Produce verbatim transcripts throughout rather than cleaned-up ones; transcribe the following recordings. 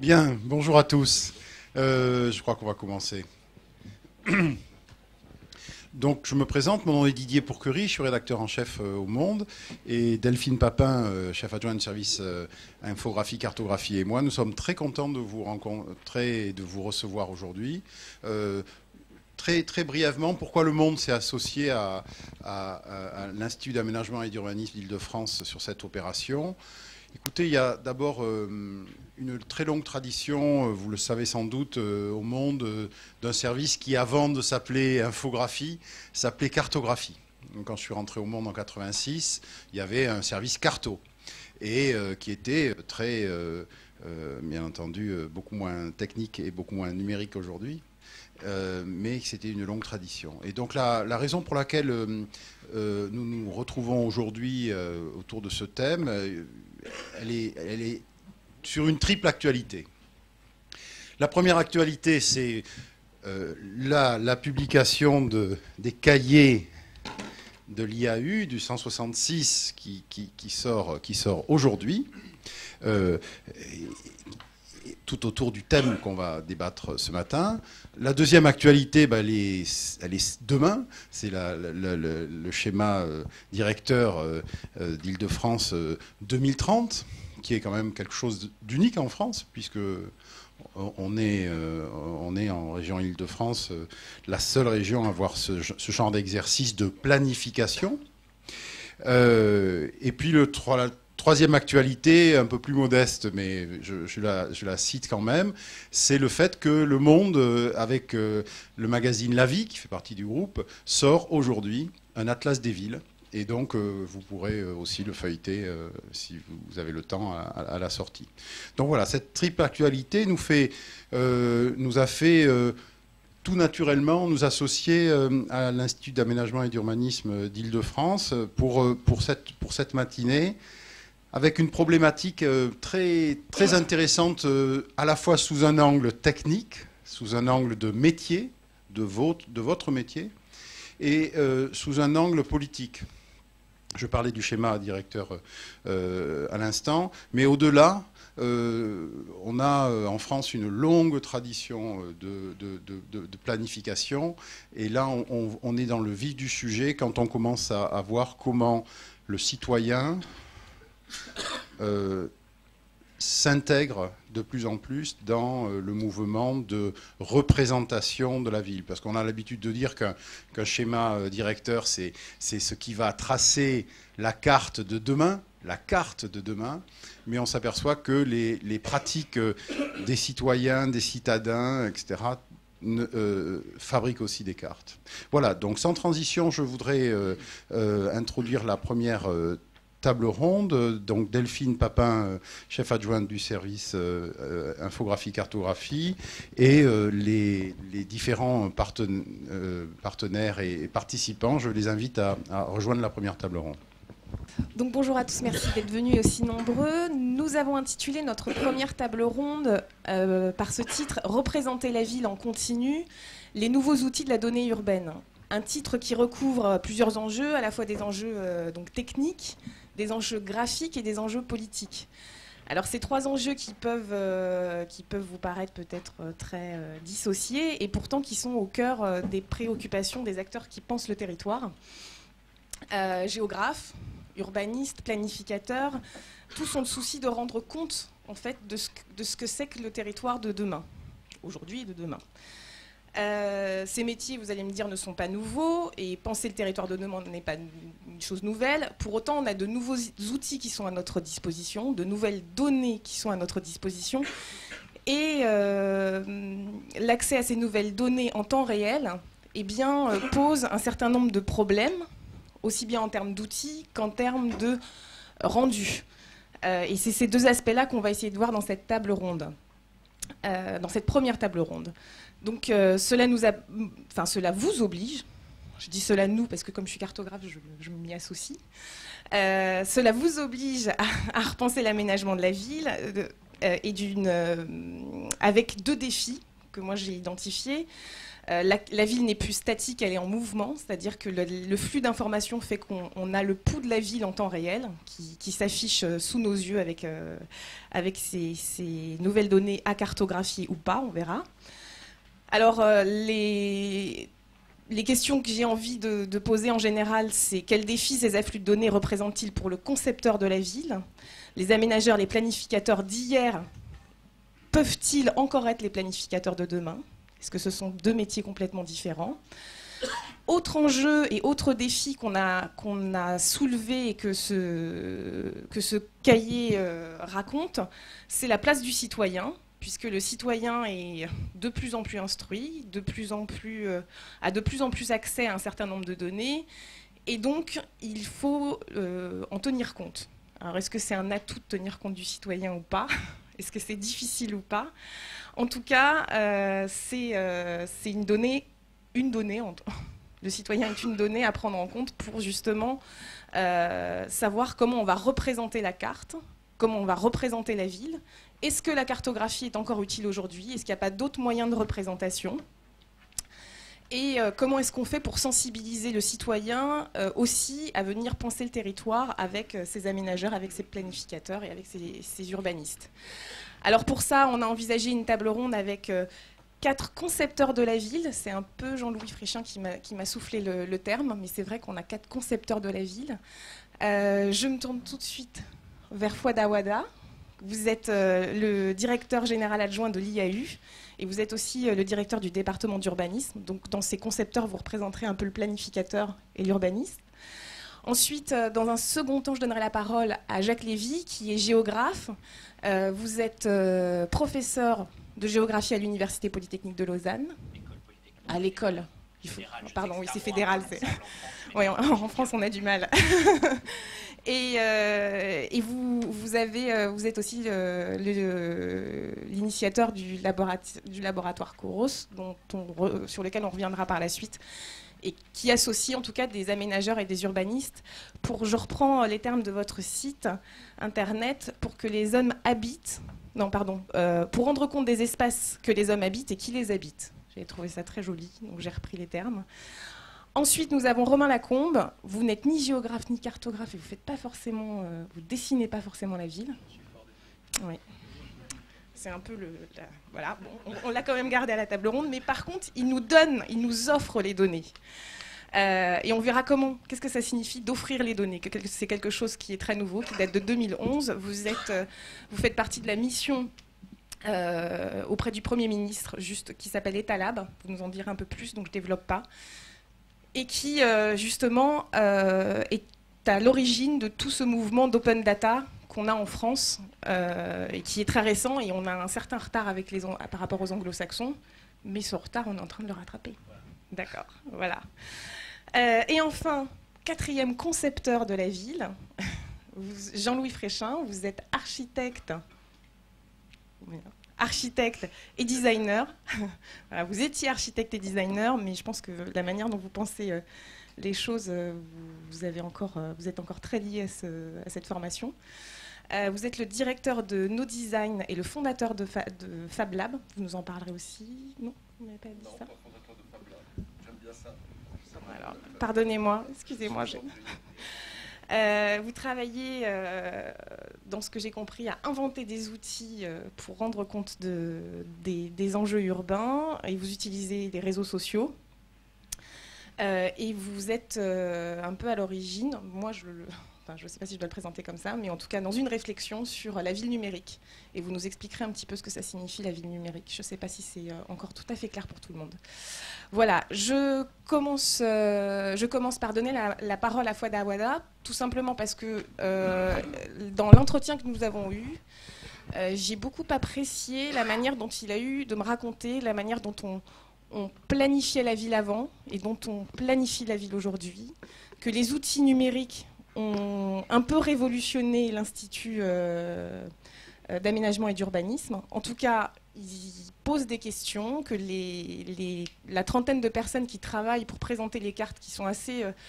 Bien, bonjour à tous. Euh, je crois qu'on va commencer. Donc, je me présente, mon nom est Didier Pourquerie, je suis rédacteur en chef euh, au Monde, et Delphine Papin, euh, chef adjoint de service euh, infographie, cartographie, et moi, nous sommes très contents de vous rencontrer et de vous recevoir aujourd'hui. Euh, Très, très brièvement, pourquoi le Monde s'est associé à, à, à l'Institut d'aménagement et d'urbanisme d'Île-de-France sur cette opération? Écoutez, il y a d'abord euh, une très longue tradition, vous le savez sans doute, euh, au Monde, euh, d'un service qui, avant de s'appeler infographie, s'appelait cartographie. Donc, quand je suis rentré au Monde en quatre-vingt-six, il y avait un service carto, et euh, qui était très, euh, euh, bien entendu, euh, beaucoup moins technique et beaucoup moins numérique qu'aujourd'hui. Euh, mais c'était une longue tradition. Et donc la, la raison pour laquelle euh, euh, nous nous retrouvons aujourd'hui euh, autour de ce thème, euh, elle est, elle est sur une triple actualité. La première actualité, c'est euh, la, la publication de, des cahiers de l'I A U, du cent soixante-six, qui, qui, qui sort, qui sort aujourd'hui. Euh, tout autour du thème qu'on va débattre ce matin. La deuxième actualité, bah, elle, est, elle est demain. C'est la, la, la, le, le schéma euh, directeur euh, euh, d'Île-de-France euh, deux mille trente, qui est quand même quelque chose d'unique en France, puisque on est, euh, on est en région Île-de-France euh, la seule région à avoir ce, ce genre d'exercice de planification. Euh, et puis le trois... Troisième actualité, un peu plus modeste, mais je, je, la, je la cite quand même, c'est le fait que Le Monde, avec le magazine La Vie, qui fait partie du groupe, sort aujourd'hui un atlas des villes. Et donc, vous pourrez aussi le feuilleter si vous avez le temps à, à la sortie. Donc voilà, cette triple actualité nous, fait, euh, nous a fait euh, tout naturellement nous associer euh, à l'Institut d'aménagement et d'urbanisme d'Île-de-France pour, pour, cette, pour cette matinée, avec une problématique euh, très, très intéressante, euh, à la fois sous un angle technique, sous un angle de métier, de votre, de votre métier, et euh, sous un angle politique. Je parlais du schéma directeur euh, à l'instant, mais au-delà, euh, on a euh, en France une longue tradition de, de, de, de planification, et là, on, on, on est dans le vif du sujet quand on commence à, à voir comment le citoyen Euh, s'intègre de plus en plus dans euh, le mouvement de représentation de la ville. Parce qu'on a l'habitude de dire qu'un qu'un schéma euh, directeur, c'est c'est ce qui va tracer la carte de demain, la carte de demain, mais on s'aperçoit que les, les pratiques euh, des citoyens, des citadins, et cetera, Ne, euh, fabrique aussi des cartes. Voilà, donc sans transition, je voudrais euh, euh, introduire la première euh, table ronde. Donc Delphine Papin, chef adjointe du service euh, infographie-cartographie, et euh, les, les différents parten euh, partenaires et, et participants, je les invite à, à rejoindre la première table ronde. Donc bonjour à tous, merci d'être venus aussi nombreux. Nous avons intitulé notre première table ronde euh, par ce titre « Représenter la ville en continu, les nouveaux outils de la donnée urbaine ». Un titre qui recouvre plusieurs enjeux, à la fois des enjeux euh, donc techniques, des enjeux graphiques et des enjeux politiques. Alors ces trois enjeux qui peuvent, euh, qui peuvent vous paraître peut-être euh, très euh, dissociés, et pourtant qui sont au cœur euh, des préoccupations des acteurs qui pensent le territoire. Euh, géographes, urbanistes, planificateurs, tous ont le souci de rendre compte en fait, de ce, de ce que c'est que le territoire de demain, aujourd'hui et de demain. Euh, ces métiers, vous allez me dire, ne sont pas nouveaux, et penser le territoire de demain n'est pas une chose nouvelle. Pour autant, on a de nouveaux outils qui sont à notre disposition, de nouvelles données qui sont à notre disposition, et euh, l'accès à ces nouvelles données en temps réel eh bien, euh, pose un certain nombre de problèmes, aussi bien en termes d'outils qu'en termes de rendu. Euh, et c'est ces deux aspects-là qu'on va essayer de voir dans cette table ronde, euh, dans cette première table ronde. Donc euh, cela, nous a, enfin, cela vous oblige, je dis cela nous parce que comme je suis cartographe, je, je m'y associe, euh, cela vous oblige à, à repenser l'aménagement de la ville euh, et d'une, euh, avec deux défis que moi j'ai identifiés. Euh, la, la ville n'est plus statique, elle est en mouvement, c'est-à-dire que le, le flux d'informations fait qu'on on a le pouls de la ville en temps réel qui, qui s'affiche sous nos yeux avec, euh, avec ces, ces nouvelles données à cartographier ou pas, on verra. Alors, euh, les, les questions que j'ai envie de, de poser en général, c'est quels défis ces afflux de données représentent-ils pour le concepteur de la ville? Les aménageurs, les planificateurs d'hier peuvent-ils encore être les planificateurs de demain? Est-ce que ce sont deux métiers complètement différents? Autre enjeu et autre défi qu'on a, qu'on a soulevé et que ce, que ce cahier euh, raconte, c'est la place du citoyen, puisque le citoyen est de plus en plus instruit, de plus en plus, euh, a de plus en plus accès à un certain nombre de données, et donc il faut euh, en tenir compte. Alors, est-ce que c'est un atout de tenir compte du citoyen ou pas? Est-ce que c'est difficile ou pas? En tout cas, euh, c'est euh, une donnée, une donnée, le citoyen est une donnée à prendre en compte pour justement euh, savoir comment on va représenter la carte, comment on va représenter la ville. Est-ce que la cartographie est encore utile aujourd'hui? Est-ce qu'il n'y a pas d'autres moyens de représentation? Et euh, comment est-ce qu'on fait pour sensibiliser le citoyen euh, aussi à venir penser le territoire avec euh, ses aménageurs, avec ses planificateurs et avec ses, ses urbanistes? Alors pour ça, on a envisagé une table ronde avec euh, quatre concepteurs de la ville. C'est un peu Jean-Louis Fréchin qui m'a soufflé le, le terme, mais c'est vrai qu'on a quatre concepteurs de la ville. Euh, je me tourne tout de suite vers Fouad Awada. Vous êtes euh, le directeur général adjoint de l'I A U et vous êtes aussi euh, le directeur du département d'urbanisme. Donc dans ces concepteurs, vous représenterez un peu le planificateur et l'urbaniste. Ensuite, euh, dans un second temps, je donnerai la parole à Jacques Lévy, qui est géographe. Euh, vous êtes euh, professeur de géographie à l'Université Polytechnique de Lausanne. À l'école. Pardon, oui, c'est fédéral. Oui, en, en France, on a du mal. Et, euh, et vous, vous, avez, euh, vous êtes aussi l'initiateur du, du laboratoire Coros, dont on re, sur lequel on reviendra par la suite, et qui associe en tout cas des aménageurs et des urbanistes pour, je reprends les termes de votre site internet, pour que les hommes habitent, non pardon, euh, pour rendre compte des espaces que les hommes habitent et qui les habitent. J'ai trouvé ça très joli, donc j'ai repris les termes. Ensuite, nous avons Romain Lacombe. Vous n'êtes ni géographe ni cartographe et vous faites pas forcément, euh, vous dessinez pas forcément la ville. Oui. C'est un peu le, la, voilà. Bon, on, on l'a quand même gardé à la table ronde, mais par contre, il nous donne, il nous offre les données. Euh, et on verra comment, qu'est-ce que ça signifie d'offrir les données. C'est quelque chose qui est très nouveau, qui date de deux mille onze. Vous êtes, euh, vous faites partie de la mission euh, auprès du Premier ministre, juste qui s'appelle Etalab. Vous nous en direz un peu plus, donc je développe pas. Et qui, euh, justement, euh, est à l'origine de tout ce mouvement d'open data qu'on a en France, euh, et qui est très récent, et on a un certain retard avec les, par rapport aux anglo-saxons, mais ce retard, on est en train de le rattraper. D'accord, voilà. Euh, et enfin, quatrième concepteur de la ville, Jean-Louis Fréchin, vous êtes architecte, architecte et designer. Voilà, vous étiez architecte et designer, mais je pense que la manière dont vous pensez euh, les choses, euh, vous, vous, avez encore, euh, vous êtes encore très lié à, ce, à cette formation. Euh, vous êtes le directeur de No Design et le fondateur de, Fa de Fab Lab. Vous nous en parlerez aussi. Non, vous n'avez pas dit non, ça. pas fondateur de Fab Lab. J'aime bien ça. Alors, pardonnez-moi, excusez-moi. Euh, vous travaillez, euh, dans ce que j'ai compris, à inventer des outils euh, pour rendre compte de, des, des enjeux urbains, et vous utilisez les réseaux sociaux. Euh, et vous êtes euh, un peu à l'origine, moi je le... Enfin, je ne sais pas si je dois le présenter comme ça, mais en tout cas dans une réflexion sur la ville numérique. Et vous nous expliquerez un petit peu ce que ça signifie, la ville numérique. Je ne sais pas si c'est encore tout à fait clair pour tout le monde. Voilà, je commence, euh, je commence par donner la, la parole à Fouad Awada, tout simplement parce que euh, dans l'entretien que nous avons eu, euh, j'ai beaucoup apprécié la manière dont il a eu de me raconter, la manière dont on, on planifiait la ville avant et dont on planifie la ville aujourd'hui, que les outils numériques ont un peu révolutionné l'Institut euh, d'aménagement et d'urbanisme. En tout cas, ils posent des questions, que les, les, la trentaine de personnes qui travaillent pour présenter les cartes, qui sont assez euh,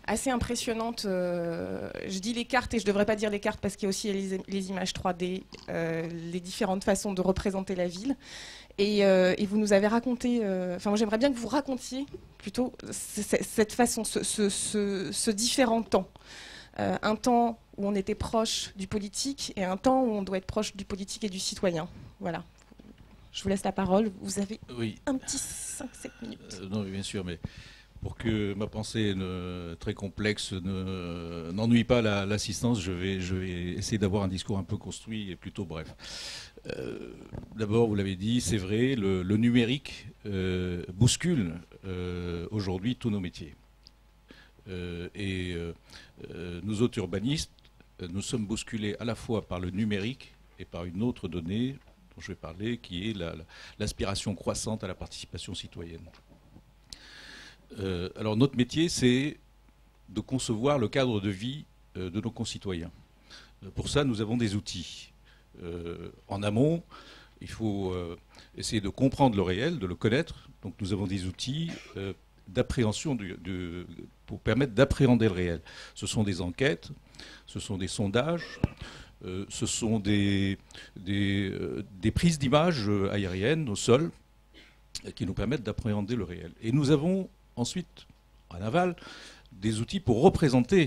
assez impressionnante. Euh, je dis les cartes et je ne devrais pas dire les cartes parce qu'il y a aussi les, les images trois D, euh, les différentes façons de représenter la ville. Et, euh, et vous nous avez raconté, euh, enfin moi j'aimerais bien que vous racontiez plutôt cette façon, ce, ce, ce, ce différent temps. Euh, un temps où on était proche du politique et un temps où on doit être proche du politique et du citoyen. Voilà. Je vous laisse la parole. Vous avez oui. un petit cinq sept minutes. Euh, non, bien sûr, mais pour que ma pensée ne, très complexe ne, n'ennuie pas la, l'assistance, je vais, je vais essayer d'avoir un discours un peu construit et plutôt bref. Euh, d'abord, vous l'avez dit, c'est vrai, le, le numérique euh, bouscule euh, aujourd'hui tous nos métiers. Euh, et euh, euh, nous autres urbanistes, euh, nous sommes bousculés à la fois par le numérique et par une autre donnée dont je vais parler, qui est la, la, l'aspiration croissante à la participation citoyenne. Euh, alors notre métier, c'est de concevoir le cadre de vie euh, de nos concitoyens. Euh, pour ça, nous avons des outils. Euh, en amont, il faut euh, essayer de comprendre le réel, de le connaître. Donc nous avons des outils euh, d'appréhension du, de, pour permettre d'appréhender le réel. Ce sont des enquêtes, ce sont des sondages, euh, ce sont des, des, euh, des prises d'images aériennes au sol euh, qui nous permettent d'appréhender le réel. Et nous avons ensuite, en aval, des outils pour représenter,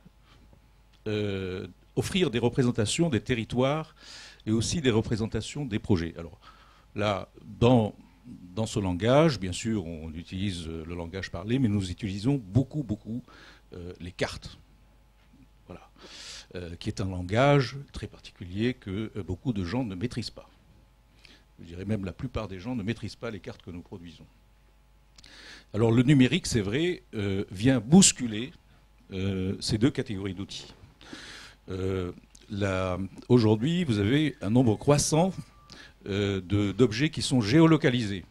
euh, offrir des représentations des territoires et aussi des représentations des projets. Alors là, dans... Dans ce langage, bien sûr, on utilise le langage parlé, mais nous utilisons beaucoup, beaucoup euh, les cartes. Voilà. Euh, qui est un langage très particulier que euh, beaucoup de gens ne maîtrisent pas. Je dirais même la plupart des gens ne maîtrisent pas les cartes que nous produisons. Alors le numérique, c'est vrai, euh, vient bousculer euh, ces deux catégories d'outils. Euh, la, aujourd'hui, vous avez un nombre croissant Euh, de, d'objets qui sont géolocalisés.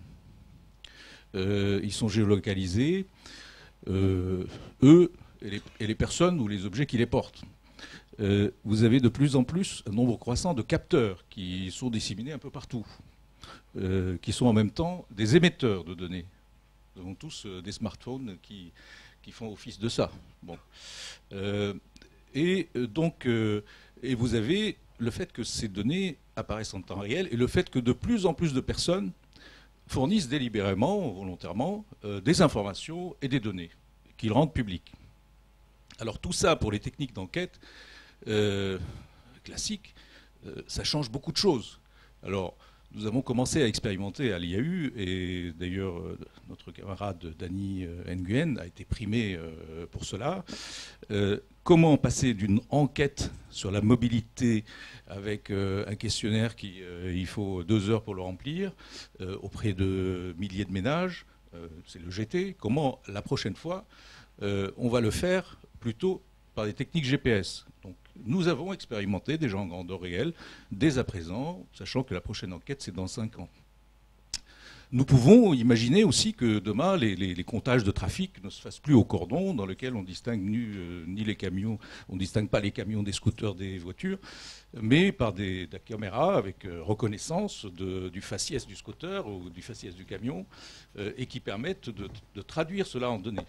Euh, ils sont géolocalisés, euh, eux et les, et les personnes ou les objets qui les portent. Euh, vous avez de plus en plus un nombre croissant de capteurs qui sont disséminés un peu partout, euh, qui sont en même temps des émetteurs de données. Nous avons tous euh, des smartphones qui, qui font office de ça. Bon. Euh, et donc, euh, et vous avez le fait que ces données apparaissent en temps réel et le fait que de plus en plus de personnes fournissent délibérément, volontairement, euh, des informations et des données qu'ils rendent publiques. Alors tout ça, pour les techniques d'enquête euh, classiques, euh, ça change beaucoup de choses. Alors, nous avons commencé à expérimenter à l'I A U, et d'ailleurs euh, notre camarade Dany Nguyen a été primé euh, pour cela. Euh, comment passer d'une enquête sur la mobilité avec euh, un questionnaire qui euh, il faut deux heures pour le remplir euh, auprès de milliers de ménages, euh, c'est le G T. Comment la prochaine fois euh, on va le faire plutôt par des techniques G P S. Donc, nous avons expérimenté déjà en grandeur réelle dès à présent, sachant que la prochaine enquête, c'est dans cinq ans. Nous pouvons imaginer aussi que demain, les, les, les comptages de trafic ne se fassent plus au cordon, dans lequel on distingue ni, euh, ni les camions, on ne distingue pas les camions des scooters des voitures, mais par des, des caméras avec euh, reconnaissance de, du faciès du scooter ou du faciès du camion, euh, et qui permettent de, de traduire cela en données.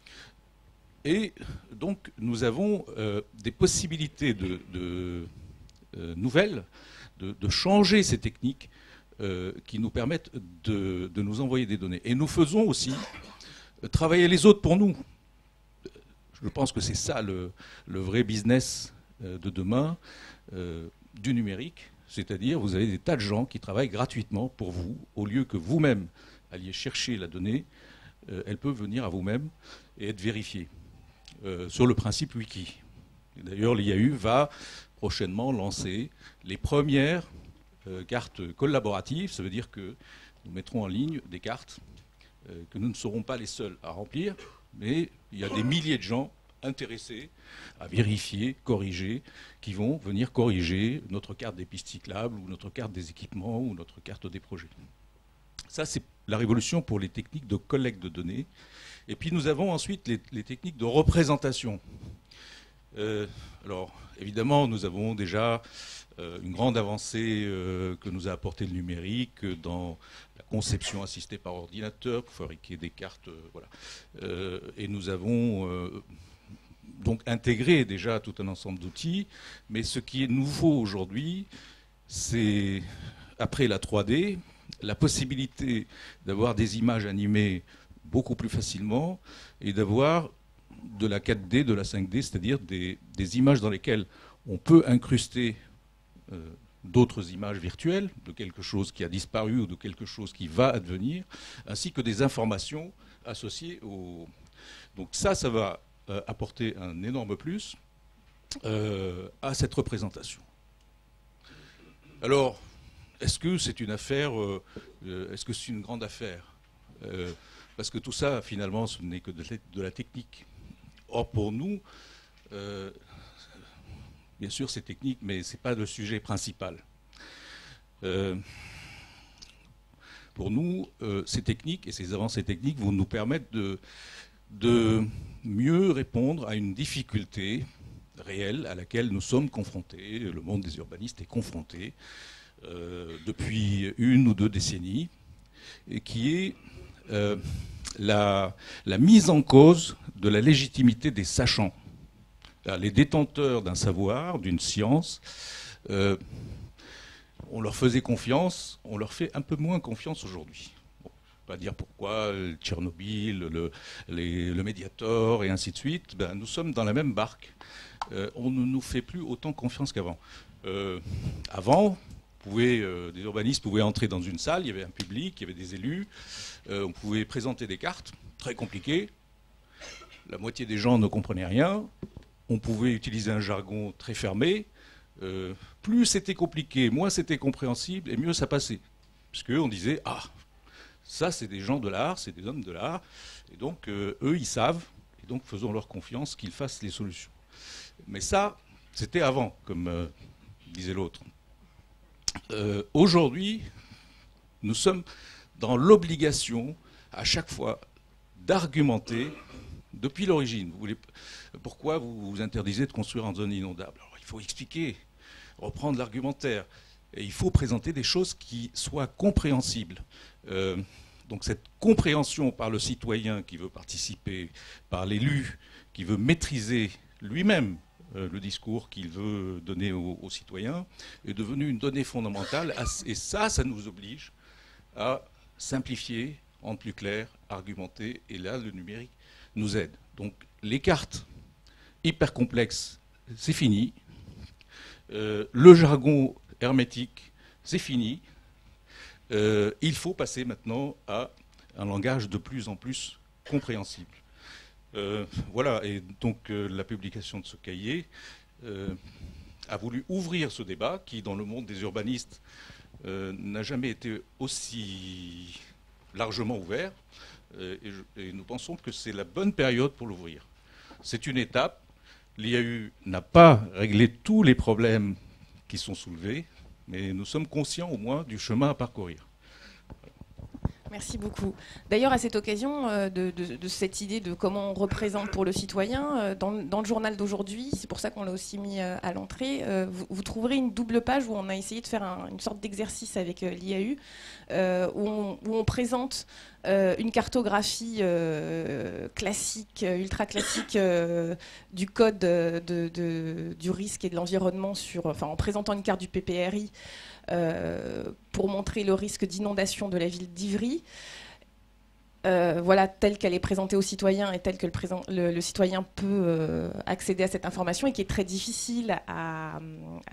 Et donc, nous avons euh, des possibilités de, de, euh, nouvelles de, de changer ces techniques euh, qui nous permettent de, de nous envoyer des données. Et nous faisons aussi euh, travailler les autres pour nous. Je pense que c'est ça le, le vrai business euh, de demain euh, du numérique. C'est-à-dire, vous avez des tas de gens qui travaillent gratuitement pour vous, au lieu que vous-même alliez chercher la donnée, euh, elle peut venir à vous-même et être vérifiée. Euh, sur le principe wiki. D'ailleurs, l'I A U va prochainement lancer les premières euh, cartes collaboratives. Ça veut dire que nous mettrons en ligne des cartes euh, que nous ne serons pas les seuls à remplir, mais il y a des milliers de gens intéressés à vérifier, corriger, qui vont venir corriger notre carte des pistes cyclables ou notre carte des équipements ou notre carte des projets. Ça, c'est la révolution pour les techniques de collecte de données. Et puis nous avons ensuite les, les techniques de représentation. Euh, alors évidemment, nous avons déjà euh, une grande avancée euh, que nous a apporté le numérique dans la conception assistée par ordinateur pour fabriquer des cartes. Euh, voilà. Euh, et nous avons euh, donc intégrer déjà tout un ensemble d'outils, mais ce qui est nouveau aujourd'hui, c'est, après la trois D, la possibilité d'avoir des images animées beaucoup plus facilement et d'avoir de la quatre D, de la cinq D, c'est-à-dire des, des images dans lesquelles on peut incruster euh, d'autres images virtuelles, de quelque chose qui a disparu ou de quelque chose qui va advenir, ainsi que des informations associées au... Donc ça, ça va euh, apporter un énorme plus euh, à cette représentation. Alors, est-ce que c'est une affaire, euh, euh, est-ce que c'est une grande affaire euh, Parce que tout ça, finalement, ce n'est que de, de la technique. Or, pour nous, euh, bien sûr, c'est technique, mais ce n'est pas le sujet principal. Euh, pour nous, euh, ces techniques et ces avancées techniques vont nous permettre de, de mieux répondre à une difficulté réelle à laquelle nous sommes confrontés, le monde des urbanistes est confronté euh, depuis une ou deux décennies, et qui est euh, la, la mise en cause de la légitimité des sachants. Les détenteurs d'un savoir, d'une science, euh, on leur faisait confiance, on leur fait un peu moins confiance aujourd'hui. Bon, je ne vais pas dire pourquoi, Tchernobyl, le, les, le Mediator et ainsi de suite, ben, nous sommes dans la même barque. Euh, on ne nous fait plus autant confiance qu'avant. Euh, avant, pouvait, euh, des urbanistes pouvaient entrer dans une salle, il y avait un public, il y avait des élus, euh, on pouvait présenter des cartes, très compliquées, la moitié des gens ne comprenaient rien, on pouvait utiliser un jargon très fermé, euh, plus c'était compliqué, moins c'était compréhensible, et mieux ça passait. Parce qu'on disait, ah, ça c'est des gens de l'art, c'est des hommes de l'art, et donc euh, eux ils savent, et donc faisons leur confiance qu'ils fassent les solutions. Mais ça, c'était avant, comme euh, disait l'autre. Euh, Aujourd'hui, nous sommes dans l'obligation, à chaque fois, d'argumenter depuis l'origine. Vous voulez, pourquoi vous vous interdisez de construire en zone inondable? Alors, il faut expliquer, reprendre l'argumentaire. Et il faut présenter des choses qui soient compréhensibles. Euh, donc cette compréhension par le citoyen qui veut participer, par l'élu qui veut maîtriser lui-même euh, le discours qu'il veut donner aux, aux citoyens, est devenue une donnée fondamentale. Et ça, ça nous oblige à simplifier, rendre plus clair, argumenter. Et là, le numérique nous aide. Donc les cartes hyper complexes, c'est fini. Euh, le jargon hermétique, c'est fini. Euh, il faut passer maintenant à un langage de plus en plus compréhensible. Euh, voilà, et donc euh, la publication de ce cahier euh, a voulu ouvrir ce débat qui, dans le monde des urbanistes, euh, n'a jamais été aussi largement ouvert. Euh, et, je, et nous pensons que c'est la bonne période pour l'ouvrir. C'est une étape. L'I A U n'a pas réglé tous les problèmes qui sont soulevés, mais nous sommes conscients au moins du chemin à parcourir. Merci beaucoup. D'ailleurs, à cette occasion euh, de, de, de cette idée de comment on représente pour le citoyen, euh, dans, dans le journal d'aujourd'hui, c'est pour ça qu'on l'a aussi mis euh, à l'entrée, euh, vous, vous trouverez une double page où on a essayé de faire un, une sorte d'exercice avec euh, l'I A U, euh, où, on, où on présente euh, une cartographie euh, classique, ultra classique euh, du code de, de, du risque et de l'environnement, sur, enfin, en présentant une carte du P P R I, Euh, pour montrer le risque d'inondation de la ville d'Ivry. Euh, voilà, telle qu'elle est présentée aux citoyens et telle que le, présent, le, le citoyen peut euh, accéder à cette information et qui est très difficile à, à,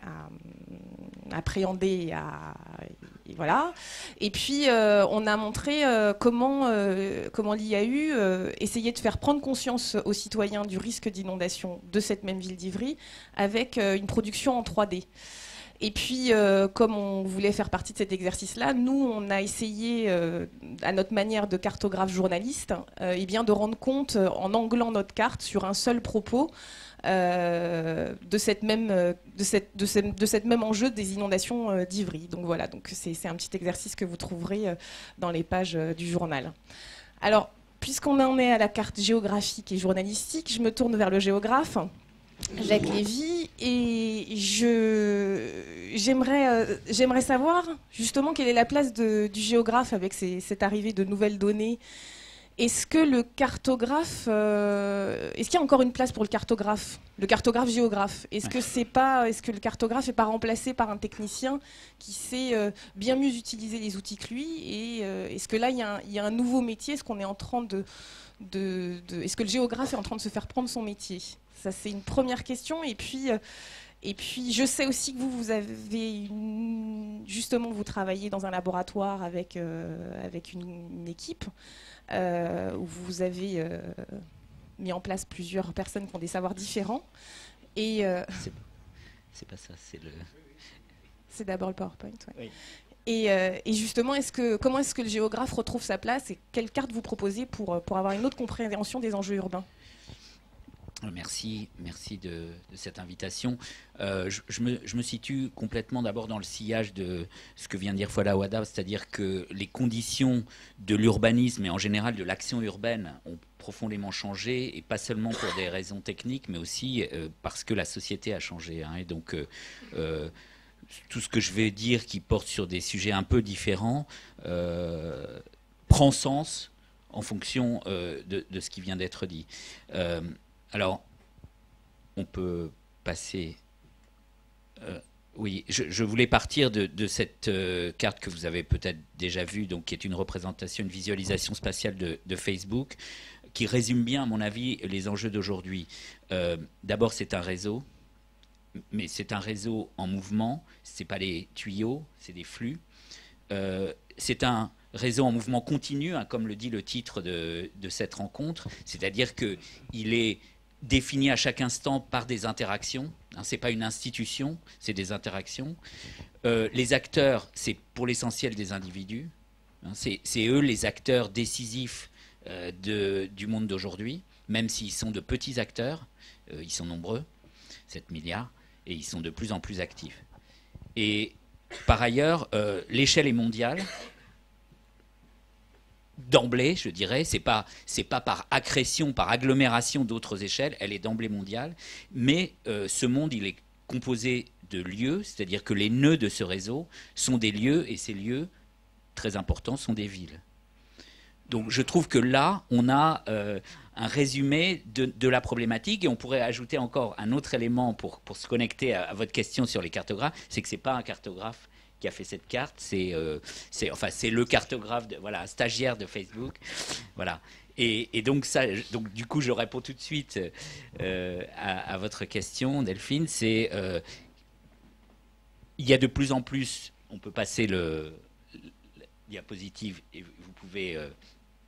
à appréhender. À, et voilà. Et puis, euh, on a montré euh, comment, euh, comment l'I A U euh, essayait de faire prendre conscience aux citoyens du risque d'inondation de cette même ville d'Ivry avec euh, une production en trois D. Et puis, euh, comme on voulait faire partie de cet exercice-là, nous, on a essayé, euh, à notre manière de cartographe journaliste, euh, eh bien, de rendre compte, euh, en anglant notre carte sur un seul propos, euh, de, cette même, de, cette, de, cette, de cette même enjeu des inondations euh, d'Ivry. Donc voilà, donc c'est un petit exercice que vous trouverez euh, dans les pages euh, du journal. Alors, puisqu'on en est à la carte géographique et journalistique, je me tourne vers le géographe, Jacques Lévy, et je j'aimerais euh, j'aimerais savoir justement quelle est la place de, du géographe avec ces, cette arrivée de nouvelles données Est-ce que le cartographe, euh, est-ce qu'il y a encore une place pour le cartographe, le cartographe géographe? Est-ce que c'est pas, est-ce que le cartographe n'est pas remplacé par un technicien qui sait euh, bien mieux utiliser les outils que lui? Et euh, est-ce que là il y, a un, il y a un nouveau métier? Est-ce qu'on est en train de, de, de est-ce que le géographe est en train de se faire prendre son métier? Ça c'est une première question. Et puis euh, Et puis, je sais aussi que vous, vous avez une... justement, vous travaillez dans un laboratoire avec, euh, avec une, une équipe euh, où vous avez euh, mis en place plusieurs personnes qui ont des savoirs différents. Et euh... c'est, c'est pas ça, c'est le. C'est d'abord le PowerPoint. Ouais. Oui. Et, euh, et justement, est-ce que, comment est-ce que le géographe retrouve sa place et quelle carte vous proposez pour, pour avoir une autre compréhension des enjeux urbains? Merci, merci de, de cette invitation. Euh, je, je, me, je me situe complètement d'abord dans le sillage de ce que vient de dire Fouad Ouaddar, c'est-à-dire que les conditions de l'urbanisme et en général de l'action urbaine ont profondément changé, et pas seulement pour des raisons techniques, mais aussi euh, parce que la société a changé. Hein, et donc, euh, euh, tout ce que je vais dire qui porte sur des sujets un peu différents euh, prend sens en fonction euh, de, de ce qui vient d'être dit. Euh, Alors, on peut passer... Euh, oui, je, je voulais partir de, de cette euh, carte que vous avez peut-être déjà vue, donc, qui est une représentation, une visualisation spatiale de, de Facebook, qui résume bien, à mon avis, les enjeux d'aujourd'hui. Euh, d'abord, c'est un réseau, mais c'est un réseau en mouvement. Ce n'est pas des tuyaux, c'est des flux. Euh, c'est un réseau en mouvement continu, hein, comme le dit le titre de, de cette rencontre, c'est-à-dire qu'il est défini à chaque instant par des interactions. Hein, ce n'est pas une institution, c'est des interactions. Euh, les acteurs, c'est pour l'essentiel des individus. Hein, c'est, c'est eux les acteurs décisifs euh, de, du monde d'aujourd'hui, même s'ils sont de petits acteurs. Euh, ils sont nombreux, sept milliards, et ils sont de plus en plus actifs. Et par ailleurs, euh, l'échelle est mondiale. D'emblée, je dirais, c'est pas c'est pas par accrétion, par agglomération d'autres échelles, elle est d'emblée mondiale. Mais euh, ce monde, il est composé de lieux, c'est-à-dire que les nœuds de ce réseau sont des lieux, et ces lieux, très importants, sont des villes. Donc je trouve que là, on a euh, un résumé de, de la problématique, et on pourrait ajouter encore un autre élément pour, pour se connecter à, à votre question sur les cartographes, c'est que ce n'est pas un cartographe qui a fait cette carte, c'est, euh, c'est, enfin, c'est le cartographe, de, voilà, un stagiaire de Facebook. Voilà. Et, et donc, ça, donc, du coup, je réponds tout de suite euh, à, à votre question, Delphine. C'est, euh, il y a de plus en plus, on peut passer le, le diapositive et vous pouvez... Euh,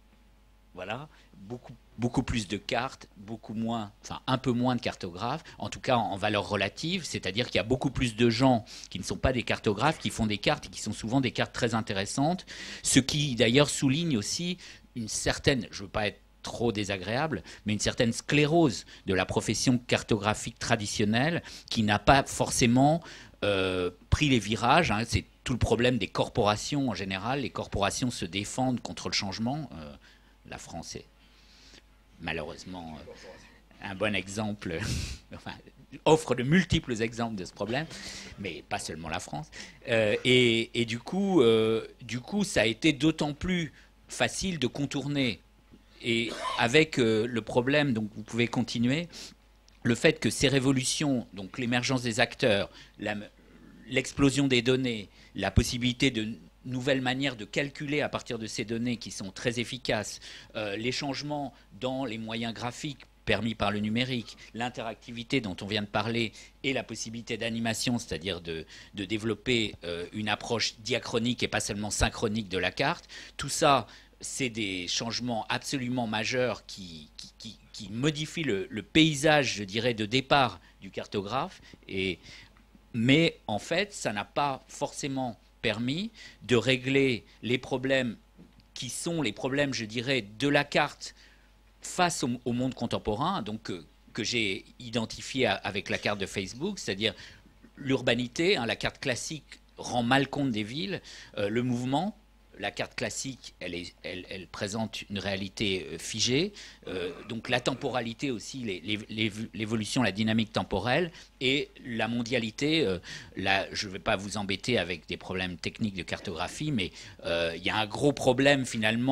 Voilà, beaucoup, beaucoup plus de cartes, beaucoup moins, enfin un peu moins de cartographes, en tout cas en, en valeur relative, c'est-à-dire qu'il y a beaucoup plus de gens qui ne sont pas des cartographes, qui font des cartes et qui sont souvent des cartes très intéressantes, ce qui d'ailleurs souligne aussi une certaine, je ne veux pas être trop désagréable, mais une certaine sclérose de la profession cartographique traditionnelle qui n'a pas forcément euh, pris les virages, hein, c'est tout le problème des corporations en général, les corporations se défendent contre le changement. Euh, La France est malheureusement un bon exemple, enfin, offre de multiples exemples de ce problème, mais pas seulement la France. Euh, et, et du coup, euh, du coup, ça a été d'autant plus facile de contourner. Et avec euh, le problème, donc vous pouvez continuer, le fait que ces révolutions, donc l'émergence des acteurs, la, l'explosion des données, la possibilité de nouvelles manières de calculer à partir de ces données qui sont très efficaces, euh, les changements dans les moyens graphiques permis par le numérique, l'interactivité dont on vient de parler et la possibilité d'animation, c'est-à-dire de, de développer euh, une approche diachronique et pas seulement synchronique de la carte, tout ça, c'est des changements absolument majeurs qui, qui, qui, qui modifient le, le paysage, je dirais, de départ du cartographe. Et, mais en fait, ça n'a pas forcément permis de régler les problèmes qui sont les problèmes, je dirais, de la carte face au, au monde contemporain, donc que, que j'ai identifié à, avec la carte de Facebook, c'est-à-dire l'urbanité, hein, la carte classique rend mal compte des villes, euh, le mouvement. La carte classique, elle, est, elle, elle présente une réalité euh, figée, euh, donc la temporalité aussi, les, les, l'évolution, la dynamique temporelle, et la mondialité. Euh, là, je ne vais pas vous embêter avec des problèmes techniques de cartographie, mais euh, il y a un gros problème finalement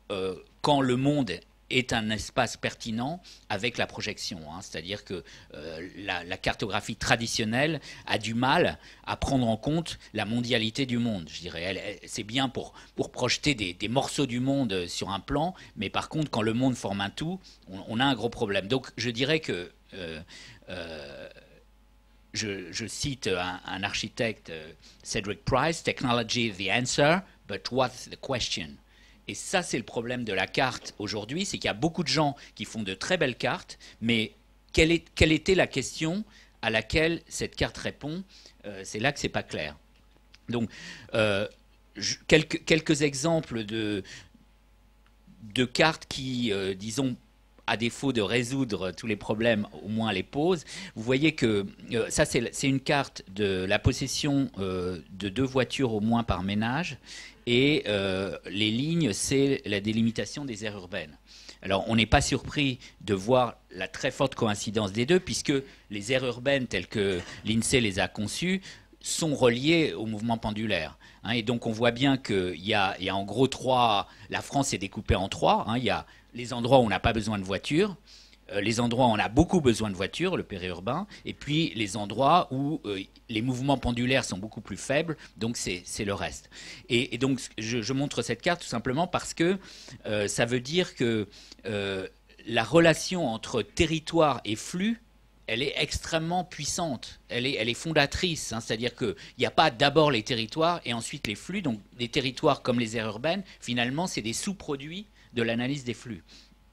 euh, quand le monde est un espace pertinent avec la projection. Hein. C'est-à-dire que euh, la, la cartographie traditionnelle a du mal à prendre en compte la mondialité du monde. Je dirais, elle, elle, c'est bien pour, pour projeter des, des morceaux du monde sur un plan, mais par contre, quand le monde forme un tout, on, on a un gros problème. Donc, je dirais que euh, euh, je, je cite un, un architecte, Cedric Price, "Technology the answer, but what's the question?" Et ça, c'est le problème de la carte aujourd'hui, c'est qu'il y a beaucoup de gens qui font de très belles cartes, mais quelle, est, quelle était la question à laquelle cette carte répond? euh, C'est là que c'est pas clair. Donc, euh, je, quelques, quelques exemples de, de cartes qui, euh, disons, à défaut de résoudre tous les problèmes, au moins les posent. Vous voyez que euh, ça, c'est, c'est une carte de la possession euh, de deux voitures au moins par ménage. Et euh, les lignes, c'est la délimitation des aires urbaines. Alors, on n'est pas surpris de voir la très forte coïncidence des deux, puisque les aires urbaines, telles que l'INSEE les a conçues, sont reliées au mouvement pendulaire. Hein, et donc, on voit bien qu'il y a, il y a en gros trois... La France est découpée en trois. Hein, il y a les endroits où on n'a pas besoin de voiture, euh, les endroits où on a beaucoup besoin de voiture, le périurbain, et puis les endroits où euh, les mouvements pendulaires sont beaucoup plus faibles, donc c'est, c'est le reste. Et, et donc, je, je montre cette carte tout simplement parce que euh, ça veut dire que euh, la relation entre territoire et flux, elle est extrêmement puissante, elle est, elle est fondatrice, hein, c'est-à-dire qu'il n'y a pas d'abord les territoires et ensuite les flux, donc les territoires comme les aires urbaines, finalement, c'est des sous-produits de l'analyse des flux.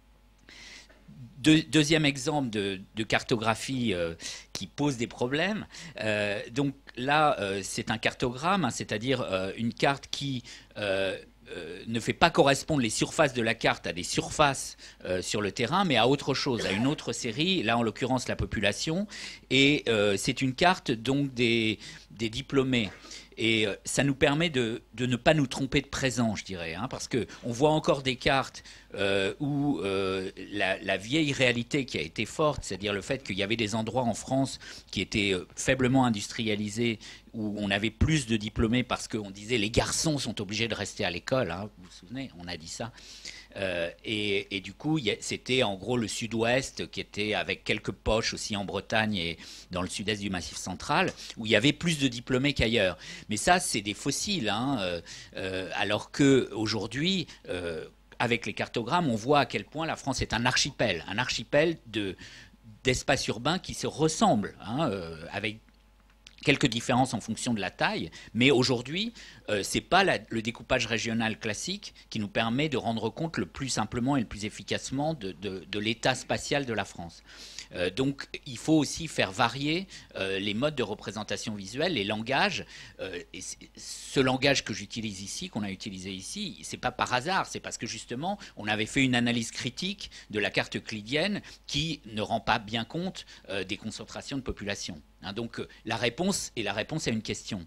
De, deuxième exemple de, de cartographie euh, qui pose des problèmes. Euh, donc là, euh, c'est un cartogramme, hein, c'est-à-dire euh, une carte qui euh, euh, ne fait pas correspondre les surfaces de la carte à des surfaces euh, sur le terrain, mais à autre chose, à une autre série, là en l'occurrence la population. Et euh, c'est une carte donc des, des diplômés. Et ça nous permet de, de ne pas nous tromper de présent, je dirais, hein, parce qu'on voit encore des cartes euh, où euh, la, la vieille réalité qui a été forte, c'est-à-dire le fait qu'il y avait des endroits en France qui étaient faiblement industrialisés, où on avait plus de diplômés parce qu'on disait les garçons sont obligés de rester à l'école, hein, vous vous souvenez, on a dit ça. Euh, et, et du coup, c'était en gros le sud-ouest qui était avec quelques poches aussi en Bretagne et dans le sud-est du Massif central, où il y avait plus de diplômés qu'ailleurs. Mais ça, c'est des fossiles, hein, euh, euh, alors qu'aujourd'hui, euh, avec les cartogrammes, on voit à quel point la France est un archipel, un archipel de, d'espaces urbains qui se ressemblent, hein, euh, avec quelques différences en fonction de la taille, mais aujourd'hui, euh, ce n'est pas la, le découpage régional classique qui nous permet de rendre compte le plus simplement et le plus efficacement de, de, de l'état spatial de la France. Euh, donc, il faut aussi faire varier euh, les modes de représentation visuelle, les langages. Euh, et ce langage que j'utilise ici, qu'on a utilisé ici, c'est pas par hasard, c'est parce que justement, on avait fait une analyse critique de la carte euclidienne qui ne rend pas bien compte euh, des concentrations de population. Hein, donc, euh, la réponse est la réponse à une question.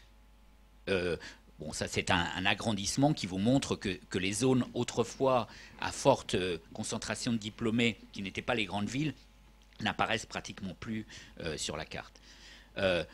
Euh, Bon, ça, c'est un, un agrandissement qui vous montre que, que les zones autrefois à forte euh, concentration de diplômés, qui n'étaient pas les grandes villes, n'apparaissent pratiquement plus euh, sur la carte. Euh,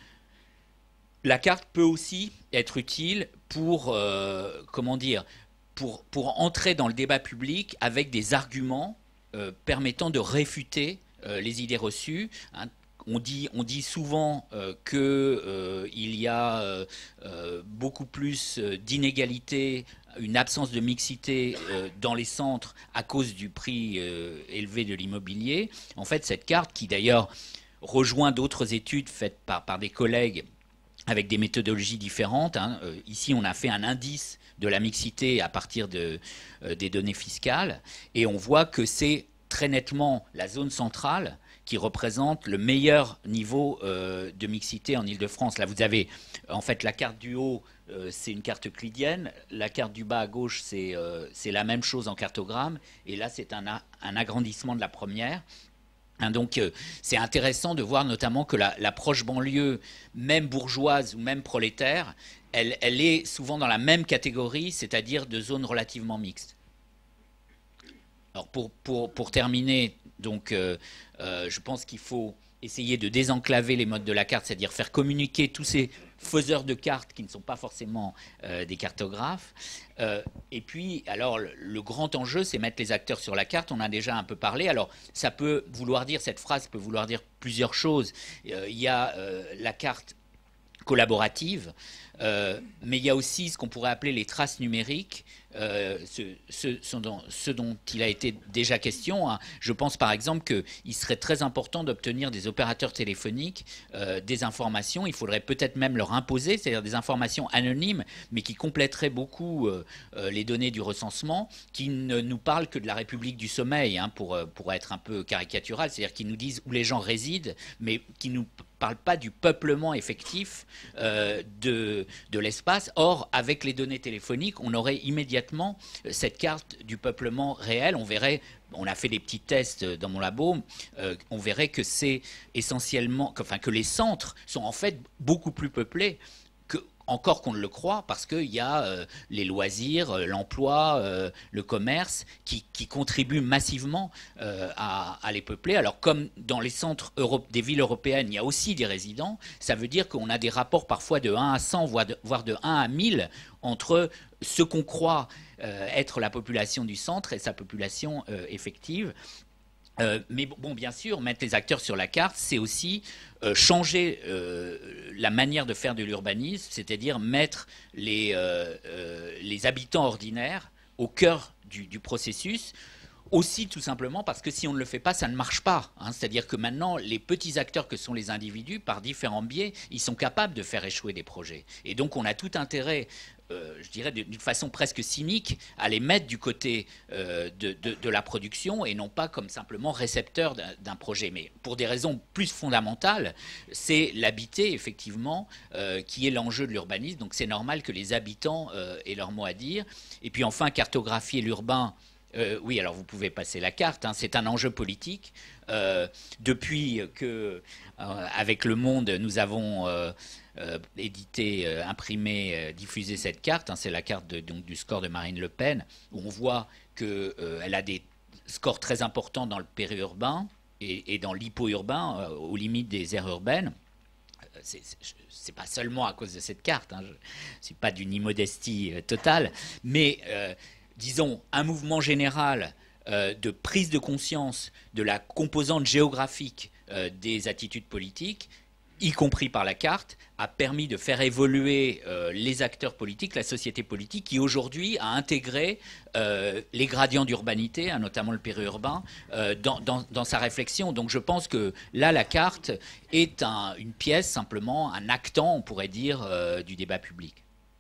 la carte peut aussi être utile pour, euh, comment dire, pour, pour entrer dans le débat public avec des arguments euh, permettant de réfuter euh, les idées reçues. Hein. On dit, on dit souvent euh, qu'il euh, y a euh, euh, beaucoup plus d'inégalités, une absence de mixité euh, dans les centres à cause du prix euh, élevé de l'immobilier. En fait, cette carte, qui d'ailleurs rejoint d'autres études faites par, par des collègues avec des méthodologies différentes, hein, euh, ici on a fait un indice de la mixité à partir de, euh, des données fiscales, et on voit que c'est très nettement la zone centrale qui représente le meilleur niveau euh, de mixité en Île-de-France. Là, vous avez en fait la carte du haut, euh, c'est une carte euclidienne. La carte du bas à gauche, c'est euh, c'est la même chose en cartogramme. Et là, c'est un, un agrandissement de la première. Hein, donc, euh, c'est intéressant de voir notamment que la, la proche banlieue, même bourgeoise ou même prolétaire, elle, elle est souvent dans la même catégorie, c'est-à-dire de zones relativement mixtes. Alors, pour, pour, pour terminer, donc, euh, euh, je pense qu'il faut essayer de désenclaver les modes de la carte, c'est-à-dire faire communiquer tous ces faiseurs de cartes qui ne sont pas forcément euh, des cartographes. Euh, et puis, alors, le, le grand enjeu, c'est mettre les acteurs sur la carte. On a déjà un peu parlé. Alors, ça peut vouloir dire, cette phrase peut vouloir dire plusieurs choses. Euh, il y a euh, la carte collaborative, euh, mais il y a aussi ce qu'on pourrait appeler les traces numériques, euh, ce, ce, ce, dont, ce dont il a été déjà question. Hein. Je pense par exemple qu'il serait très important d'obtenir des opérateurs téléphoniques euh, des informations. Il faudrait peut-être même leur imposer, c'est-à-dire des informations anonymes, mais qui compléteraient beaucoup euh, euh, les données du recensement, qui ne nous parlent que de la République du sommeil, hein, pour, pour être un peu caricatural, c'est-à-dire qui nous disent où les gens résident, mais qui nous parle pas du peuplement effectif euh, de, de l'espace. Or, avec les données téléphoniques, on aurait immédiatement cette carte du peuplement réel. On verrait, on a fait des petits tests dans mon labo, euh, on verrait que c'est essentiellement, que, enfin, que les centres sont en fait beaucoup plus peuplés que, encore qu'on ne le croit, parce qu'il y a euh, les loisirs, euh, l'emploi, euh, le commerce, qui, qui contribuent massivement euh, à, à les peupler. Alors, comme dans les centres Europe, des villes européennes, il y a aussi des résidents, ça veut dire qu'on a des rapports parfois de un à cent, voire de, voire de un à mille, entre ce qu'on croit euh, être la population du centre et sa population euh, effective. Euh, mais bon, bien sûr, mettre les acteurs sur la carte, c'est aussi euh, changer euh, la manière de faire de l'urbanisme, c'est-à-dire mettre les, euh, euh, les habitants ordinaires au cœur du, du processus. Aussi, tout simplement, parce que si on ne le fait pas, ça ne marche pas. Hein. C'est-à-dire que maintenant, les petits acteurs que sont les individus, par différents biais, ils sont capables de faire échouer des projets. Et donc, on a tout intérêt, euh, je dirais d'une façon presque cynique, à les mettre du côté euh, de, de, de la production et non pas comme simplement récepteurs d'un projet. Mais pour des raisons plus fondamentales, c'est l'habiter, effectivement, euh, qui est l'enjeu de l'urbanisme. Donc, c'est normal que les habitants euh, aient leur mot à dire. Et puis, enfin, cartographier l'urbain. Euh, oui, alors vous pouvez passer la carte, hein, c'est un enjeu politique. Euh, depuis que, euh, avec Le Monde, nous avons euh, euh, édité, euh, imprimé, euh, diffusé cette carte, hein, c'est la carte de, donc, du score de Marine Le Pen, où on voit qu'elle euh, a des scores très importants dans le périurbain et, et dans l'hypo-urbain, euh, aux limites des aires urbaines. C'est, c'est pas seulement à cause de cette carte, hein, je ne suis pas d'une immodestie euh, totale, mais... Euh, disons, un mouvement général euh, de prise de conscience de la composante géographique euh, des attitudes politiques, y compris par la carte, a permis de faire évoluer euh, les acteurs politiques, la société politique, qui aujourd'hui a intégré euh, les gradients d'urbanité, hein, notamment le périurbain, euh, dans, dans, dans sa réflexion. Donc je pense que là, la carte est un, une pièce, simplement, un actant, on pourrait dire, euh, du débat public.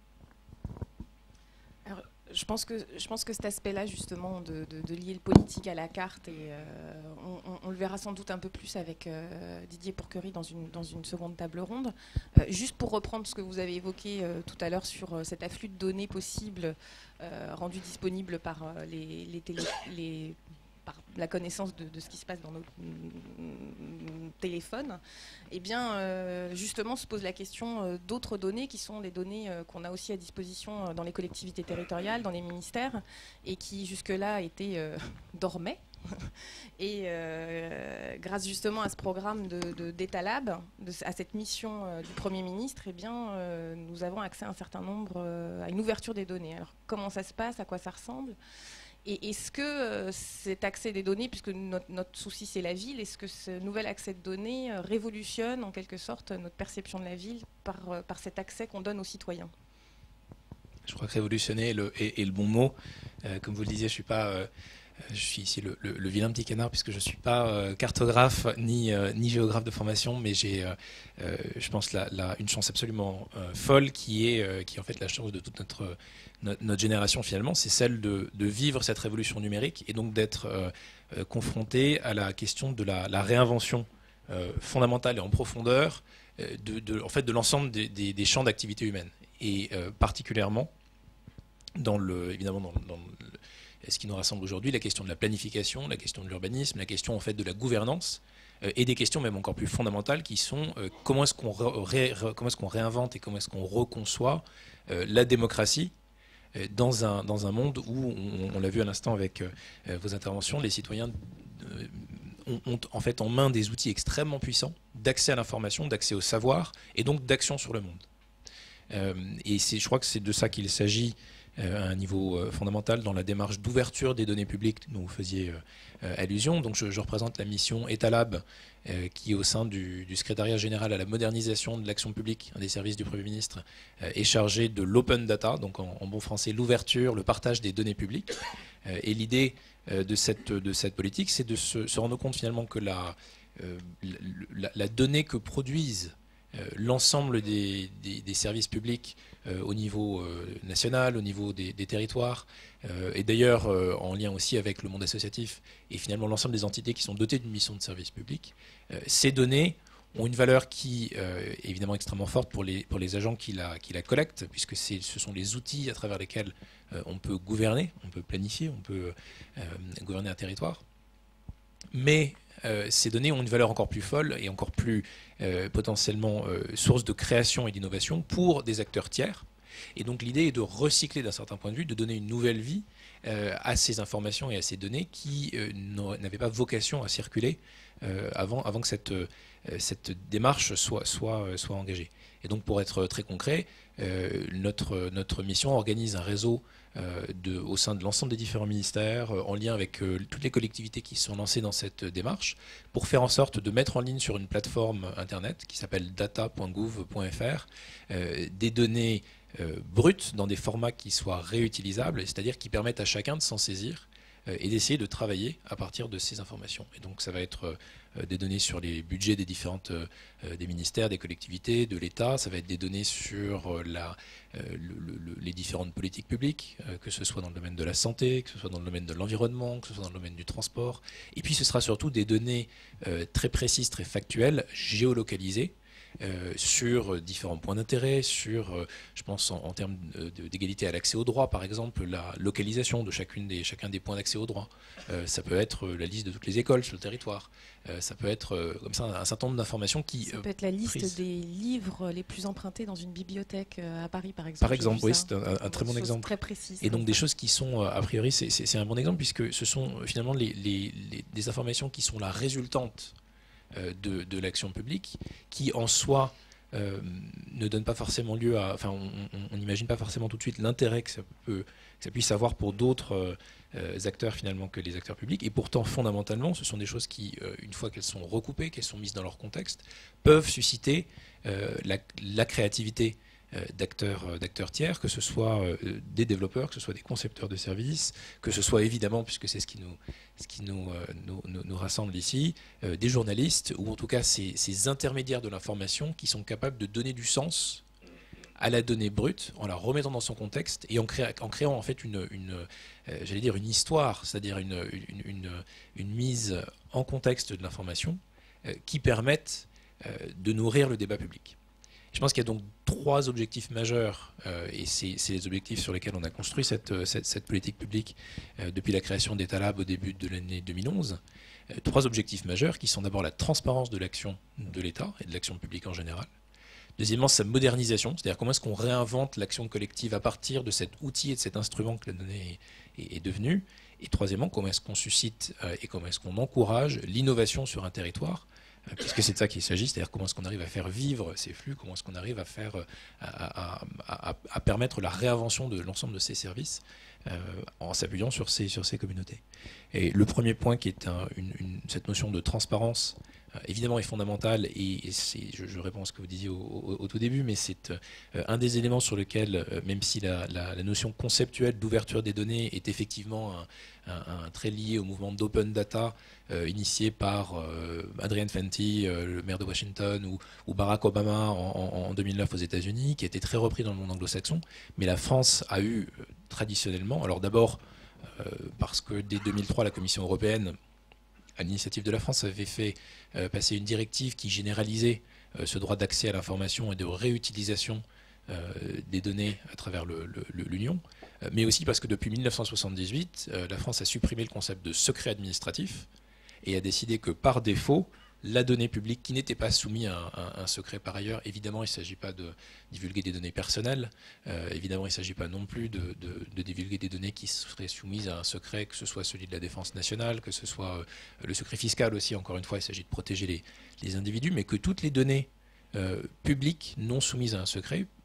Je pense que, je pense que cet aspect-là, justement, de, de, de lier le politique à la carte, et euh, on, on, on le verra sans doute un peu plus avec euh, Didier Pourquerie dans une, dans une seconde table ronde. Euh, juste pour reprendre ce que vous avez évoqué euh, tout à l'heure sur euh, cet afflux de données possibles euh, rendues disponibles par euh, les, les, télé, les par la connaissance de, de ce qui se passe dans nos téléphones, eh bien, euh, justement, se pose la question euh, d'autres données qui sont des données euh, qu'on a aussi à disposition euh, dans les collectivités territoriales, dans les ministères, et qui jusque-là étaient euh, dormaient. Et euh, grâce justement à ce programme de, de, d'État Lab, de, à cette mission euh, du Premier ministre, eh bien, euh, nous avons accès à un certain nombre, euh, à une ouverture des données. Alors, comment ça se passe, à quoi ça ressemble ? Et est-ce que euh, cet accès des données, puisque notre, notre souci c'est la ville, est-ce que ce nouvel accès de données euh, révolutionne en quelque sorte notre perception de la ville par, euh, par cet accès qu'on donne aux citoyens ? Je crois que révolutionner est le, est, est le bon mot. Euh, comme vous le disiez, je suis pas, euh, je suis ici le, le, le vilain petit canard puisque je ne suis pas euh, cartographe ni, euh, ni géographe de formation, mais j'ai, euh, euh, je pense, la, la, une chance absolument euh, folle qui est, euh, qui est en fait la chance de toute notre Notre, notre génération finalement, c'est celle de, de vivre cette révolution numérique et donc d'être euh, euh, confronté à la question de la, la réinvention euh, fondamentale et en profondeur euh, de, de, en fait, de l'ensemble des, des, des champs d'activité humaine. Et euh, particulièrement, dans le, évidemment, dans, dans le, ce qui nous rassemble aujourd'hui, la question de la planification, la question de l'urbanisme, la question en fait, de la gouvernance, euh, et des questions même encore plus fondamentales qui sont euh, comment est-ce qu'on ré, ré, comment est-ce qu'on réinvente et comment est-ce qu'on reconçoit euh, la démocratie Dans un, dans un monde où, on, on l'a vu à l'instant avec euh, vos interventions, les citoyens euh, ont, ont en fait en main des outils extrêmement puissants d'accès à l'information, d'accès au savoir et donc d'action sur le monde. Euh, et je crois que c'est de ça qu'il s'agit euh, à un niveau euh, fondamental dans la démarche d'ouverture des données publiques dont vous faisiez euh, allusion. Donc je, je représente la mission Etalab, euh, qui au sein du, du secrétariat général à la modernisation de l'action publique, un des services du Premier ministre, euh, est chargé de l'open data, donc en, en bon français l'ouverture, le partage des données publiques. Euh, et l'idée euh, de, cette, de cette politique, c'est de se, se rendre compte finalement que la, euh, la, la donnée que produisent Euh, l'ensemble des, des, des services publics euh, au niveau euh, national, au niveau des, des territoires, euh, et d'ailleurs euh, en lien aussi avec le monde associatif et finalement l'ensemble des entités qui sont dotées d'une mission de service public, euh, ces données ont une valeur qui euh, est évidemment extrêmement forte pour les, pour les agents qui la, qui la collectent, puisque ce sont les outils à travers lesquels euh, on peut gouverner, on peut planifier, on peut euh, gouverner un territoire. Mais euh, ces données ont une valeur encore plus folle et encore plus euh, potentiellement euh, source de création et d'innovation pour des acteurs tiers. Et donc l'idée est de recycler d'un certain point de vue, de donner une nouvelle vie euh, à ces informations et à ces données qui euh, n'avaient pas vocation à circuler euh, avant, avant que cette, euh, cette démarche soit, soit, soit engagée. Et donc pour être très concret, euh, notre, notre mission organise un réseau Euh, de, au sein de l'ensemble des différents ministères, euh, en lien avec euh, toutes les collectivités qui sont lancées dans cette démarche, pour faire en sorte de mettre en ligne sur une plateforme internet qui s'appelle data point gouv point f r euh, des données euh, brutes dans des formats qui soient réutilisables, c'est-à-dire qui permettent à chacun de s'en saisir euh, et d'essayer de travailler à partir de ces informations. Et donc ça va être euh, des données sur les budgets des différentes euh, des ministères, des collectivités, de l'État. Ça va être des données sur euh, la, euh, le, le, les différentes politiques publiques, euh, que ce soit dans le domaine de la santé, que ce soit dans le domaine de l'environnement, que ce soit dans le domaine du transport. Et puis ce sera surtout des données euh, très précises, très factuelles, géolocalisées, Euh, sur différents points d'intérêt, sur, euh, je pense en, en termes d'égalité à l'accès au droit, par exemple, la localisation de chacune des, chacun des points d'accès au droit. Euh, ça peut être la liste de toutes les écoles sur le territoire. Euh, ça peut être euh, comme ça un certain nombre d'informations qui... Ça peut être la liste prise. des livres les plus empruntés dans une bibliothèque euh, à Paris, par exemple. Par exemple, oui, c'est un, un très bon exemple. Très précis. Et donc des choses qui sont, a priori, c'est un bon exemple, puisque ce sont finalement les, les, les, des informations qui sont la résultante de, de l'action publique, qui en soi euh, ne donne pas forcément lieu à... Enfin, on n'imagine pas forcément tout de suite l'intérêt que ça, peut, que ça puisse avoir pour d'autres euh, acteurs finalement que les acteurs publics. Et pourtant, fondamentalement, ce sont des choses qui, euh, une fois qu'elles sont recoupées, qu'elles sont mises dans leur contexte, peuvent susciter euh, la, la créativité euh, d'acteurs euh, d'acteurs tiers, que ce soit euh, des développeurs, que ce soit des concepteurs de services, que ce soit évidemment, puisque c'est ce qui nous, ce qui nous, euh, nous, nous, nous rassemble ici, euh, des journalistes, ou en tout cas ces, ces intermédiaires de l'information qui sont capables de donner du sens à la donnée brute, en la remettant dans son contexte et en, créa, en créant en fait une, une euh, j'allais dire une histoire, c'est-à-dire une, une, une, une mise en contexte de l'information euh, qui permettent euh, de nourrir le débat public. Je pense qu'il y a donc trois objectifs majeurs, euh, et c'est les objectifs sur lesquels on a construit cette, cette, cette politique publique euh, depuis la création d'Etalab au début de l'année deux mille onze. Euh, trois objectifs majeurs qui sont d'abord la transparence de l'action de l'État et de l'action publique en général. Deuxièmement, sa modernisation, c'est-à-dire comment est-ce qu'on réinvente l'action collective à partir de cet outil et de cet instrument que la donnée est, est, est devenue. Et troisièmement, comment est-ce qu'on suscite euh, et comment est-ce qu'on encourage l'innovation sur un territoire, euh, puisque c'est de ça qu'il s'agit, c'est-à-dire comment est-ce qu'on arrive à faire vivre ces flux, comment est-ce qu'on arrive à faire, euh, à, à, à, à permettre la réinvention de l'ensemble de ces services euh, en s'appuyant sur ces, sur ces communautés. Et le premier point qui est un, une, une, cette notion de transparence, Euh, évidemment est fondamental, et, et je, je réponds à ce que vous disiez au, au, au tout début, mais c'est euh, un des éléments sur lequel, euh, même si la, la, la notion conceptuelle d'ouverture des données est effectivement un, un, un trait lié au mouvement d'open data euh, initié par euh, Adrian Fenty, euh, le maire de Washington, ou, ou Barack Obama en, en, en deux mille neuf aux États-Unis, qui a été très repris dans le monde anglo-saxon, mais la France a eu euh, traditionnellement, alors d'abord euh, parce que dès deux mille trois, la Commission européenne, à l'initiative de la France, avait fait euh, passer une directive qui généralisait euh, ce droit d'accès à l'information et de réutilisation euh, des données à travers l'Union, euh, mais aussi parce que depuis mille neuf cent soixante-dix-huit, euh, la France a supprimé le concept de secret administratif et a décidé que par défaut, la donnée publique qui n'était pas soumise à un, à un secret par ailleurs, évidemment il ne s'agit pas de divulguer des données personnelles, euh, évidemment il ne s'agit pas non plus de, de, de divulguer des données qui seraient soumises à un secret, que ce soit celui de la défense nationale, que ce soit euh, le secret fiscal aussi, encore une fois il s'agit de protéger les, les individus, mais que toutes les données euh, publiques non soumises à un secret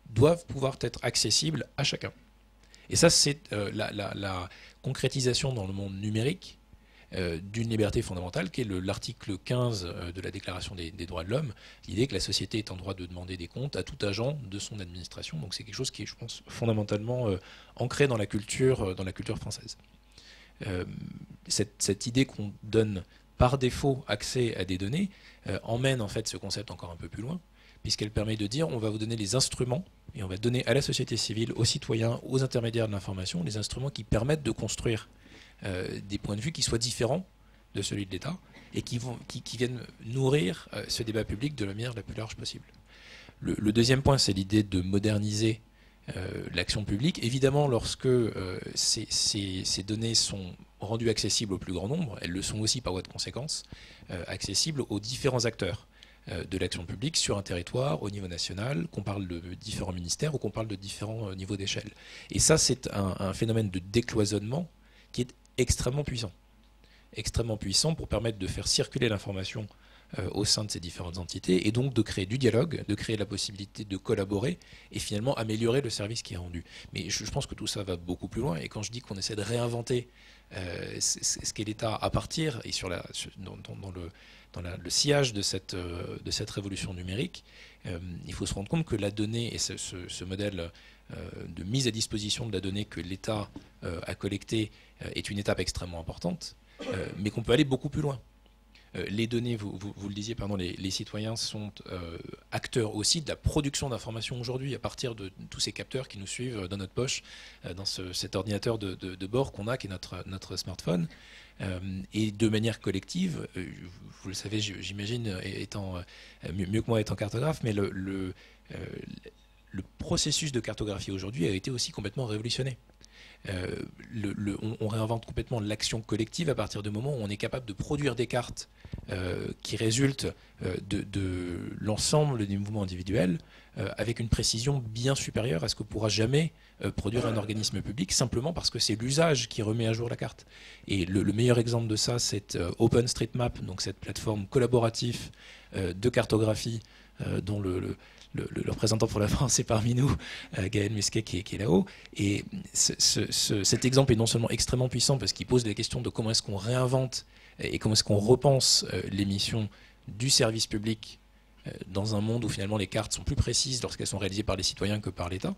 doivent pouvoir être accessibles à chacun. Et ça, c'est euh, la, la, la concrétisation dans le monde numérique euh, d'une liberté fondamentale, qui est le, l'article quinze euh, de la Déclaration des, des droits de l'homme, l'idée que la société est en droit de demander des comptes à tout agent de son administration. Donc c'est quelque chose qui est, je pense, fondamentalement euh, ancré dans la culture, euh, dans la culture française. Euh, cette, cette idée qu'on donne par défaut accès à des données euh, emmène en fait ce concept encore un peu plus loin, puisqu'elle permet de dire on va vous donner les instruments et on va donner à la société civile, aux citoyens, aux intermédiaires de l'information, les instruments qui permettent de construire euh, des points de vue qui soient différents de celui de l'État et qui, vont, qui, qui viennent nourrir euh, ce débat public de la manière la plus large possible. Le, le deuxième point, c'est l'idée de moderniser euh, l'action publique. Évidemment, lorsque euh, ces, ces, ces données sont rendues accessibles au plus grand nombre, elles le sont aussi par voie de conséquence, euh, accessibles aux différents acteurs de l'action publique sur un territoire au niveau national, qu'on parle de différents ministères ou qu'on parle de différents niveaux d'échelle. Et ça, c'est un, un phénomène de décloisonnement qui est extrêmement puissant. Extrêmement puissant pour permettre de faire circuler l'information euh, au sein de ces différentes entités et donc de créer du dialogue, de créer la possibilité de collaborer et finalement améliorer le service qui est rendu. Mais je, je pense que tout ça va beaucoup plus loin et quand je dis qu'on essaie de réinventer euh, ce qu'est l'État à partir et sur la, sur, dans, dans, dans le dans la, le sillage de cette, euh, de cette révolution numérique, euh, il faut se rendre compte que la donnée et ce, ce, ce modèle euh, de mise à disposition de la donnée que l'État euh, a collectée euh, est une étape extrêmement importante, euh, mais qu'on peut aller beaucoup plus loin. Euh, les données, vous, vous, vous le disiez, pardon, les, les citoyens sont euh, acteurs aussi de la production d'informations aujourd'hui à partir de tous ces capteurs qui nous suivent dans notre poche, euh, dans ce, cet ordinateur de, de, de bord qu'on a, qui est notre, notre smartphone. Euh, et de manière collective, euh, vous le savez, j'imagine, étant euh, mieux, mieux que moi étant cartographe, mais le, le, euh, le processus de cartographie aujourd'hui a été aussi complètement révolutionné. Euh, le, le, on, on réinvente complètement l'action collective à partir du moment où on est capable de produire des cartes euh, qui résultent euh, de, de l'ensemble des mouvements individuels euh, avec une précision bien supérieure à ce que pourra jamais euh, produire un organisme public, simplement parce que c'est l'usage qui remet à jour la carte. Et le, le meilleur exemple de ça, c'est euh, OpenStreetMap, donc cette plateforme collaborative euh, de cartographie euh, dont le, le Le, le, le représentant pour la France est parmi nous, euh, Gaël Musquet, qui est, qui est là-haut. Et ce, ce, ce, cet exemple est non seulement extrêmement puissant parce qu'il pose la question de comment est-ce qu'on réinvente et comment est-ce qu'on repense euh, les missions du service public euh, dans un monde où finalement les cartes sont plus précises lorsqu'elles sont réalisées par les citoyens que par l'État.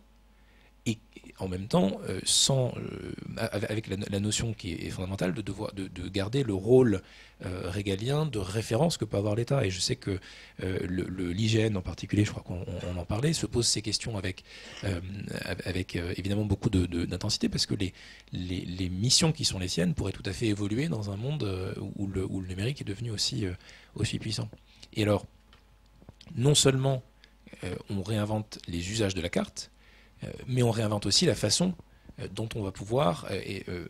Et en même temps, euh, sans, euh, avec la, la notion qui est fondamentale de, devoir, de, de garder le rôle euh, régalien de référence que peut avoir l'État. Et je sais que euh, le, le, l'I G N en particulier, je crois qu'on on en parlait, se pose ces questions avec, euh, avec euh, évidemment beaucoup de, de, d'intensité, parce que les, les, les missions qui sont les siennes pourraient tout à fait évoluer dans un monde euh, où, le, où le numérique est devenu aussi, euh, aussi puissant. Et alors, non seulement euh, on réinvente les usages de la carte, mais on réinvente aussi la façon dont on va pouvoir et, euh,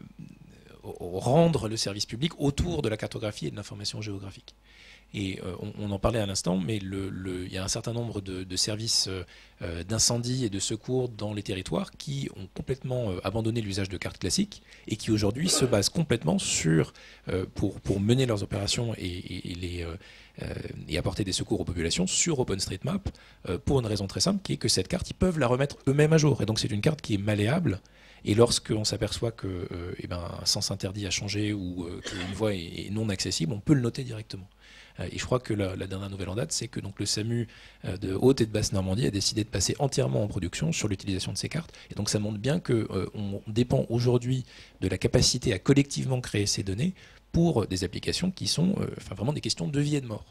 rendre le service public autour de la cartographie et de l'information géographique. Et euh, on, on en parlait à l'instant, mais le, le, il y a un certain nombre de, de services euh, d'incendie et de secours dans les territoires qui ont complètement euh, abandonné l'usage de cartes classiques et qui aujourd'hui se basent complètement sur, euh, pour, pour mener leurs opérations et, et, et, les, euh, euh, et apporter des secours aux populations sur OpenStreetMap, euh, pour une raison très simple, qui est que cette carte, ils peuvent la remettre eux-mêmes à jour. Et donc c'est une carte qui est malléable. Et lorsqu'on s'aperçoit que euh, eh ben, un sens interdit a changé ou euh, qu'une voie est, est non accessible, on peut le noter directement. Et je crois que la, la dernière nouvelle en date, c'est que donc, le SAMU de Haute et de Basse Normandie a décidé de passer entièrement en production sur l'utilisation de ces cartes. Et donc ça montre bien qu'on euh, dépend aujourd'hui de la capacité à collectivement créer ces données pour des applications qui sont euh, enfin, vraiment des questions de vie et de mort.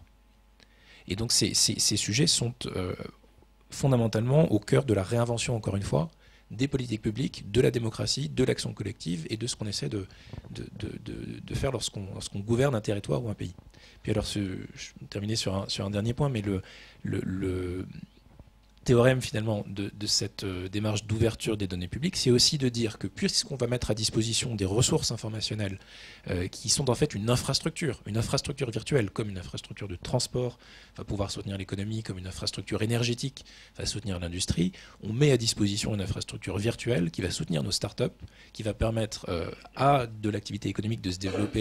Et donc ces, ces, ces sujets sont euh, fondamentalement au cœur de la réinvention, encore une fois, des politiques publiques, de la démocratie, de l'action collective et de ce qu'on essaie de, de, de, de, de faire lorsqu'on lorsqu'on gouverne un territoire ou un pays. Puis alors, ce, je vais terminer sur un, sur un dernier point, mais le, le, le théorème finalement de, de cette euh, démarche d'ouverture des données publiques, c'est aussi de dire que puisqu'on va mettre à disposition des ressources informationnelles euh, qui sont en fait une infrastructure, une infrastructure virtuelle, comme une infrastructure de transport va pouvoir soutenir l'économie, comme une infrastructure énergétique va soutenir l'industrie, on met à disposition une infrastructure virtuelle qui va soutenir nos startups, qui va permettre euh, à de l'activité économique de se développer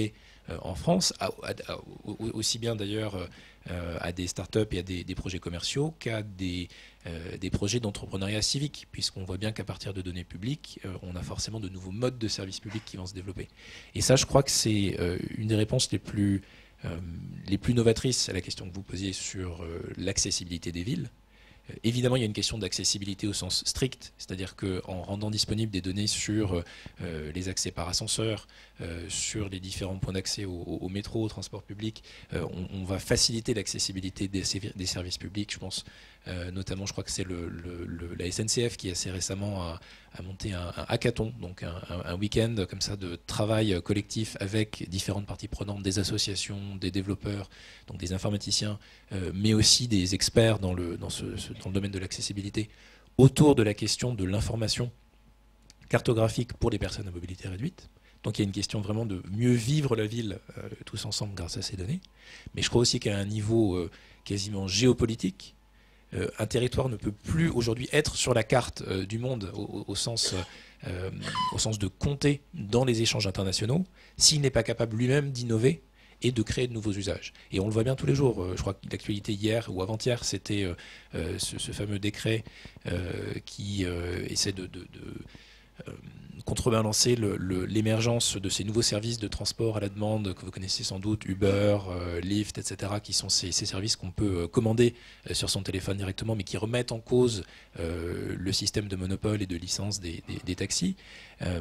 euh, en France, à, à, à, aussi bien d'ailleurs euh, à des startups et à des, des projets commerciaux qu'à des, euh, des projets d'entrepreneuriat civique, puisqu'on voit bien qu'à partir de données publiques, euh, on a forcément de nouveaux modes de services publics qui vont se développer. Et ça, je crois que c'est euh, une des réponses les plus, euh, les plus novatrices à la question que vous posiez sur euh, l'accessibilité des villes. Euh, évidemment, il y a une question d'accessibilité au sens strict, c'est-à-dire qu'en rendant disponibles des données sur euh, les accès par ascenseur, euh, sur les différents points d'accès au, au métro, au transport public, euh, on, on va faciliter l'accessibilité des, des services publics. Je pense euh, notamment, je crois que c'est le, le, le, la S N C F qui assez récemment a, a monté un, un hackathon, donc un, un, un week-end comme ça de travail collectif avec différentes parties prenantes, des associations, des développeurs, donc des informaticiens, euh, mais aussi des experts dans le, dans ce, ce, dans le domaine de l'accessibilité, autour de la question de l'information cartographique pour les personnes à mobilité réduite. Donc il y a une question vraiment de mieux vivre la ville euh, tous ensemble grâce à ces données. Mais je crois aussi qu'à un niveau euh, quasiment géopolitique, euh, un territoire ne peut plus aujourd'hui être sur la carte euh, du monde au, au, sens, euh, au sens de compter dans les échanges internationaux s'il n'est pas capable lui-même d'innover et de créer de nouveaux usages. Et on le voit bien tous les jours. Je crois que l'actualité hier ou avant-hier, c'était euh, ce, ce fameux décret euh, qui euh, essaie de... de, de Euh, contrebalancer l'émergence de ces nouveaux services de transport à la demande que vous connaissez sans doute, Uber, euh, Lyft, et cetera, qui sont ces, ces services qu'on peut commander euh, sur son téléphone directement, mais qui remettent en cause euh, le système de monopole et de licence des, des, des taxis. Euh,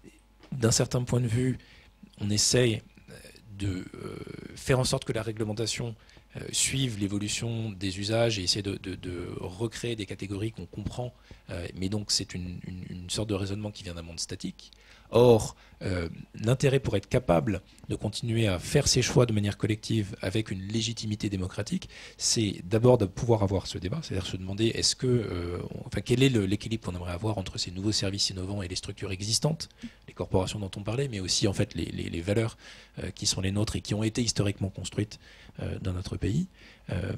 D'un certain point de vue, on essaye de euh, faire en sorte que la réglementation euh, suive l'évolution des usages et essayer de, de, de recréer des catégories qu'on comprend, euh, mais donc c'est une, une, une sorte de raisonnement qui vient d'un monde statique. Or, euh, l'intérêt pour être capable de continuer à faire ses choix de manière collective avec une légitimité démocratique, c'est d'abord de pouvoir avoir ce débat, c'est-à-dire se demander est-ce que, euh, enfin, quel est l'équilibre qu'on aimerait avoir entre ces nouveaux services innovants et les structures existantes, les corporations dont on parlait, mais aussi en fait les, les, les valeurs euh, qui sont les nôtres et qui ont été historiquement construites euh, dans notre pays. Euh,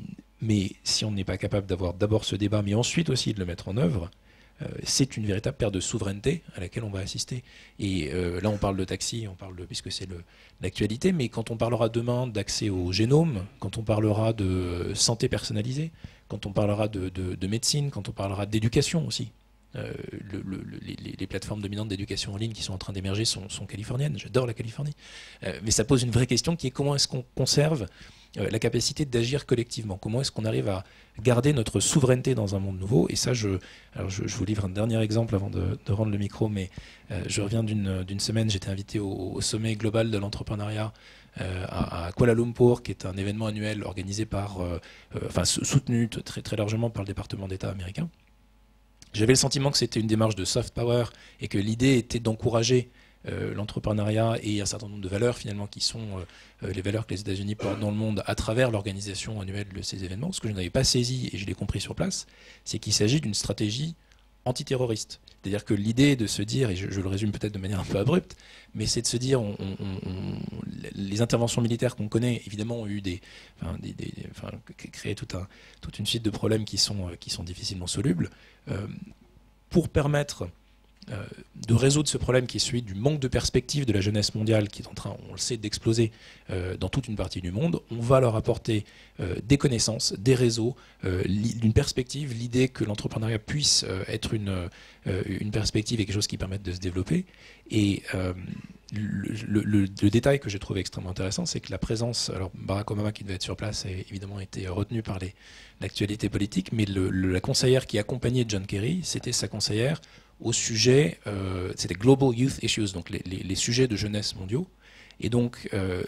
mais si on n'est pas capable d'avoir d'abord ce débat, mais ensuite aussi de le mettre en œuvre, Euh, c'est une véritable perte de souveraineté à laquelle on va assister. Et euh, là, on parle de taxi, on parle de, puisque c'est l'actualité, mais quand on parlera demain d'accès au génome, quand on parlera de santé personnalisée, quand on parlera de, de, de médecine, quand on parlera d'éducation aussi, euh, le, le, les, les plateformes dominantes d'éducation en ligne qui sont en train d'émerger sont, sont californiennes. J'adore la Californie. Euh, mais ça pose une vraie question qui est comment est-ce qu'on conserve la capacité d'agir collectivement. Comment est-ce qu'on arrive à garder notre souveraineté dans un monde nouveau? Et ça, je, alors je, je vous livre un dernier exemple avant de, de rendre le micro, mais euh, je reviens d'une semaine, j'étais invité au, au sommet global de l'entrepreneuriat euh, à, à Kuala Lumpur, qui est un événement annuel organisé par, euh, euh, enfin soutenu très, très largement par le département d'État américain. J'avais le sentiment que c'était une démarche de soft power et que l'idée était d'encourager Euh, l'entrepreneuriat et un certain nombre de valeurs finalement qui sont euh, les valeurs que les États-Unis portent dans le monde à travers l'organisation annuelle de ces événements. Ce que je n'avais pas saisi, et je l'ai compris sur place, c'est qu'il s'agit d'une stratégie antiterroriste. C'est-à-dire que l'idée de se dire, et je, je le résume peut-être de manière un peu abrupte, mais c'est de se dire, on, on, on, les interventions militaires qu'on connaît, évidemment, ont eu des, enfin, des, des, enfin, créé tout un, toute une suite de problèmes qui sont, qui sont difficilement solubles. Euh, pour permettre Euh, de résoudre ce problème qui est celui du manque de perspective de la jeunesse mondiale qui est en train, on le sait, d'exploser euh, dans toute une partie du monde, on va leur apporter euh, des connaissances, des réseaux, euh, une perspective, l'idée que l'entrepreneuriat puisse euh, être une, euh, une perspective et quelque chose qui permette de se développer. Et euh, le, le, le, le détail que j'ai trouvé extrêmement intéressant, c'est que la présence, alors Barack Obama qui devait être sur place a évidemment été retenu par l'actualité politique, mais le, le, la conseillère qui accompagnait John Kerry, c'était sa conseillère au sujet, euh, c'était Global Youth Issues, donc les, les, les sujets de jeunesse mondiaux. Et donc, euh,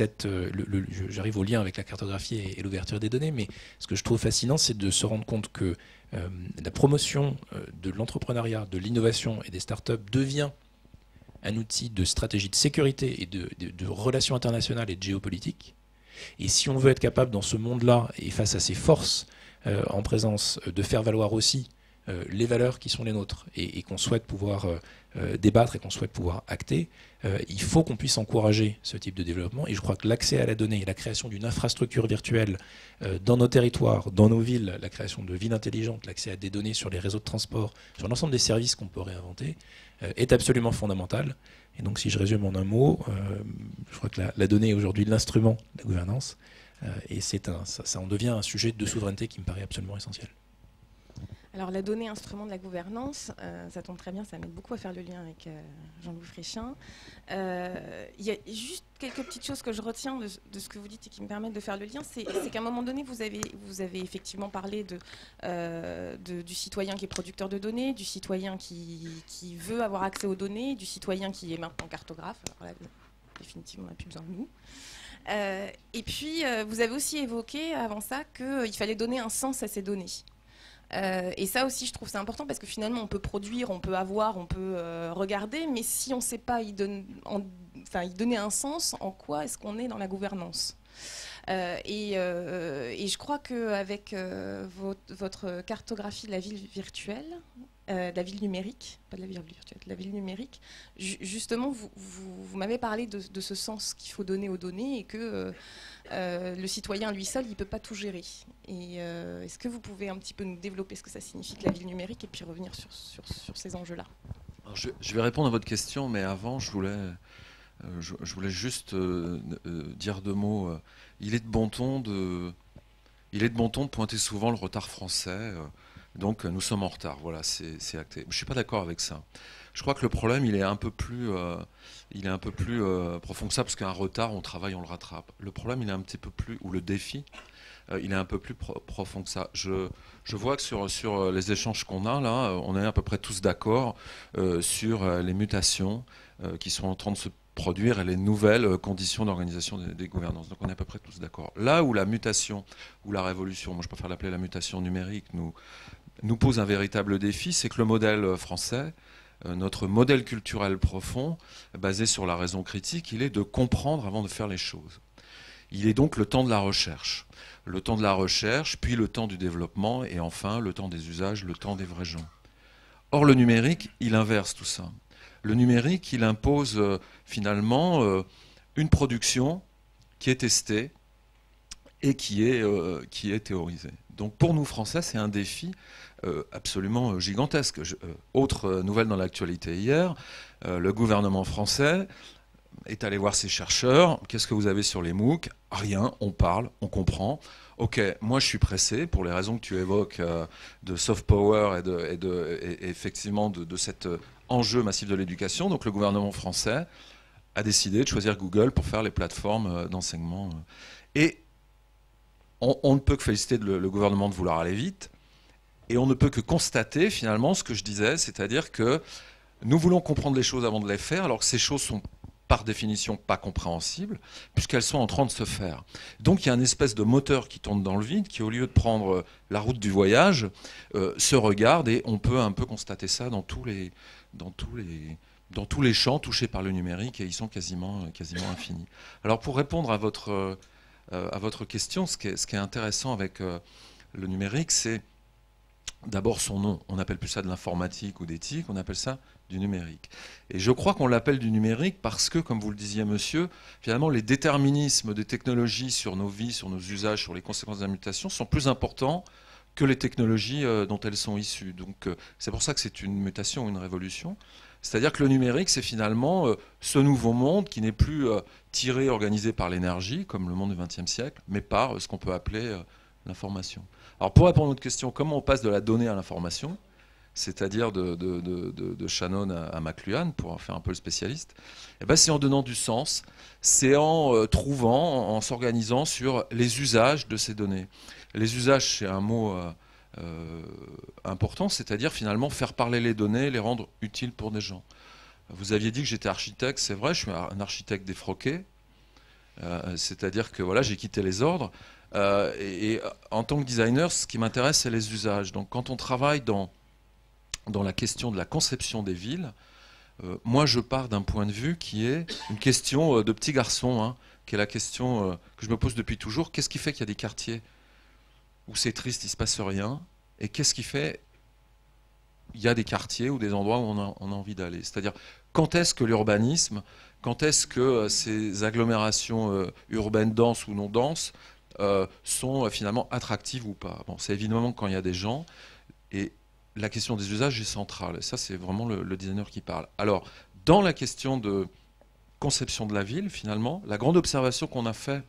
j'arrive au lien avec la cartographie et, et l'ouverture des données, mais ce que je trouve fascinant, c'est de se rendre compte que euh, la promotion de l'entrepreneuriat, de l'innovation et des startups devient un outil de stratégie de sécurité et de, de, de relations internationales et de géopolitique. Et si on veut être capable dans ce monde-là, et face à ces forces euh, en présence, de faire valoir aussi euh, les valeurs qui sont les nôtres et, et qu'on souhaite pouvoir euh, euh, débattre et qu'on souhaite pouvoir acter, euh, il faut qu'on puisse encourager ce type de développement. Et je crois que l'accès à la donnée et la création d'une infrastructure virtuelle euh, dans nos territoires, dans nos villes, la création de villes intelligentes, l'accès à des données sur les réseaux de transport, sur l'ensemble des services qu'on peut réinventer, euh, est absolument fondamental. Et donc, si je résume en un mot, euh, je crois que la, la donnée est aujourd'hui l'instrument de la gouvernance. Euh, et c'est un, ça, ça en devient un sujet de souveraineté qui me paraît absolument essentiel. Alors la donnée instrument de la gouvernance, euh, ça tombe très bien, ça m'aide beaucoup à faire le lien avec euh, Jean-Louis Fréchin. Euh, Il y a juste quelques petites choses que je retiens de, de ce que vous dites et qui me permettent de faire le lien, c'est qu'à un moment donné, vous avez, vous avez effectivement parlé de, euh, de, du citoyen qui est producteur de données, du citoyen qui, qui veut avoir accès aux données, du citoyen qui est maintenant cartographe. Alors là, définitivement, on n'a plus besoin de nous. Euh, et puis, euh, vous avez aussi évoqué avant ça qu'il euh, fallait donner un sens à ces données. Euh, et ça aussi, je trouve c'est important parce que finalement, on peut produire, on peut avoir, on peut euh, regarder, mais si on ne sait pas y, donne, en, enfin, y donner un sens, en quoi est-ce qu'on est dans la gouvernance ? Euh, et, euh, et je crois qu'avec euh, votre, votre cartographie de la ville virtuelle, euh, de la ville numérique, pas de la ville virtuelle, de la ville numérique, ju justement, vous, vous, vous m'avez parlé de, de ce sens qu'il faut donner aux données et que euh, euh, le citoyen, lui seul, il ne peut pas tout gérer. Et euh, est-ce que vous pouvez un petit peu nous développer ce que ça signifie que la ville numérique et puis revenir sur, sur, sur ces enjeux-là ? je, je vais répondre à votre question, mais avant, je voulais, euh, je, je voulais juste euh, euh, dire deux mots. Euh, il est de bon ton de, il est de bon ton de pointer souvent le retard français. Euh, donc, nous sommes en retard. Voilà, c'est acté. Je ne suis pas d'accord avec ça. Je crois que le problème, il est un peu plus, euh, il est un peu plus euh, profond que ça, parce qu'un retard, on travaille, on le rattrape. Le problème, il est un petit peu plus, ou le défi, euh, il est un peu plus pro profond que ça. Je, je vois que sur, sur les échanges qu'on a là, on est à peu près tous d'accord euh, sur euh, les mutations euh, qui sont en train de se produire et les nouvelles conditions d'organisation des, des gouvernances. Donc on est à peu près tous d'accord. Là où la mutation, ou la révolution, moi je préfère l'appeler la mutation numérique, nous, nous pose un véritable défi, c'est que le modèle français, euh, notre modèle culturel profond, basé sur la raison critique, il est de comprendre avant de faire les choses. Il est donc le temps de la recherche. Le temps de la recherche, puis le temps du développement, et enfin le temps des usages, le temps des vrais gens. Or le numérique, il inverse tout ça. Le numérique, il impose euh, finalement euh, une production qui est testée et qui est, euh, qui est théorisée. Donc pour nous Français, c'est un défi euh, absolument gigantesque. Je, euh, autre nouvelle dans l'actualité hier, euh, le gouvernement français est allé voir ses chercheurs. Qu'est-ce que vous avez sur les MOOC? Rien, on parle, on comprend. Ok, moi je suis pressé, pour les raisons que tu évoques, euh, de soft power et, de, et, de, et, et effectivement de, de cet enjeu massif de l'éducation. Donc le gouvernement français a décidé de choisir Google pour faire les plateformes d'enseignement. Et on, on ne peut que féliciter le, le gouvernement de vouloir aller vite. Et on ne peut que constater finalement ce que je disais, c'est-à-dire que nous voulons comprendre les choses avant de les faire, alors que ces choses sont par définition pas compréhensibles, puisqu'elles sont en train de se faire. Donc il y a une espèce de moteur qui tourne dans le vide, qui au lieu de prendre la route du voyage, euh, se regarde, et on peut un peu constater ça dans tous les, dans tous les, dans tous les champs touchés par le numérique, et ils sont quasiment, quasiment infinis. Alors pour répondre à votre, euh, à votre question, ce qui est, ce qui est intéressant avec euh, le numérique, c'est d'abord son nom. On n'appelle plus ça de l'informatique ou d'éthique, on appelle ça du numérique. Et je crois qu'on l'appelle du numérique parce que, comme vous le disiez, monsieur, finalement, les déterminismes des technologies sur nos vies, sur nos usages, sur les conséquences de la mutation sont plus importants que les technologies euh, dont elles sont issues. Donc, euh, c'est pour ça que c'est une mutation, une révolution. C'est-à-dire que le numérique, c'est finalement euh, ce nouveau monde qui n'est plus euh, tiré, organisé par l'énergie, comme le monde du vingtième siècle, mais par euh, ce qu'on peut appeler euh, l'information. Alors, pour répondre à votre question, comment on passe de la donnée à l'information, c'est-à-dire de, de, de, de, de Shannon à, à McLuhan, pour en faire un peu le spécialiste, eh ben c'est en donnant du sens, c'est en euh, trouvant, en, en s'organisant sur les usages de ces données. Les usages, c'est un mot euh, euh, important, c'est-à-dire finalement faire parler les données, les rendre utiles pour des gens. Vous aviez dit que j'étais architecte, c'est vrai, je suis un architecte défroqué, euh, c'est-à-dire que voilà, j'ai quitté les ordres, euh, et, et en tant que designer, ce qui m'intéresse, c'est les usages. Donc quand on travaille dans dans la question de la conception des villes, euh, moi je pars d'un point de vue qui est une question euh, de petit garçon, hein, qui est la question euh, que je me pose depuis toujours. Qu'est-ce qui fait qu'il y a des quartiers où c'est triste, il ne se passe rien, et qu'est-ce qui fait il y a des quartiers ou des endroits où on a, on a envie d'aller. C'est-à-dire, quand est-ce que l'urbanisme, quand est-ce que euh, ces agglomérations euh, urbaines denses ou non denses euh, sont euh, finalement attractives ou pas? Bon, c'est évidemment quand il y a des gens, et la question des usages est centrale. Et ça, c'est vraiment le, le designer qui parle. Alors, dans la question de conception de la ville, finalement, la grande observation qu'on a faite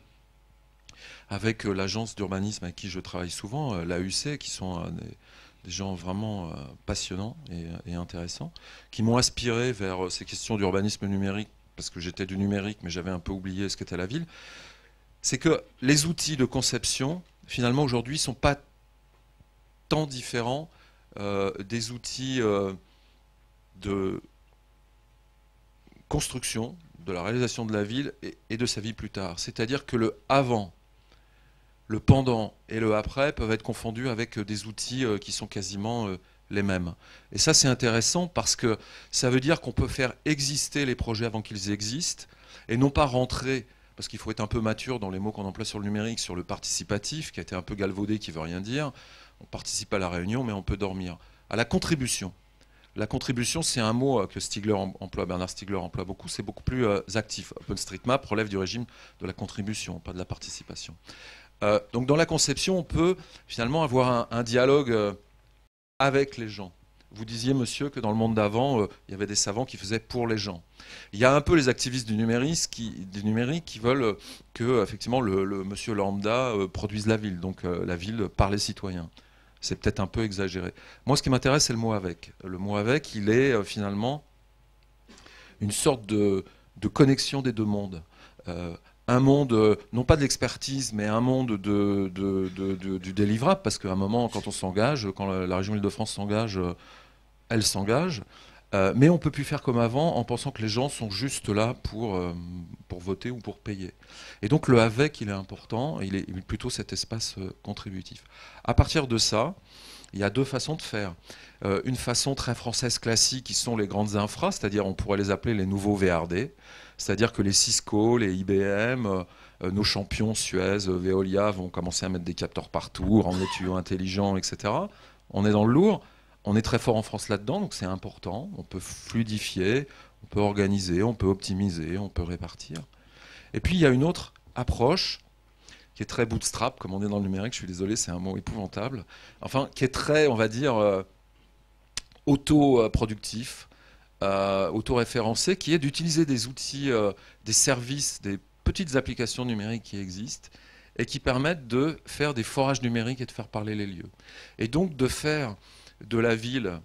avec euh, l'agence d'urbanisme avec qui je travaille souvent, euh, l'A U C, qui sont euh, des, des gens vraiment euh, passionnants et, et intéressants, qui m'ont aspiré vers euh, ces questions d'urbanisme numérique, parce que j'étais du numérique, mais j'avais un peu oublié ce qu'était la ville, c'est que les outils de conception, finalement, aujourd'hui, ne sont pas tant différents euh, des outils euh, de construction, de la réalisation de la ville et, et de sa vie plus tard. C'est-à-dire que le avant, le pendant et le après peuvent être confondus avec des outils euh, qui sont quasiment euh, les mêmes. Et ça, c'est intéressant parce que ça veut dire qu'on peut faire exister les projets avant qu'ils existent et non pas rentrer, parce qu'il faut être un peu mature dans les mots qu'on emploie sur le numérique, sur le participatif, qui a été un peu galvaudé, qui ne veut rien dire. On participe à la réunion, mais on peut dormir. À la contribution. La contribution, c'est un mot que Stigler emploie, Bernard Stiegler emploie beaucoup, c'est beaucoup plus euh, actif. OpenStreetMap relève du régime de la contribution, pas de la participation. Euh, donc dans la conception, on peut finalement avoir un, un dialogue euh, avec les gens. Vous disiez, monsieur, que dans le monde d'avant, euh, il y avait des savants qui faisaient pour les gens. Il y a un peu les activistes du numérique qui, du numérique qui veulent euh, que effectivement, le, le monsieur lambda euh, produise la ville, donc euh, la ville par les citoyens. C'est peut-être un peu exagéré. Moi, ce qui m'intéresse, c'est le mot avec. Le mot avec, il est euh, finalement une sorte de, de connexion des deux mondes. Euh, un monde, euh, non pas de l'expertise, mais un monde de, de, de, de, du délivrable, parce qu'à un moment, quand on s'engage, quand la, la région Île-de-France s'engage, euh, elle s'engage. Euh, mais on ne peut plus faire comme avant en pensant que les gens sont juste là pour, euh, pour voter ou pour payer. Et donc le avec, il est important, il est, il est plutôt cet espace euh, contributif. À partir de ça, il y a deux façons de faire. Euh, une façon très française classique, qui sont les grandes infras, c'est-à-dire on pourrait les appeler les nouveaux V R D, c'est-à-dire que les Cisco, les I B M, euh, nos champions Suez, Veolia vont commencer à mettre des capteurs partout, rendre les tuyaux intelligents, et cetera. On est dans le lourd. On est très fort en France là-dedans, donc c'est important. On peut fluidifier, on peut organiser, on peut optimiser, on peut répartir. Et puis il y a une autre approche qui est très bootstrap, comme on est dans le numérique, je suis désolé, c'est un mot épouvantable. Enfin, qui est très, on va dire, euh, auto-productif, euh, auto-référencé, qui est d'utiliser des outils, euh, des services, des petites applications numériques qui existent et qui permettent de faire des forages numériques et de faire parler les lieux. Et donc de faire de la ville.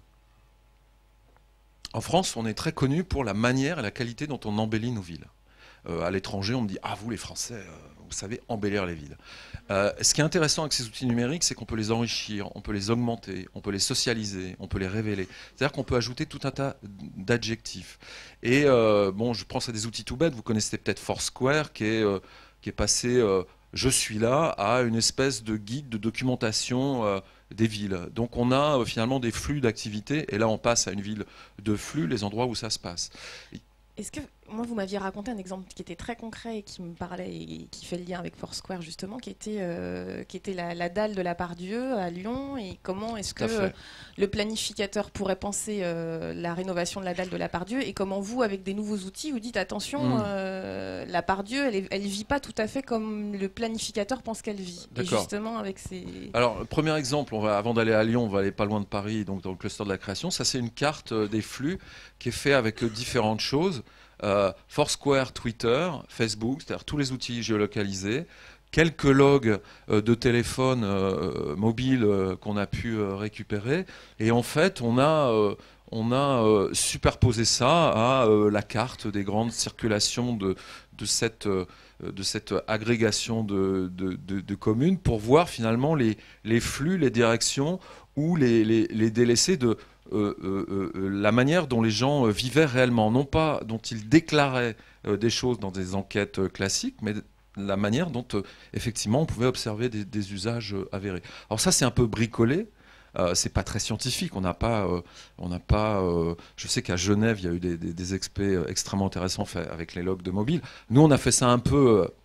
En France, on est très connu pour la manière et la qualité dont on embellit nos villes. Euh, à l'étranger, on me dit « Ah, vous les Français, euh, vous savez embellir les villes. Euh, » Ce qui est intéressant avec ces outils numériques, c'est qu'on peut les enrichir, on peut les augmenter, on peut les socialiser, on peut les révéler. C'est-à-dire qu'on peut ajouter tout un tas d'adjectifs. Et euh, bon, je pense à des outils tout bêtes. Vous connaissez peut-être Foursquare, qui est, euh, qui est passé euh, « Je suis là » à une espèce de guide de documentation euh, des villes. Donc on a euh, finalement des flux d'activités, et là on passe à une ville de flux, les endroits où ça se passe. Est-ce que, moi vous m'aviez raconté un exemple qui était très concret et qui me parlait et qui fait le lien avec Foursquare justement, qui était, euh, qui était la, la dalle de la Part-Dieu à Lyon, et comment est-ce que euh, le planificateur pourrait penser euh, la rénovation de la dalle de la Part-Dieu, et comment vous, avec des nouveaux outils, vous dites attention, mmh. euh, la Part-Dieu, elle ne vit pas tout à fait comme le planificateur pense qu'elle vit. Et justement avec ces... Alors, le premier exemple, on va, avant d'aller à Lyon, on va aller pas loin de Paris, donc dans le cluster de la création. Ça, c'est une carte euh, des flux qui est fait avec euh, différentes choses. Euh, Foursquare, Twitter, Facebook, c'est-à-dire tous les outils géolocalisés, quelques logs euh, de téléphone euh, mobile euh, qu'on a pu euh, récupérer, et en fait on a, euh, on a euh, superposé ça à euh, la carte des grandes circulations de, de, cette, euh, de cette agrégation de, de, de, de communes, pour voir finalement les, les flux, les directions ou les, les, les délaissés de Euh, euh, euh, la manière dont les gens euh, vivaient réellement, non pas dont ils déclaraient euh, des choses dans des enquêtes euh, classiques, mais la manière dont euh, effectivement on pouvait observer des, des usages euh, avérés. Alors ça, c'est un peu bricolé, euh, c'est pas très scientifique, on n'a pas, euh, on n'a pas euh, je sais qu'à Genève il y a eu des, des, des expés extrêmement intéressants faits avec les logs de mobile. Nous on a fait ça un peu euh,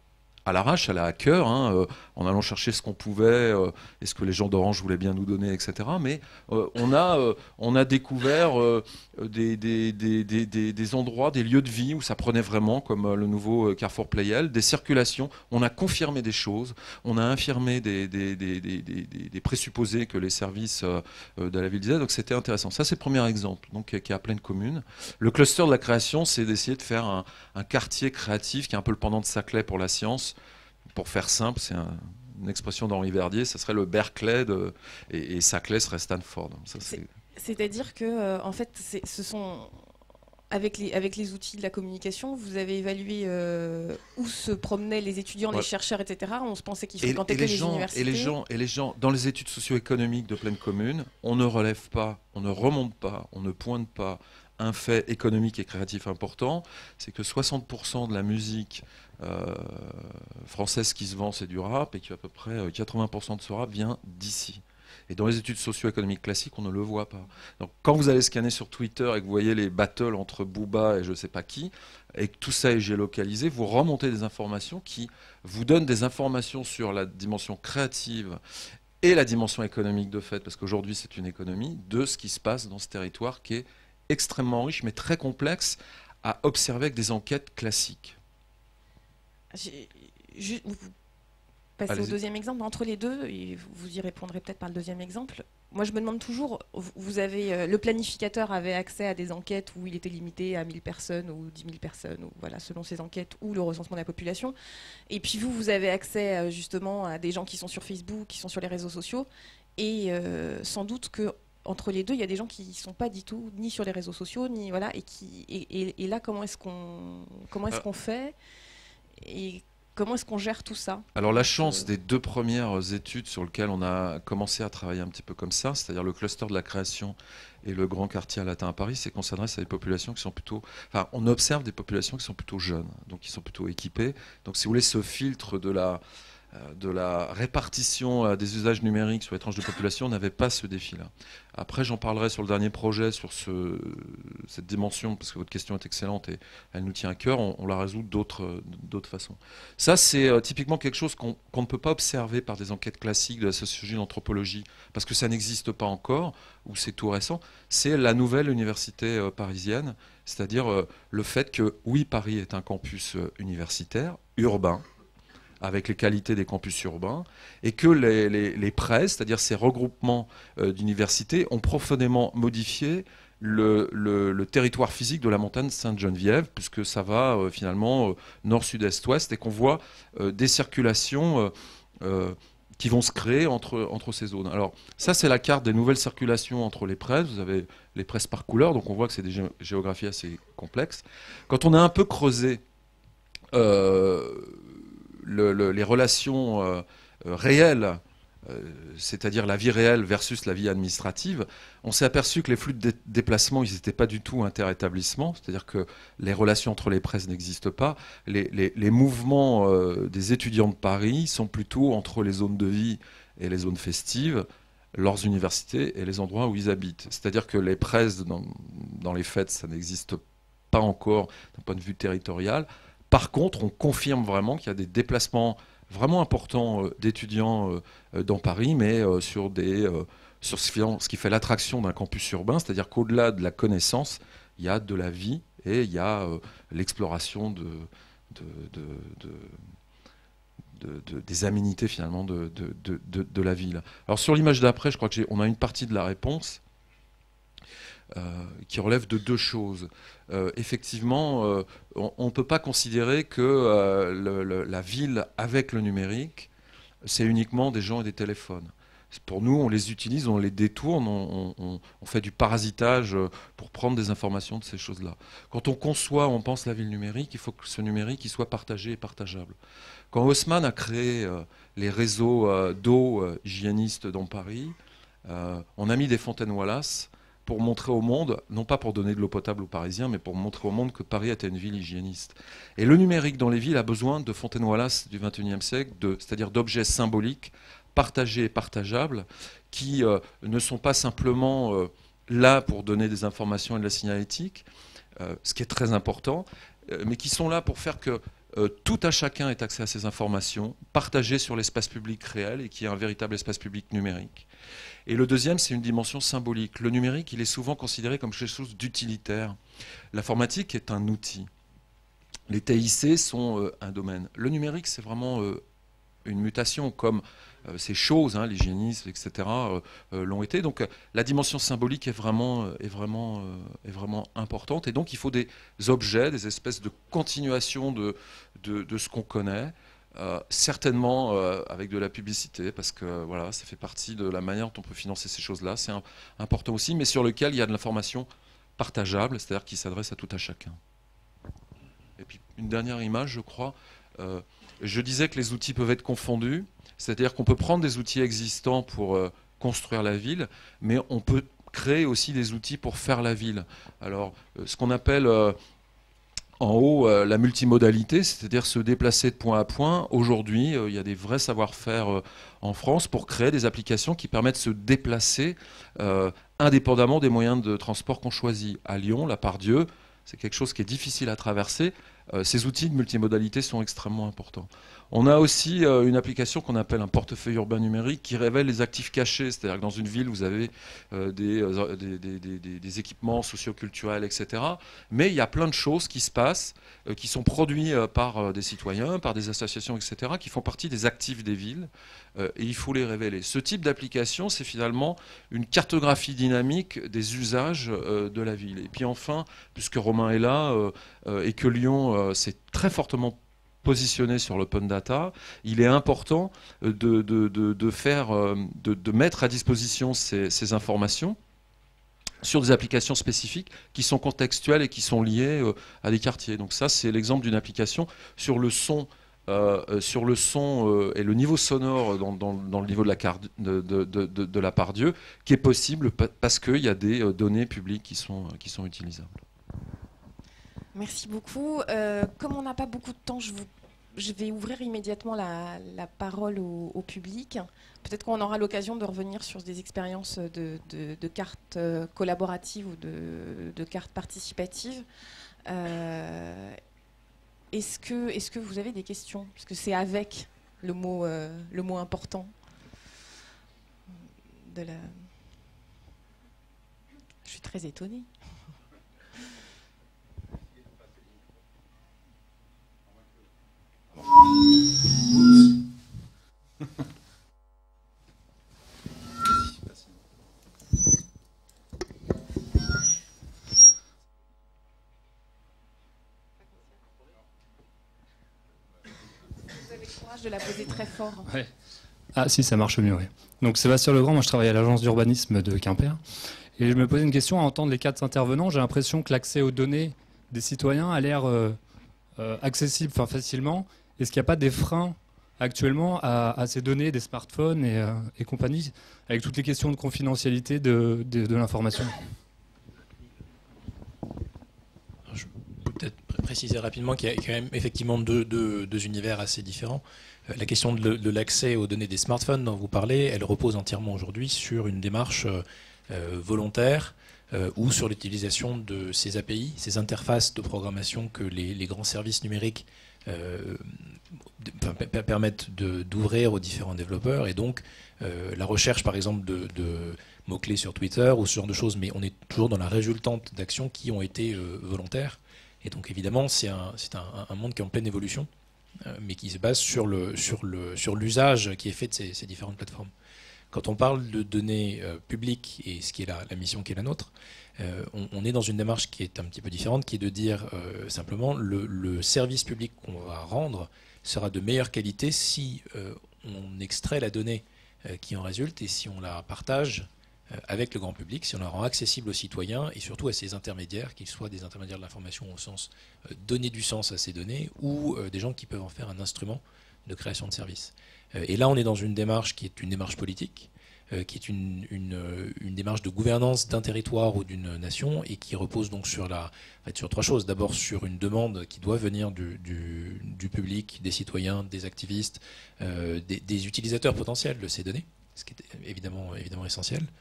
à l'arrache, à la hacker, hein, euh, en allant chercher ce qu'on pouvait, euh, et ce que les gens d'Orange voulaient bien nous donner, et cetera. Mais euh, on, a, euh, on a découvert euh, des, des, des, des, des, des endroits, des lieux de vie où ça prenait vraiment, comme euh, le nouveau Carrefour Playel, des circulations. On a confirmé des choses, on a infirmé des, des, des, des, des, des présupposés que les services euh, de la ville disaient. Donc c'était intéressant. Ça, c'est le premier exemple, donc, qui est à pleine commune. Le cluster de la création, c'est d'essayer de faire un, un quartier créatif qui est un peu le pendant de Saclay pour la science. Pour faire simple, c'est un, une expression d'Henri Verdier, ça serait le Berkeley de, et, et Saclay serait Stanford. Ça, c'est... C'est-à-dire que, euh, en fait, c'est, ce sont avec les, avec les outils de la communication, vous avez évalué euh, où se promenaient les étudiants, ouais. les chercheurs, et cetera. On se pensait qu'ils fréquentaient que les, les gens, universités. Et les gens, et les gens, dans les études socio-économiques de pleine commune, on ne relève pas, on ne remonte pas, on ne pointe pas un fait économique et créatif important, c'est que soixante pour cent de la musique euh, française qui se vend, c'est du rap, et qu'à peu près quatre-vingts pour cent de ce rap vient d'ici. Et dans les études socio-économiques classiques, on ne le voit pas. Donc, quand vous allez scanner sur Twitter et que vous voyez les battles entre Booba et je ne sais pas qui, et que tout ça est géolocalisé, vous remontez des informations qui vous donnent des informations sur la dimension créative et la dimension économique de fait, parce qu'aujourd'hui c'est une économie, de ce qui se passe dans ce territoire qui est extrêmement riche, mais très complexe à observer avec des enquêtes classiques. J'ai, je, vous passez Allez-y. Au deuxième exemple. Entre les deux, et vous y répondrez peut-être par le deuxième exemple. Moi, je me demande toujours, vous avez, le planificateur avait accès à des enquêtes où il était limité à mille personnes ou dix mille personnes, ou voilà, selon ses enquêtes, ou le recensement de la population. Et puis vous, vous avez accès justement à des gens qui sont sur Facebook, qui sont sur les réseaux sociaux, et euh, sans doute que entre les deux, il y a des gens qui ne sont pas du tout ni sur les réseaux sociaux, ni voilà, et qui et, et, et là, comment est-ce qu'on comment est-ce qu'on fait et comment est-ce qu'on gère tout ça? Alors la chance euh... des deux premières études sur lesquelles on a commencé à travailler un petit peu comme ça, c'est-à-dire le cluster de la création et le grand quartier latin à Paris, c'est qu'on s'adresse à des populations qui sont plutôt, enfin, on observe des populations qui sont plutôt jeunes, donc qui sont plutôt équipées. Donc si vous voulez, ce filtre de la de la répartition des usages numériques sur les tranches de population, on n'avait pas ce défi-là. Après, j'en parlerai sur le dernier projet, sur ce, cette dimension, parce que votre question est excellente et elle nous tient à cœur, on, on la résout d'autres, d'autres façons. Ça, c'est euh, typiquement quelque chose qu'on, qu'on ne peut pas observer par des enquêtes classiques de la sociologie, de l'anthropologie, parce que ça n'existe pas encore, ou c'est tout récent. C'est la nouvelle université euh, parisienne, c'est-à-dire euh, le fait que, oui, Paris est un campus euh, universitaire, urbain, avec les qualités des campus urbains, et que les, les, les presses, c'est-à-dire ces regroupements euh, d'universités, ont profondément modifié le, le, le territoire physique de la montagne Sainte-Geneviève, puisque ça va euh, finalement euh, nord, sud, est, ouest, et qu'on voit euh, des circulations euh, euh, qui vont se créer entre, entre ces zones. Alors ça, c'est la carte des nouvelles circulations entre les presses. Vous avez les presses par couleur, donc on voit que c'est des gé- géographies assez complexes. Quand on a un peu creusé euh, Le, le, les relations euh, euh, réelles, euh, c'est-à-dire la vie réelle versus la vie administrative, on s'est aperçu que les flux de dé- déplacement, ils n'étaient pas du tout inter-établissement, c'est-à-dire que les relations entre les presses n'existent pas. Les, les, les mouvements euh, des étudiants de Paris sont plutôt entre les zones de vie et les zones festives, leurs universités et les endroits où ils habitent. C'est-à-dire que les presses, dans, dans les fêtes, ça n'existe pas encore d'un point de vue territorial. Par contre, on confirme vraiment qu'il y a des déplacements vraiment importants euh, d'étudiants euh, dans Paris, mais euh, sur, des, euh, sur ce, ce qui fait l'attraction d'un campus urbain, c'est-à-dire qu'au-delà de la connaissance, il y a de la vie et il y a euh, l'exploration de, de, de, de, de, de, des aménités finalement de, de, de, de, de la ville. Alors sur l'image d'après, je crois qu'on a une partie de la réponse. Euh, qui relève de deux choses. Euh, effectivement, euh, on ne peut pas considérer que euh, le, le, la ville avec le numérique, c'est uniquement des gens et des téléphones. Pour nous, on les utilise, on les détourne, on, on, on fait du parasitage pour prendre des informations de ces choses-là. Quand on conçoit, on pense la ville numérique, il faut que ce numérique il soit partagé et partageable. Quand Haussmann a créé euh, les réseaux euh, d'eau euh, hygiénistes dans Paris, euh, on a mis des fontaines Wallace pour montrer au monde, non pas pour donner de l'eau potable aux Parisiens, mais pour montrer au monde que Paris était une ville hygiéniste. Et le numérique dans les villes a besoin de fontaines Wallace du vingt et unième siècle, de, c'est-à-dire d'objets symboliques, partagés et partageables, qui euh, ne sont pas simplement euh, là pour donner des informations et de la signalétique, euh, ce qui est très important, euh, mais qui sont là pour faire que euh, tout à chacun ait accès à ces informations, partagées sur l'espace public réel et qu'il y ait un véritable espace public numérique. Et le deuxième, c'est une dimension symbolique. Le numérique, il est souvent considéré comme quelque chose d'utilitaire. L'informatique est un outil. Les T I C sont euh, un domaine. Le numérique, c'est vraiment euh, une mutation, comme euh, ces choses, hein, l'hygiénisme, et cetera, euh, euh, l'ont été. Donc euh, la dimension symbolique est vraiment, euh, est, vraiment, euh, est vraiment importante. Et donc il faut des objets, des espèces de continuation de, de, de ce qu'on connaît. Euh, certainement euh, avec de la publicité, parce que euh, voilà, ça fait partie de la manière dont on peut financer ces choses-là. C'est un, important aussi, mais sur lequel il y a de l'information partageable, c'est-à-dire qui s'adresse à tout à chacun. Et puis une dernière image, je crois. Euh, je disais que les outils peuvent être confondus, c'est-à-dire qu'on peut prendre des outils existants pour euh, construire la ville, mais on peut créer aussi des outils pour faire la ville. Alors, euh, ce qu'on appelle euh, en haut, euh, la multimodalité, c'est-à-dire se déplacer de point à point. Aujourd'hui, euh, il y a des vrais savoir-faire euh, en France pour créer des applications qui permettent de se déplacer euh, indépendamment des moyens de transport qu'on choisit. À Lyon, la Part-Dieu, c'est quelque chose qui est difficile à traverser. Euh, ces outils de multimodalité sont extrêmement importants. On a aussi euh, une application qu'on appelle un portefeuille urbain numérique qui révèle les actifs cachés. C'est-à-dire que dans une ville, vous avez euh, des, euh, des, des, des, des équipements socioculturels, et cetera. Mais il y a plein de choses qui se passent, euh, qui sont produits euh, par euh, des citoyens, par des associations, et cetera, qui font partie des actifs des villes. Euh, et il faut les révéler. Ce type d'application, c'est finalement une cartographie dynamique des usages euh, de la ville. Et puis enfin, puisque Romain est là euh, euh, et que Lyon euh, s'est très fortement positionné sur l'open data, il est important de, de, de, de, faire, de, de mettre à disposition ces, ces informations sur des applications spécifiques qui sont contextuelles et qui sont liées à des quartiers. Donc ça, c'est l'exemple d'une application sur le son, euh, sur le son euh, et le niveau sonore dans, dans, dans le niveau de la, carte, de, de, de, de la Part-Dieu, qui est possible parce qu'il y a des données publiques qui sont, qui sont utilisables. Merci beaucoup. Euh, comme on n'a pas beaucoup de temps, je, vous, je vais ouvrir immédiatement la, la parole au, au public. Peut-être qu'on aura l'occasion de revenir sur des expériences de, de, de cartes collaboratives ou de, de cartes participatives. Euh, est-ce que, est-ce que vous avez des questions? Parce que c'est avec le mot, euh, le mot important de la... Je suis très étonnée. Vous avez le courage de la poser très fort. Ouais. Ah si, ça marche mieux, oui. Donc Sébastien Legrand, moi je travaille à l'agence d'urbanisme de Quimper. Et je me posais une question à entendre les quatre intervenants. J'ai l'impression que l'accès aux données des citoyens a l'air euh, euh, accessible enfin, facilement. Est-ce qu'il n'y a pas des freins actuellement à, à ces données des smartphones et, euh, et compagnie, avec toutes les questions de confidentialité de, de, de l'information? Je peux peut-être préciser rapidement qu'il y a quand même effectivement deux, deux, deux univers assez différents. Euh, la question de, de l'accès aux données des smartphones dont vous parlez, elle repose entièrement aujourd'hui sur une démarche euh, volontaire euh, ou sur l'utilisation de ces A P I, ces interfaces de programmation que les, les grands services numériques Euh, de, permettent d'ouvrir aux différents développeurs, et donc euh, la recherche par exemple de, de mots-clés sur Twitter ou ce genre de choses, mais on est toujours dans la résultante d'actions qui ont été euh, volontaires, et donc évidemment c'est un, un, un monde qui est en pleine évolution, euh, mais qui se base sur le, sur le, sur l'usage qui est fait de ces, ces différentes plateformes. Quand on parle de données euh, publiques et ce qui est la, la mission qui est la nôtre, euh, on, on est dans une démarche qui est un petit peu différente, qui est de dire euh, simplement le, le service public qu'on va rendre sera de meilleure qualité si euh, on extrait la donnée euh, qui en résulte et si on la partage euh, avec le grand public, si on la rend accessible aux citoyens et surtout à ces intermédiaires, qu'ils soient des intermédiaires de l'information au sens euh, donner du sens à ces données ou euh, des gens qui peuvent en faire un instrument de création de services. Et là, on est dans une démarche qui est une démarche politique, euh, qui est une, une, une démarche de gouvernance d'un territoire ou d'une nation, et qui repose donc sur, la, en fait, sur trois choses. D'abord, sur une demande qui doit venir du, du, du public, des citoyens, des activistes, euh, des, des utilisateurs potentiels de ces données, ce qui est évidemment, évidemment essentiel.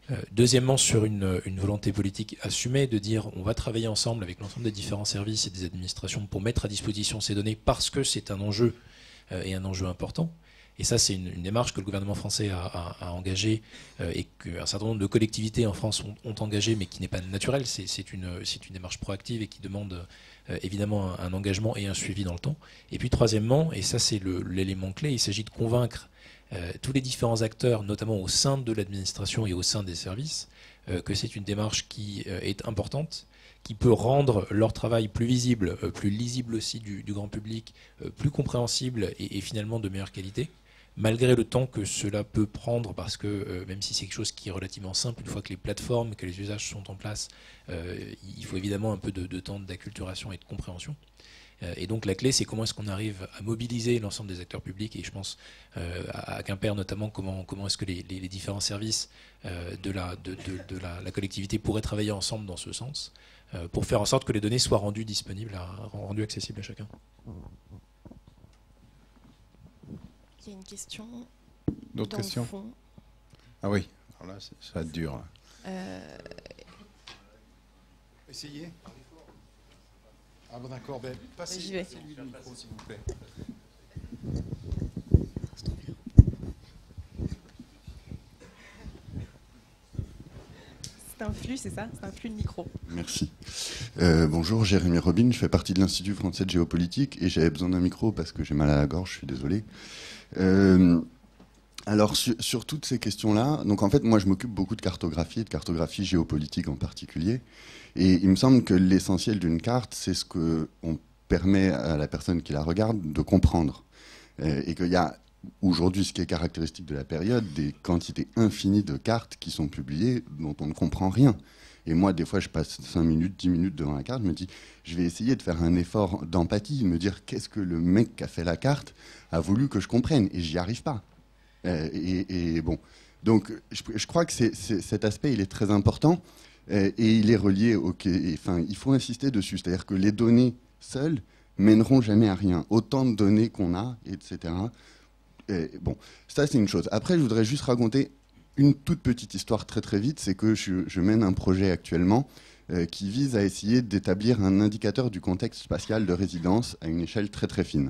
Euh, deuxièmement, sur une, une volonté politique assumée de dire on va travailler ensemble avec l'ensemble des différents services et des administrations pour mettre à disposition ces données parce que c'est un enjeu euh, et un enjeu important. Et ça, c'est une, une démarche que le gouvernement français a, a, a engagée euh, et qu'un certain nombre de collectivités en France ont, ont engagée, mais qui n'est pas naturelle. C'est, c'est, une, c'est une démarche proactive et qui demande euh, évidemment un, un engagement et un suivi dans le temps. Et puis troisièmement, et ça c'est le, l'élément clé, il s'agit de convaincre Euh, tous les différents acteurs, notamment au sein de l'administration et au sein des services, euh, que c'est une démarche qui euh, est importante, qui peut rendre leur travail plus visible, euh, plus lisible aussi du, du grand public, euh, plus compréhensible et, et finalement de meilleure qualité, malgré le temps que cela peut prendre, parce que euh, même si c'est quelque chose qui est relativement simple, une fois que les plateformes, que les usages sont en place, euh, il faut évidemment un peu de, de temps d'acculturation et de compréhension. Et donc la clé, c'est comment est-ce qu'on arrive à mobiliser l'ensemble des acteurs publics, et je pense euh, à Quimper notamment, comment, comment est-ce que les, les, les différents services euh, de, la, de, de, de la, la collectivité pourraient travailler ensemble dans ce sens, euh, pour faire en sorte que les données soient rendues disponibles, à, rendues accessibles à chacun. Il y a une question. D'autres questions? Ah oui, alors là, ça va être dur. Là. Euh... Essayez. Ah bon d'accord, ben, passez, passez-lui le micro s'il vous plaît. C'est un flux, c'est ça? C'est un flux de micro. Merci. Euh, bonjour, Jérémy Robin, je fais partie de l'Institut français de géopolitique et j'avais besoin d'un micro parce que j'ai mal à la gorge, je suis désolé. Euh, alors sur, sur toutes ces questions-là, donc en fait moi je m'occupe beaucoup de cartographie, de cartographie géopolitique en particulier. Et il me semble que l'essentiel d'une carte, c'est ce qu'on permet à la personne qui la regarde de comprendre. Et qu'il y a aujourd'hui, ce qui est caractéristique de la période, des quantités infinies de cartes qui sont publiées dont on ne comprend rien. Et moi, des fois, je passe cinq minutes, dix minutes devant la carte, je me dis, je vais essayer de faire un effort d'empathie, de me dire qu'est-ce que le mec qui a fait la carte a voulu que je comprenne. Et j'y arrive pas. Et, et bon, donc je, je crois que c'est, c'est, cet aspect, il est très important. Et il est relié au... Enfin, il faut insister dessus. C'est-à-dire que les données seules mèneront jamais à rien. Autant de données qu'on a, et cetera. Et bon, ça, c'est une chose. Après, je voudrais juste raconter une toute petite histoire très très vite. C'est que je, je mène un projet actuellement euh, qui vise à essayer d'établir un indicateur du contexte spatial de résidence à une échelle très très fine.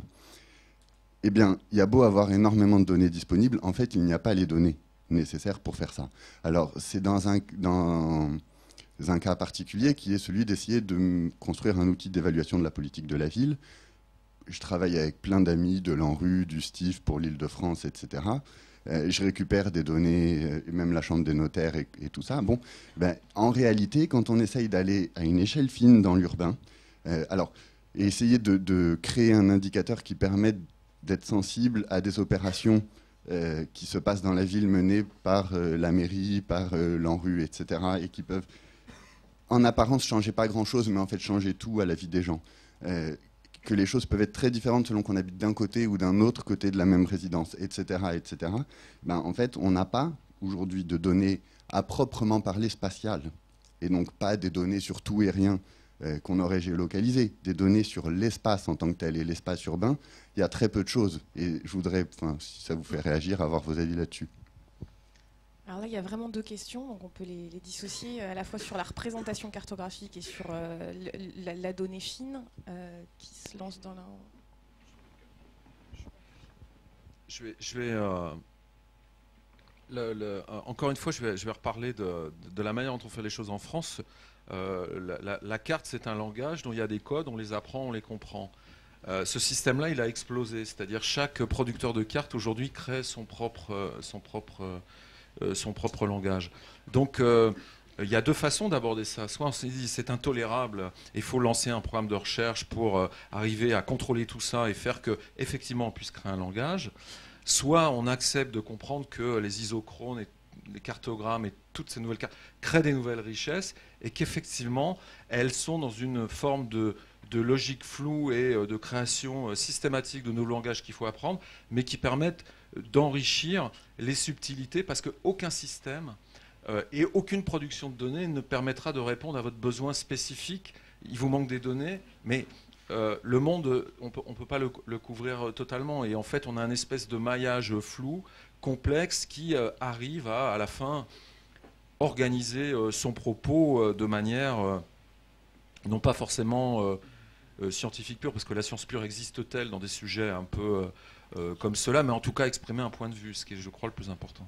Eh bien, il y a beau avoir énormément de données disponibles, en fait, il n'y a pas les données nécessaires pour faire ça. Alors, c'est dans un... Dans, un cas particulier qui est celui d'essayer de construire un outil d'évaluation de la politique de la ville. Je travaille avec plein d'amis de l'ANRU, du STIF pour l'Île-de-France, et cetera. Euh, je récupère des données, euh, même la Chambre des notaires et, et tout ça. Bon, ben, en réalité, quand on essaye d'aller à une échelle fine dans l'urbain, euh, alors, et essayer de, de créer un indicateur qui permette d'être sensible à des opérations euh, qui se passent dans la ville menées par euh, la mairie, par euh, l'ANRU, et cetera, et qui peuvent en apparence, changer pas grand-chose, mais en fait changer tout à la vie des gens. Euh, que les choses peuvent être très différentes selon qu'on habite d'un côté ou d'un autre côté de la même résidence, et cetera, et cetera. Ben, en fait, on n'a pas aujourd'hui de données à proprement parler spatiales, et donc pas des données sur tout et rien euh, qu'on aurait géolocalisées, des données sur l'espace en tant que tel et l'espace urbain. Il y a très peu de choses, et je voudrais, si ça vous fait réagir, avoir vos avis là-dessus. Alors là, il y a vraiment deux questions, donc on peut les, les dissocier à la fois sur la représentation cartographique et sur euh, le, la, la donnée fine euh, qui se lance dans la... Je vais... Je vais euh, le, le, euh, encore une fois, je vais, je vais reparler de, de, de la manière dont on fait les choses en France. Euh, la, la, la carte, c'est un langage dont il y a des codes, on les apprend, on les comprend. Euh, ce système-là, il a explosé, c'est-à-dire chaque producteur de cartes aujourd'hui crée son propre... Euh, son propre euh, Euh, son propre langage. Donc euh, il y a deux façons d'aborder ça. Soit on se dit c'est intolérable, il faut lancer un programme de recherche pour euh, arriver à contrôler tout ça et faire que effectivement on puisse créer un langage. Soit on accepte de comprendre que les isochrones et les cartogrammes et toutes ces nouvelles cartes créent des nouvelles richesses et qu'effectivement elles sont dans une forme de de logique floue et de création systématique de nouveaux langages qu'il faut apprendre, mais qui permettent d'enrichir les subtilités, parce qu'aucun système euh, et aucune production de données ne permettra de répondre à votre besoin spécifique. Il vous manque des données, mais euh, le monde, on peut, ne peut pas le, le couvrir totalement. Et en fait, on a une espèce de maillage flou, complexe, qui euh, arrive à, à la fin organiser euh, son propos euh, de manière euh, non pas forcément euh, euh, scientifique pure, parce que la science pure existe-t-elle dans des sujets un peu euh, euh, comme cela, mais en tout cas exprimer un point de vue, ce qui est, je crois, le plus important.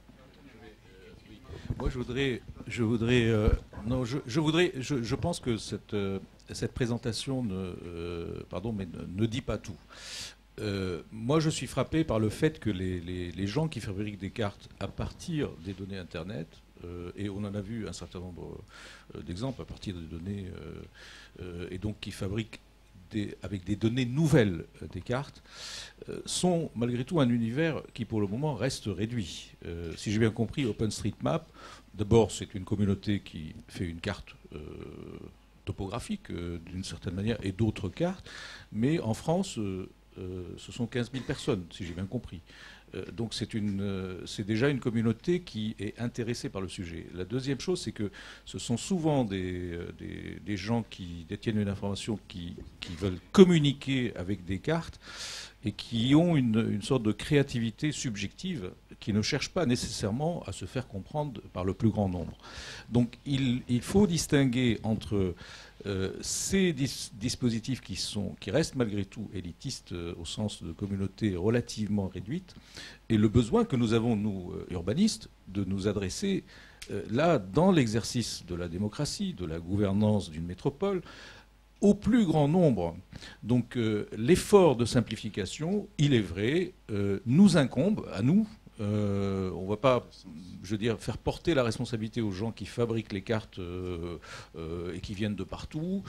Moi, je voudrais, je voudrais, euh, non, je, je voudrais, je, je pense que cette, euh, cette présentation, ne, euh, pardon, mais ne, ne dit pas tout. Euh, moi, je suis frappé par le fait que les, les, les gens qui fabriquent des cartes à partir des données Internet, euh, et on en a vu un certain nombre euh, d'exemples à partir des données, euh, euh, et donc qui fabriquent des, avec des données nouvelles euh, des cartes, euh, sont malgré tout un univers qui pour le moment reste réduit. Euh, si j'ai bien compris, OpenStreetMap, d'abord c'est une communauté qui fait une carte euh, topographique euh, d'une certaine manière, et d'autres cartes, mais en France, euh, euh, ce sont quinze mille personnes, si j'ai bien compris. Euh, donc c'est une, euh, c'est déjà une communauté qui est intéressée par le sujet. La deuxième chose, c'est que ce sont souvent des, euh, des, des gens qui détiennent une information qui, qui veulent communiquer avec des cartes et qui ont une, une sorte de créativité subjective qui ne cherche pas nécessairement à se faire comprendre par le plus grand nombre. Donc il, il faut distinguer entre euh, ces dis dispositifs qui, sont, qui restent malgré tout élitistes euh, au sens de communautés relativement réduites et le besoin que nous avons, nous, euh, urbanistes, de nous adresser euh, là, dans l'exercice de la démocratie, de la gouvernance d'une métropole, au plus grand nombre. Donc euh, l'effort de simplification, il est vrai, euh, nous incombe à nous. Euh, on ne va pas, je veux dire, faire porter la responsabilité aux gens qui fabriquent les cartes euh, euh, et qui viennent de partout.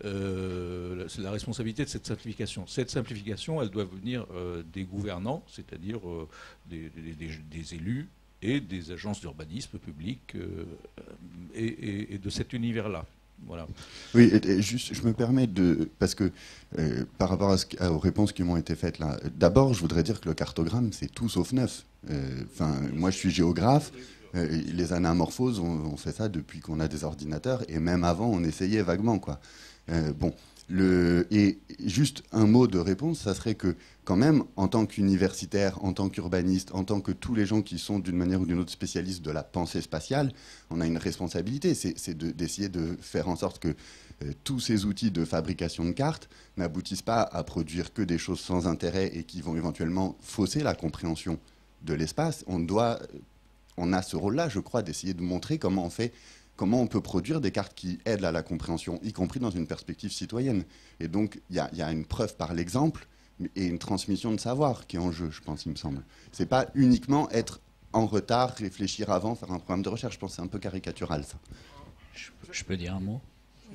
Euh, c'est la responsabilité de cette simplification. Cette simplification, elle doit venir euh, des gouvernants, c'est-à-dire euh, des, des, des, des élus et des agences d'urbanisme public euh, et, et, et de cet univers-là. Voilà. Oui, et, et juste, je me permets de... Parce que euh, par rapport à ce, à, aux réponses qui m'ont été faites là, d'abord, je voudrais dire que le cartogramme, c'est tout sauf neuf. Enfin, euh, moi, je suis géographe. Euh, les anamorphoses, on, on fait ça depuis qu'on a des ordinateurs. Et même avant, on essayait vaguement, quoi. Euh, bon, le, et juste un mot de réponse, ça serait que, quand même, en tant qu'universitaire, en tant qu'urbaniste, en tant que tous les gens qui sont d'une manière ou d'une autre spécialistes de la pensée spatiale, on a une responsabilité, c'est d'essayer de, de faire en sorte que euh, tous ces outils de fabrication de cartes n'aboutissent pas à produire que des choses sans intérêt et qui vont éventuellement fausser la compréhension de l'espace. On doit, on a ce rôle-là, je crois, d'essayer de montrer comment on fait, comment on peut produire des cartes qui aident à la compréhension, y compris dans une perspective citoyenne. Et donc, il y, y a une preuve par l'exemple et une transmission de savoir qui est en jeu, je pense, il me semble. C'est pas uniquement être en retard, réfléchir avant, faire un programme de recherche. Je pense que c'est un peu caricatural, ça. Je, je peux dire un mot?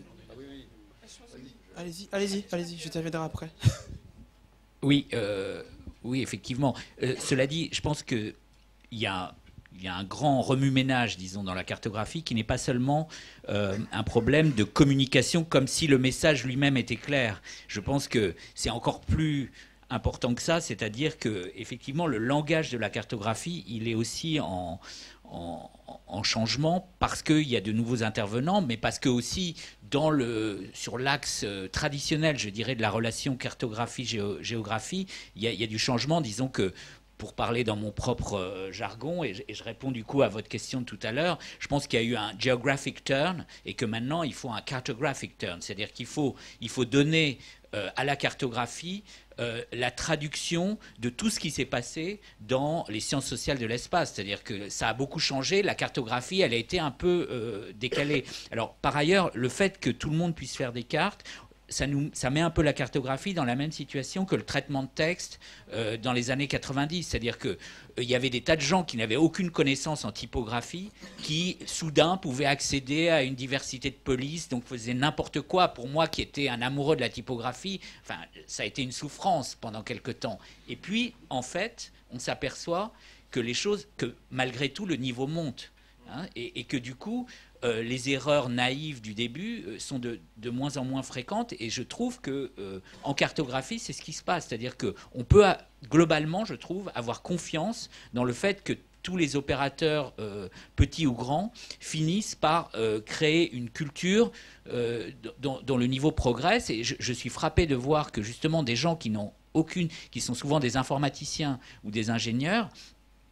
Allez-y, allez-y, allez-y, je t'inviterai après. Oui, euh, oui, effectivement. Euh, cela dit, je pense qu'il y a... Il y a un grand remue-ménage, disons, dans la cartographie, qui n'est pas seulement euh, un problème de communication, comme si le message lui-même était clair. Je pense que c'est encore plus important que ça, c'est-à-dire que, effectivement, le langage de la cartographie, il est aussi en, en, en changement parce qu'il y a de nouveaux intervenants, mais parce que aussi, dans le, sur l'axe traditionnel, je dirais, de la relation cartographie-géographie, il, il y a du changement, disons que. Pour parler dans mon propre euh, jargon, et je, et je réponds du coup à votre question de tout à l'heure, je pense qu'il y a eu un geographic turn et que maintenant il faut un cartographic turn, c'est-à-dire qu'il faut, il faut donner euh, à la cartographie euh, la traduction de tout ce qui s'est passé dans les sciences sociales de l'espace, c'est-à-dire que ça a beaucoup changé, la cartographie elle a été un peu euh, décalée. Alors par ailleurs, le fait que tout le monde puisse faire des cartes, Ça, nous, ça met un peu la cartographie dans la même situation que le traitement de texte euh, dans les années quatre-vingt-dix. C'est-à-dire qu'il euh, y avait des tas de gens qui n'avaient aucune connaissance en typographie, qui soudain pouvaient accéder à une diversité de polices, donc faisaient n'importe quoi. Pour moi qui étais un amoureux de la typographie, enfin, ça a été une souffrance pendant quelque temps. Et puis, en fait, on s'aperçoit que les choses, que malgré tout, le niveau monte. Hein, et, et que du coup... Euh, les erreurs naïves du début euh, sont de, de moins en moins fréquentes et je trouve que euh, en cartographie c'est ce qui se passe, c'est-à-dire que on peut a, globalement je trouve avoir confiance dans le fait que tous les opérateurs euh, petits ou grands finissent par euh, créer une culture euh, dont, dont le niveau progresse et je, je suis frappé de voir que justement des gens qui n'ont aucune, qui sont souvent des informaticiens ou des ingénieurs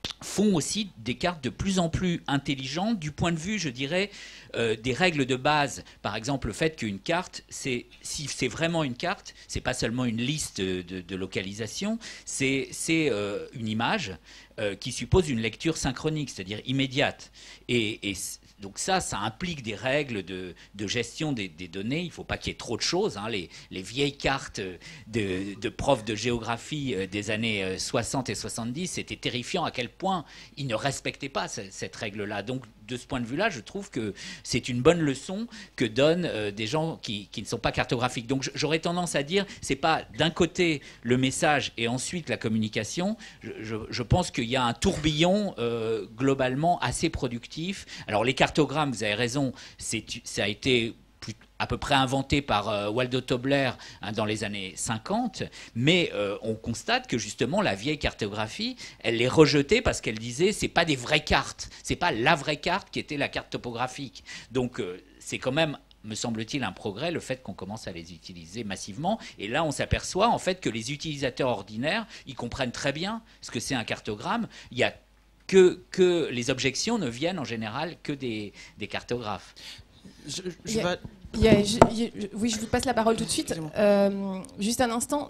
font aussi des cartes de plus en plus intelligentes du point de vue, je dirais, euh, des règles de base. Par exemple, le fait qu'une carte, c'est, si c'est vraiment une carte, c'est pas seulement une liste de, de localisation, c'est, c'est euh, une image euh, qui suppose une lecture synchronique, c'est-à-dire immédiate. Et, et donc ça, ça implique des règles de, de gestion des, des données. Il ne faut pas qu'il y ait trop de choses. Hein. Les, les vieilles cartes de, de profs de géographie des années soixante et soixante-dix, c'était terrifiant à quel point ils ne respectaient pas cette, cette règle-là. Donc de ce point de vue-là, je trouve que c'est une bonne leçon que donnent euh, des gens qui, qui ne sont pas cartographiques. Donc j'aurais tendance à dire, c'est pas d'un côté le message et ensuite la communication. Je, je, je pense qu'il y a un tourbillon euh, globalement assez productif. Alors les cartogrammes, vous avez raison, c'est, ça a été à peu près inventé par euh, Waldo Tobler hein, dans les années cinquante, mais euh, on constate que justement la vieille cartographie, elle les rejetait parce qu'elle disait c'est pas des vraies cartes, c'est pas la vraie carte qui était la carte topographique. Donc euh, c'est quand même, me semble-t-il, un progrès le fait qu'on commence à les utiliser massivement. Et là, on s'aperçoit en fait que les utilisateurs ordinaires, ils comprennent très bien ce que c'est un cartogramme. Il y a que, que les objections ne viennent en général que des, des cartographes. Je, je vais... Il y a, je, je, oui, je vous passe la parole tout de suite. Euh, juste un instant,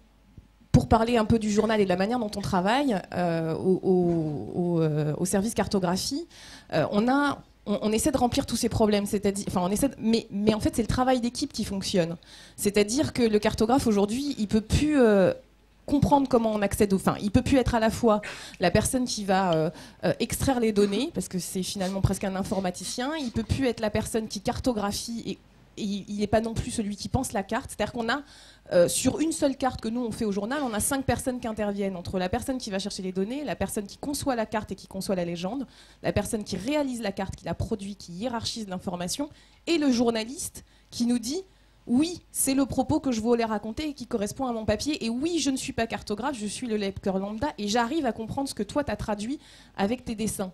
pour parler un peu du journal et de la manière dont on travaille euh, au, au, au, euh, au service cartographie, euh, on, a, on, on essaie de remplir tous ces problèmes. C'est-à-dire, enfin, on essaie de, mais, mais en fait, c'est le travail d'équipe qui fonctionne. C'est-à-dire que le cartographe, aujourd'hui, il ne peut plus... Euh, comprendre comment on accède aux fins. Il ne peut plus être à la fois la personne qui va euh, euh, extraire les données, parce que c'est finalement presque un informaticien, il ne peut plus être la personne qui cartographie, et, et il n'est pas non plus celui qui pense la carte. C'est-à-dire qu'on a, euh, sur une seule carte que nous on fait au journal, on a cinq personnes qui interviennent, entre la personne qui va chercher les données, la personne qui conçoit la carte et qui conçoit la légende, la personne qui réalise la carte, qui la produit, qui hiérarchise l'information, et le journaliste qui nous dit oui, c'est le propos que je voulais raconter et qui correspond à mon papier. Et oui, je ne suis pas cartographe, je suis le lecteur lambda et j'arrive à comprendre ce que toi, tu as traduit avec tes dessins.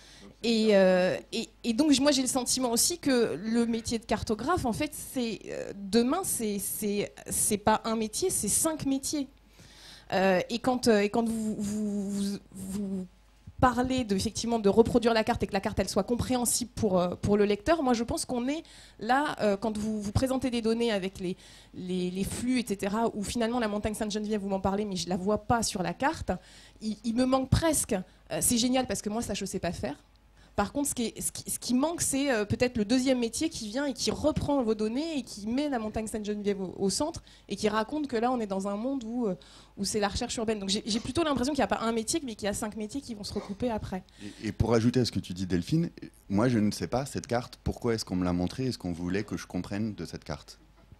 Et, euh, et, et donc, moi, j'ai le sentiment aussi que le métier de cartographe, en fait, c'est, euh, demain, c'est, c'est, c'est pas un métier, c'est cinq métiers. Euh, et, quand, euh, et quand vous... vous, vous, vous parler de, effectivement, de reproduire la carte et que la carte elle soit compréhensible pour, euh, pour le lecteur, moi je pense qu'on est là, euh, quand vous, vous présentez des données avec les, les, les flux, et cetera, où finalement la montagne Sainte-Geneviève, vous m'en parlez, mais je ne la vois pas sur la carte, il, il me manque presque, euh, c'est génial parce que moi ça je ne sais pas faire. Par contre, ce qui, est, ce qui, ce qui manque, c'est euh, peut-être le deuxième métier qui vient et qui reprend vos données et qui met la montagne Sainte-Geneviève au, au centre et qui raconte que là, on est dans un monde où, euh, où c'est la recherche urbaine. Donc j'ai, j'ai plutôt l'impression qu'il n'y a pas un métier, mais qu'il y a cinq métiers qui vont se recouper après. Et, et pour ajouter à ce que tu dis, Delphine, moi, je ne sais pas, cette carte, pourquoi est-ce qu'on me l'a montrée? Est-ce qu'on voulait que je comprenne de cette carte?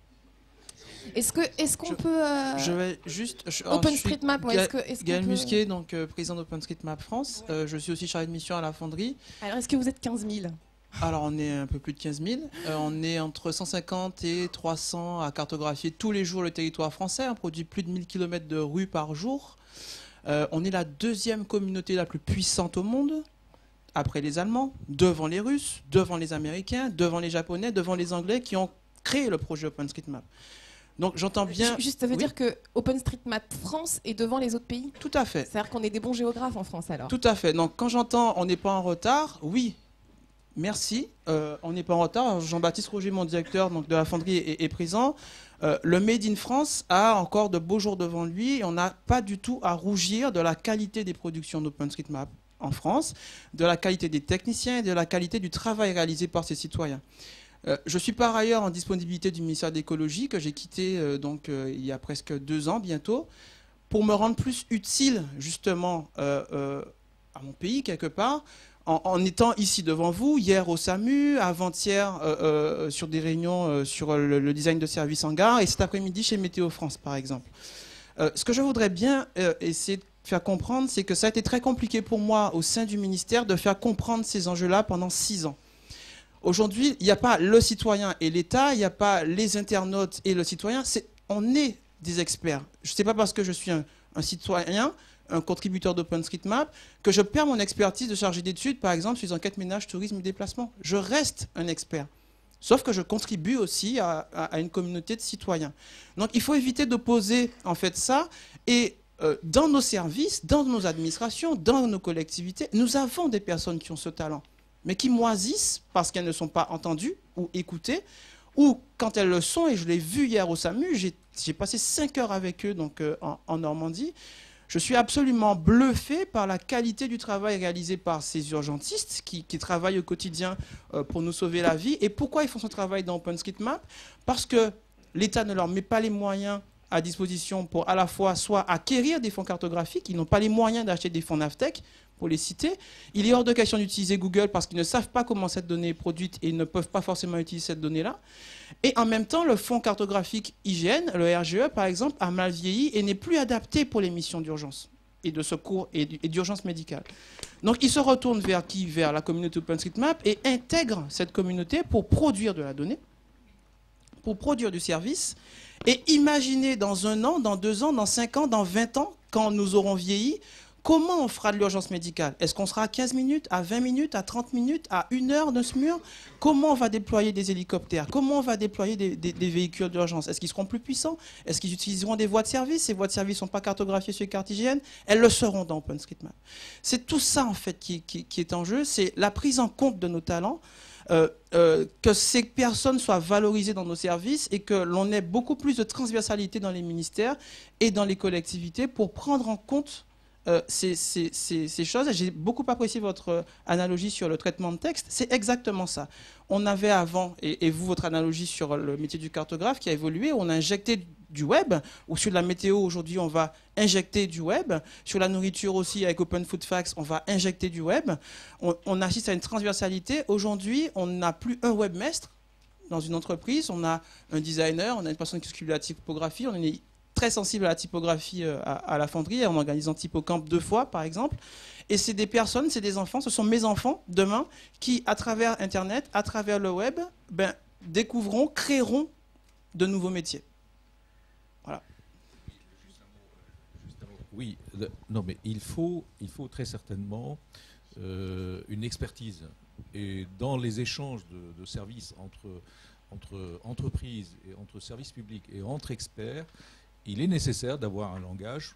Est-ce, que, est-ce qu'on je, peut... Euh... Je vais juste... Je, OpenStreetMap, ouais, est-ce que, est-ce Gaël qu'on peut... Musquet, donc, euh, président d'OpenStreetMap France. Euh, je suis aussi chargé de mission à la fonderie. Alors, est-ce que vous êtes quinze mille? Alors, on est un peu plus de quinze mille. Euh, on est entre cent cinquante et trois cents à cartographier tous les jours le territoire français. On produit plus de mille kilomètres de rues par jour. Euh, on est la deuxième communauté la plus puissante au monde, après les Allemands, devant les Russes, devant les Américains, devant les Japonais, devant les Anglais qui ont créé le projet OpenStreetMap. Donc j'entends bien... Juste, ça veut oui. dire que OpenStreetMap France est devant les autres pays? Tout à fait. C'est-à-dire qu'on est des bons géographes en France alors? Tout à fait. Donc quand j'entends on n'est pas en retard, oui, merci, euh, on n'est pas en retard. Jean-Baptiste Roger, mon directeur donc, de la fonderie, est, est présent. Euh, le Made in France a encore de beaux jours devant lui et on n'a pas du tout à rougir de la qualité des productions d'OpenStreetMap en France, de la qualité des techniciens et de la qualité du travail réalisé par ses citoyens. Euh, je suis par ailleurs en disponibilité du ministère de l'écologie que j'ai quitté euh, donc, euh, il y a presque deux ans bientôt pour me rendre plus utile justement euh, euh, à mon pays quelque part en, en étant ici devant vous, hier au SAMU, avant-hier euh, euh, sur des réunions euh, sur le, le design de services en gare et cet après-midi chez Météo France par exemple. Euh, ce que je voudrais bien euh, essayer de faire comprendre, c'est que ça a été très compliqué pour moi au sein du ministère de faire comprendre ces enjeux-là pendant six ans. Aujourd'hui, il n'y a pas le citoyen et l'État, il n'y a pas les internautes et le citoyen. C'est, on est des experts. Ce n'est pas parce que je suis un, un citoyen, un contributeur d'OpenStreetMap, que je perds mon expertise de chargé d'études, par exemple, sur les enquêtes ménage, tourisme et déplacement. Je reste un expert. Sauf que je contribue aussi à, à, à une communauté de citoyens. Donc il faut éviter d'opposer en fait ça. Et euh, dans nos services, dans nos administrations, dans nos collectivités, nous avons des personnes qui ont ce talent, mais qui moisissent parce qu'elles ne sont pas entendues ou écoutées, ou quand elles le sont, et je l'ai vu hier au SAMU, j'ai passé cinq heures avec eux donc, euh, en, en Normandie. Je suis absolument bluffé par la qualité du travail réalisé par ces urgentistes qui, qui travaillent au quotidien euh, pour nous sauver la vie. Et pourquoi ils font ce travail dans OpenStreetMap? Parce que l'État ne leur met pas les moyens à disposition pour à la fois soit acquérir des fonds cartographiques, ils n'ont pas les moyens d'acheter des fonds Navtech, pour les citer. Il est hors de question d'utiliser Google parce qu'ils ne savent pas comment cette donnée est produite et ils ne peuvent pas forcément utiliser cette donnée-là. Et en même temps, le fonds cartographique I G N, le R G E par exemple, a mal vieilli et n'est plus adapté pour les missions d'urgence et de secours et d'urgence médicale. Donc il se retourne vers qui? Vers la communauté OpenStreetMap et intègre cette communauté pour produire de la donnée, pour produire du service. Et imaginez dans un an, dans deux ans, dans cinq ans, dans vingt ans, quand nous aurons vieilli, comment on fera de l'urgence médicale? Est-ce qu'on sera à quinze minutes, à vingt minutes, à trente minutes, à une heure de ce mur? Comment on va déployer des hélicoptères? Comment on va déployer des, des, des véhicules d'urgence? Est-ce qu'ils seront plus puissants? Est-ce qu'ils utiliseront des voies de service? Ces voies de service ne sont pas cartographiées sur les cartes I G N. Elles le seront dans OpenStreetMap. C'est tout ça en fait qui, qui, qui est en jeu. C'est la prise en compte de nos talents. Euh, euh, que ces personnes soient valorisées dans nos services et que l'on ait beaucoup plus de transversalité dans les ministères et dans les collectivités pour prendre en compte Euh, ces, ces, ces, ces choses. J'ai beaucoup apprécié votre analogie sur le traitement de texte. C'est exactement ça. On avait avant, et, et vous, votre analogie sur le métier du cartographe qui a évolué, on a injecté du web, ou sur la météo, aujourd'hui, on va injecter du web. Sur la nourriture aussi, avec Open Food Facts, on va injecter du web. On, on assiste à une transversalité. Aujourd'hui, on n'a plus un webmestre dans une entreprise. On a un designer, on a une personne qui s'occupe de la typographie, on est très sensible à la typographie à, à la fonderie, en organisant Typocamp deux fois, par exemple. Et c'est des personnes, c'est des enfants, ce sont mes enfants, demain, qui, à travers Internet, à travers le web, ben, découvriront, créeront de nouveaux métiers. Voilà. Oui, le, non, mais il faut, il faut très certainement euh, une expertise. Et dans les échanges de, de services entre, entre entreprises et entre services publics et entre experts, il est nécessaire d'avoir un langage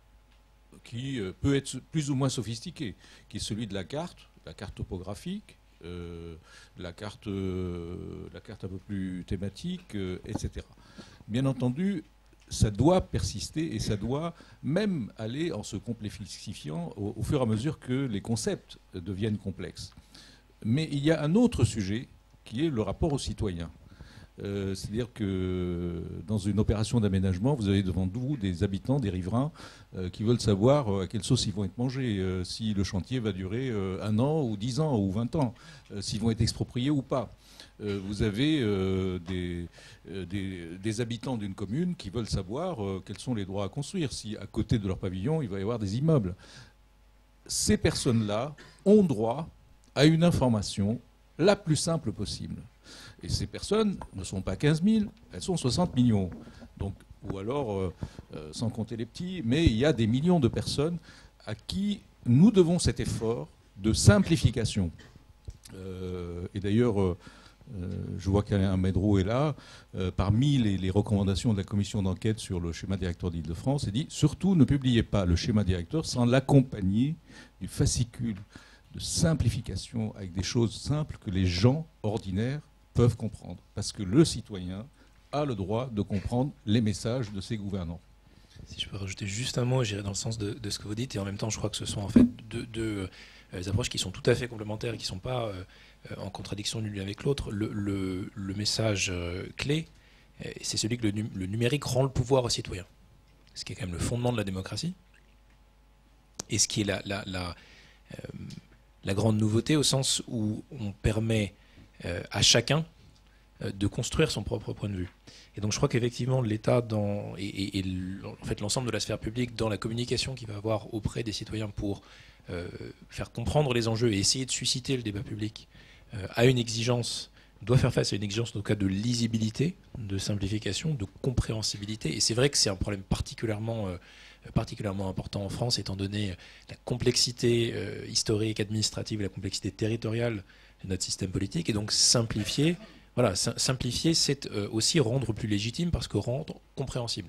qui peut être plus ou moins sophistiqué, qui est celui de la carte, la carte topographique, euh, la, carte, euh, la carte un peu plus thématique, euh, et cetera. Bien entendu, ça doit persister et ça doit même aller en se complexifiant au, au fur et à mesure que les concepts deviennent complexes. Mais il y a un autre sujet qui est le rapport aux citoyens. Euh, C'est-à-dire que dans une opération d'aménagement, vous avez devant vous des habitants, des riverains, euh, qui veulent savoir euh, à quelle sauce ils vont être mangés, euh, si le chantier va durer euh, un an ou dix ans ou vingt ans, euh, s'ils vont être expropriés ou pas. Euh, vous avez euh, des, euh, des, des habitants d'une commune qui veulent savoir euh, quels sont les droits à construire, si à côté de leur pavillon, il va y avoir des immeubles. Ces personnes-là ont droit à une information la plus simple possible. Et ces personnes ne sont pas quinze mille, elles sont soixante millions. Donc, ou alors, euh, euh, sans compter les petits, mais il y a des millions de personnes à qui nous devons cet effort de simplification. Euh, et d'ailleurs, euh, euh, je vois qu'Alain Médreau est là. Euh, parmi les, les recommandations de la commission d'enquête sur le schéma directeur d'Île-de-France, il dit surtout ne publiez pas le schéma directeur sans l'accompagner du fascicule de simplification avec des choses simples que les gens ordinaires peuvent comprendre, parce que le citoyen a le droit de comprendre les messages de ses gouvernants. Si je peux rajouter juste un mot, j'irai dans le sens de, de ce que vous dites, et en même temps, je crois que ce sont en fait deux, deux euh, approches qui sont tout à fait complémentaires et qui ne sont pas euh, en contradiction l'une avec l'autre. Le, le, le message euh, clé, euh, c'est celui que le, num le numérique rend le pouvoir aux citoyens, ce qui est quand même le fondement de la démocratie, et ce qui est la, la, la, euh, la grande nouveauté au sens où on permet Euh, à chacun euh, de construire son propre point de vue. Et donc je crois qu'effectivement l'État dans, et, et, et en fait, l'ensemble de la sphère publique dans la communication qu'il va avoir auprès des citoyens pour euh, faire comprendre les enjeux et essayer de susciter le débat public euh, a une exigence, doit faire face à une exigence en tout cas de lisibilité, de simplification, de compréhensibilité. Et c'est vrai que c'est un problème particulièrement, euh, particulièrement important en France, étant donné la complexité euh, historique, administrative, la complexité territoriale de notre système politique. Et donc simplifier, voilà, simplifier, c'est euh, aussi rendre plus légitime parce que rendre compréhensible.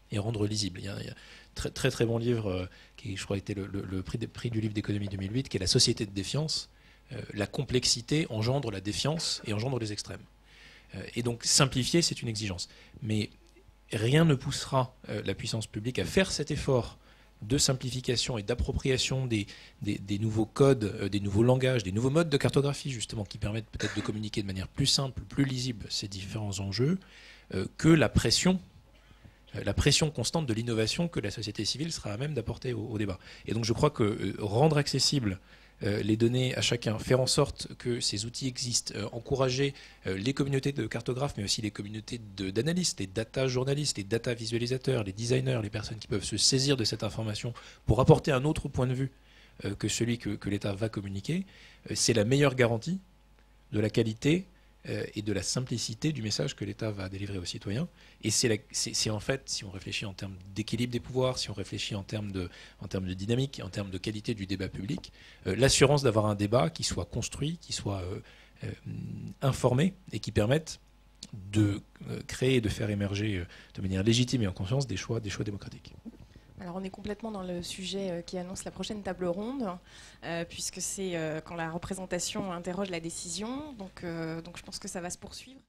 et rendre lisible. Il y a, il y a un très, très très bon livre euh, qui, je crois, a été le, le, le prix, prix du livre d'économie deux mille huit, qui est La société de défiance. Euh, la complexité engendre la défiance et engendre les extrêmes. Euh, et donc simplifier, c'est une exigence. Mais rien ne poussera euh, la puissance publique à faire cet effort de simplification et d'appropriation des, des, des nouveaux codes, euh, des nouveaux langages, des nouveaux modes de cartographie, justement, qui permettent peut-être de communiquer de manière plus simple, plus lisible ces différents enjeux, euh, que la pression, euh, la pression constante de l'innovation que la société civile sera à même d'apporter au, au débat. Et donc je crois que euh, rendre accessible Euh, les données à chacun, faire en sorte que ces outils existent, euh, encourager euh, les communautés de cartographes, mais aussi les communautés de, d'analystes, les data journalistes, les data visualisateurs, les designers, les personnes qui peuvent se saisir de cette information pour apporter un autre point de vue euh, que celui que, que l'État va communiquer, euh, c'est la meilleure garantie de la qualité euh, et de la simplicité du message que l'État va délivrer aux citoyens. Et c'est, la, c'est, c'est en fait, si on réfléchit en termes d'équilibre des pouvoirs, si on réfléchit en termes de, en termes de dynamique, en termes de qualité du débat public, euh, l'assurance d'avoir un débat qui soit construit, qui soit euh, euh, informé et qui permette de euh, créer et de faire émerger euh, de manière légitime et en conscience des choix, des choix démocratiques. Alors on est complètement dans le sujet euh, qui annonce la prochaine table ronde, euh, puisque c'est euh, quand la représentation interroge la décision, donc, euh, donc je pense que ça va se poursuivre.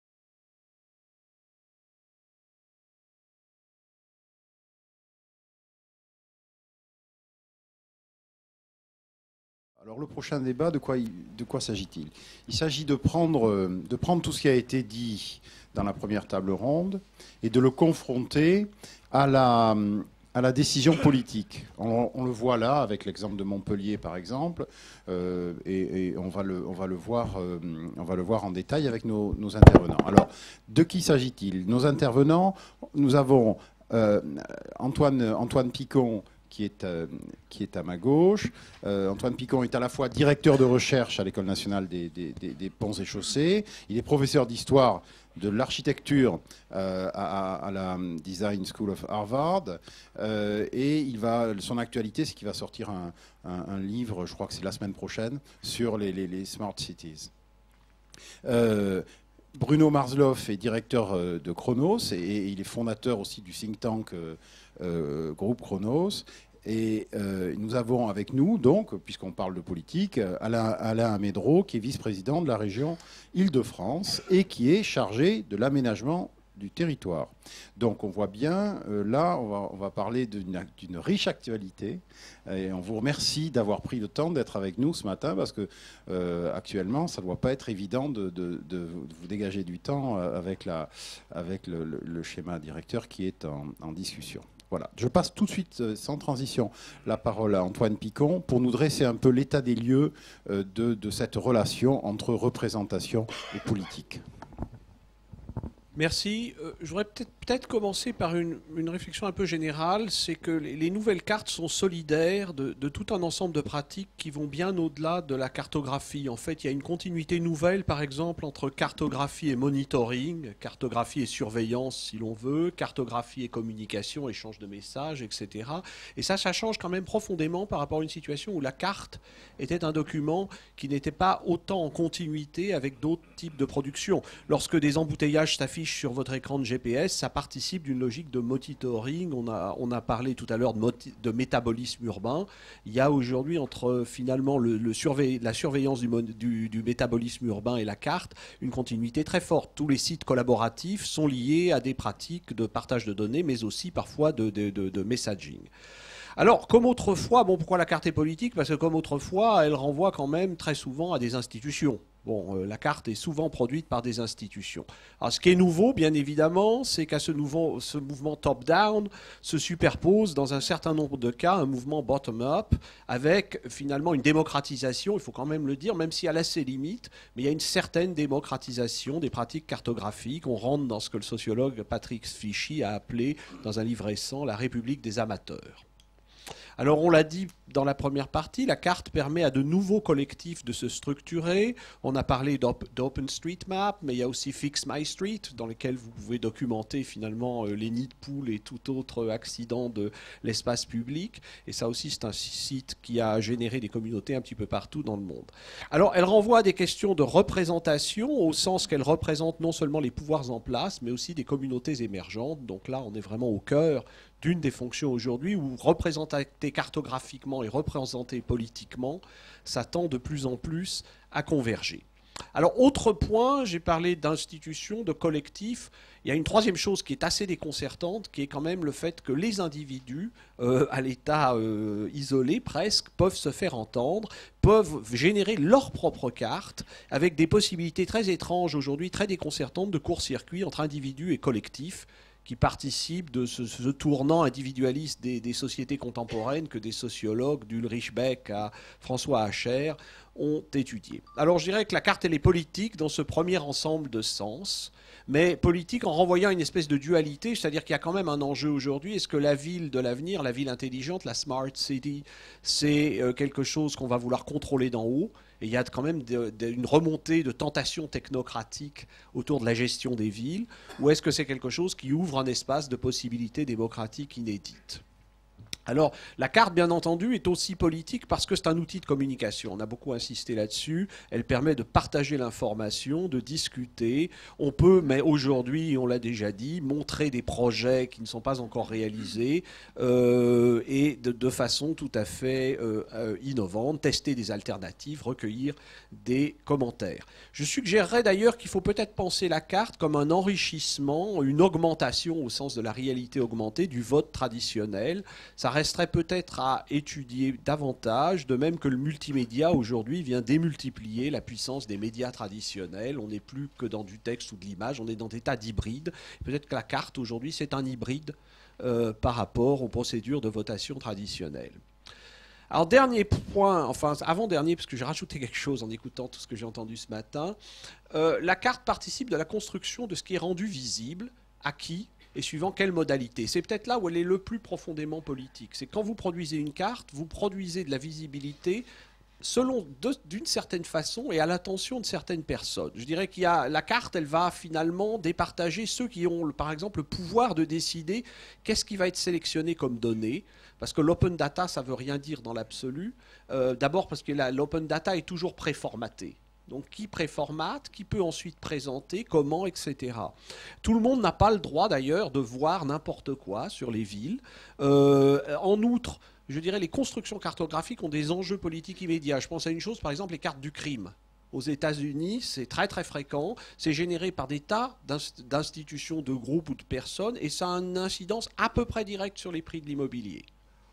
Alors le prochain débat, de quoi, il- de quoi s'agit-il? Il s'agit de prendre, euh, de prendre tout ce qui a été dit dans la première table ronde et de le confronter à la, à la décision politique. On, on le voit là avec l'exemple de Montpellier par exemple, euh, et, et on va le, on va le voir, euh, on va le voir en détail avec nos, nos intervenants. Alors de qui s'agit-il? Nos intervenants, nous avons euh, Antoine, Antoine Picon, qui est, euh, qui est à ma gauche. Euh, Antoine Picon est à la fois directeur de recherche à l'École nationale des, des, des, des ponts et chaussées. Il est professeur d'histoire de l'architecture euh, à, à la Design School of Harvard. Euh, et il va, son actualité, c'est qu'il va sortir un, un, un livre, je crois que c'est la semaine prochaine, sur les, les, les smart cities. Euh, Bruno Marsloff est directeur euh, de Chronos et, et il est fondateur aussi du think tank euh, euh, groupe Chronos. Et euh, nous avons avec nous, donc, puisqu'on parle de politique, Alain, Alain Amédreau, qui est vice-président de la région Île-de-France et qui est chargé de l'aménagement du territoire. Donc on voit bien, euh, là, on va, on va parler d'une, d'une riche actualité. Et on vous remercie d'avoir pris le temps d'être avec nous ce matin, parce que euh, actuellement, ça ne doit pas être évident de, de, de vous dégager du temps avec, la, avec le, le, le schéma directeur qui est en, en discussion. Voilà. Je passe tout de suite, sans transition, la parole à Antoine Picon pour nous dresser un peu l'état des lieux de, de cette relation entre représentation et politique. Merci. Euh, je voudrais peut-être peut-être commencer par une, une réflexion un peu générale. C'est que les, les nouvelles cartes sont solidaires de, de tout un ensemble de pratiques qui vont bien au-delà de la cartographie. En fait, il y a une continuité nouvelle, par exemple, entre cartographie et monitoring, cartographie et surveillance, si l'on veut, cartographie et communication, échange de messages, et cetera. Et ça, ça change quand même profondément par rapport à une situation où la carte était un document qui n'était pas autant en continuité avec d'autres types de production. Lorsque des embouteillages s'affichent sur votre écran de G P S, ça participe d'une logique de monitoring. On a, on a parlé tout à l'heure de, de métabolisme urbain. Il y a aujourd'hui entre finalement le, le surveille, la surveillance du, du, du métabolisme urbain et la carte une continuité très forte. Tous les sites collaboratifs sont liés à des pratiques de partage de données, mais aussi parfois de, de, de, de messaging. Alors, comme autrefois, bon, pourquoi la carte est politique? Parce que comme autrefois, elle renvoie quand même très souvent à des institutions. Bon, euh, la carte est souvent produite par des institutions. Alors, ce qui est nouveau, bien évidemment, c'est qu'à ce, nouveau, ce mouvement top-down se superpose dans un certain nombre de cas un mouvement bottom-up avec finalement une démocratisation, il faut quand même le dire, même si elle a ses limites, mais il y a une certaine démocratisation des pratiques cartographiques. On rentre dans ce que le sociologue Patrick Fichy a appelé, dans un livre récent, la République des amateurs. Alors on l'a dit dans la première partie, la carte permet à de nouveaux collectifs de se structurer. On a parlé d'OpenStreetMap, mais il y a aussi Fix My Street, dans lequel vous pouvez documenter finalement les nids de poules et tout autre accident de l'espace public. Et ça aussi, c'est un site qui a généré des communautés un petit peu partout dans le monde. Alors elle renvoie à des questions de représentation, au sens qu'elle représente non seulement les pouvoirs en place, mais aussi des communautés émergentes. Donc là, on est vraiment au cœur d'une des fonctions aujourd'hui où représenter cartographiquement et représenter politiquement, ça tend de plus en plus à converger. Alors, autre point, j'ai parlé d'institutions, de collectifs. Il y a une troisième chose qui est assez déconcertante, qui est quand même le fait que les individus, euh, à l'état euh, isolé presque, peuvent se faire entendre, peuvent générer leur propre carte, avec des possibilités très étranges aujourd'hui, très déconcertantes, de court-circuit entre individus et collectifs, qui participent de ce, ce tournant individualiste des, des sociétés contemporaines que des sociologues, d'Ulrich Beck à François Hacher, ont étudié. Alors je dirais que la carte, elle est politique dans ce premier ensemble de sens, mais politique en renvoyant à une espèce de dualité, c'est-à-dire qu'il y a quand même un enjeu aujourd'hui. Est-ce que la ville de l'avenir, la ville intelligente, la smart city, c'est quelque chose qu'on va vouloir contrôler d'en haut ? Et il y a quand même de, de, une remontée de tentations technocratiques autour de la gestion des villes, ou est-ce que c'est quelque chose qui ouvre un espace de possibilités démocratiques inédites ? Alors, la carte, bien entendu, est aussi politique parce que c'est un outil de communication. On a beaucoup insisté là-dessus. Elle permet de partager l'information, de discuter. On peut, mais aujourd'hui, on l'a déjà dit, montrer des projets qui ne sont pas encore réalisés euh, et de, de façon tout à fait euh, euh, innovante, tester des alternatives, recueillir des commentaires. Je suggérerais d'ailleurs qu'il faut peut-être penser la carte comme un enrichissement, une augmentation au sens de la réalité augmentée du vote traditionnel. Ça resterait peut-être à étudier davantage, de même que le multimédia aujourd'hui vient démultiplier la puissance des médias traditionnels. On n'est plus que dans du texte ou de l'image, on est dans des tas d'hybrides. Peut-être que la carte aujourd'hui c'est un hybride euh, par rapport aux procédures de votation traditionnelles. Alors dernier point, enfin avant-dernier, parce que j'ai rajouté quelque chose en écoutant tout ce que j'ai entendu ce matin, euh, la carte participe de la construction de ce qui est rendu visible, acquis, et suivant quelle modalité. C'est peut-être là où elle est le plus profondément politique. C'est quand vous produisez une carte, vous produisez de la visibilité selon d'une certaine façon et à l'attention de certaines personnes. Je dirais qu'il y a la carte, elle va finalement départager ceux qui ont, par exemple, le pouvoir de décider qu'est-ce qui va être sélectionné comme données, parce que l'open data, ça ne veut rien dire dans l'absolu. Euh, D'abord parce que l'open data est toujours préformaté. Donc qui préformate, qui peut ensuite présenter, comment, et cetera. Tout le monde n'a pas le droit d'ailleurs de voir n'importe quoi sur les villes. Euh, en outre, je dirais les constructions cartographiques ont des enjeux politiques immédiats. Je pense à une chose, par exemple les cartes du crime. Aux États-Unis, c'est très très fréquent. C'est généré par des tas d'institutions, de groupes ou de personnes, et ça a une incidence à peu près directe sur les prix de l'immobilier.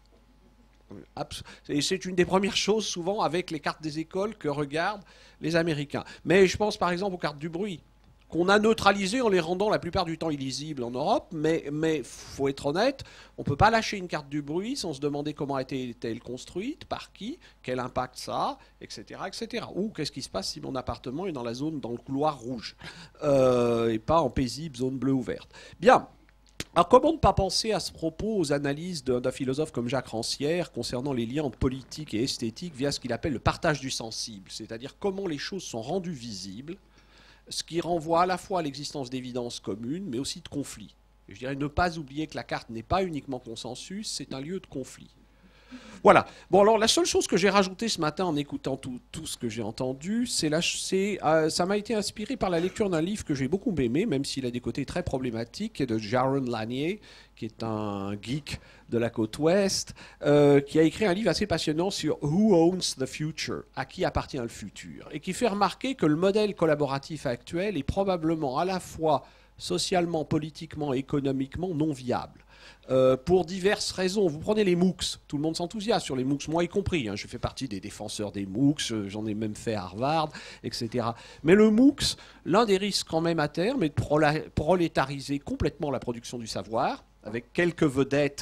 Et c'est une des premières choses souvent avec les cartes des écoles que regardent les Américains. Mais je pense par exemple aux cartes du bruit, qu'on a neutralisées en les rendant la plupart du temps illisibles en Europe, mais il faut être honnête, on ne peut pas lâcher une carte du bruit sans se demander comment a été-elle construite, par qui, quel impact ça a, et cetera et cetera. Ou qu'est-ce qui se passe si mon appartement est dans la zone, dans le couloir rouge, euh, et pas en paisible zone bleue ouverte. Bien. Alors comment ne pas penser à ce propos aux analyses d'un philosophe comme Jacques Rancière concernant les liens entre politique et esthétique via ce qu'il appelle le partage du sensible, c'est-à-dire comment les choses sont rendues visibles, ce qui renvoie à la fois à l'existence d'évidences communes, mais aussi de conflits. Et je dirais ne pas oublier que la carte n'est pas uniquement consensus, c'est un lieu de conflit. Voilà. Bon, alors la seule chose que j'ai rajoutée ce matin en écoutant tout, tout ce que j'ai entendu, c'est euh, ça m'a été inspiré par la lecture d'un livre que j'ai beaucoup aimé, même s'il a des côtés très problématiques, qui est de Jaron Lanier, qui est un geek de la côte ouest, euh, qui a écrit un livre assez passionnant sur Who Owns the Future, à qui appartient le futur, et qui fait remarquer que le modèle collaboratif actuel est probablement à la fois socialement, politiquement et économiquement non viable. Euh, pour diverses raisons. Vous prenez les MOOCs, tout le monde s'enthousiasme sur les MOOCs, moi y compris. Hein, je fais partie des défenseurs des MOOCs, j'en ai même fait à Harvard, et cetera. Mais le MOOCs, l'un des risques quand même à terme est de prolétariser complètement la production du savoir, avec quelques vedettes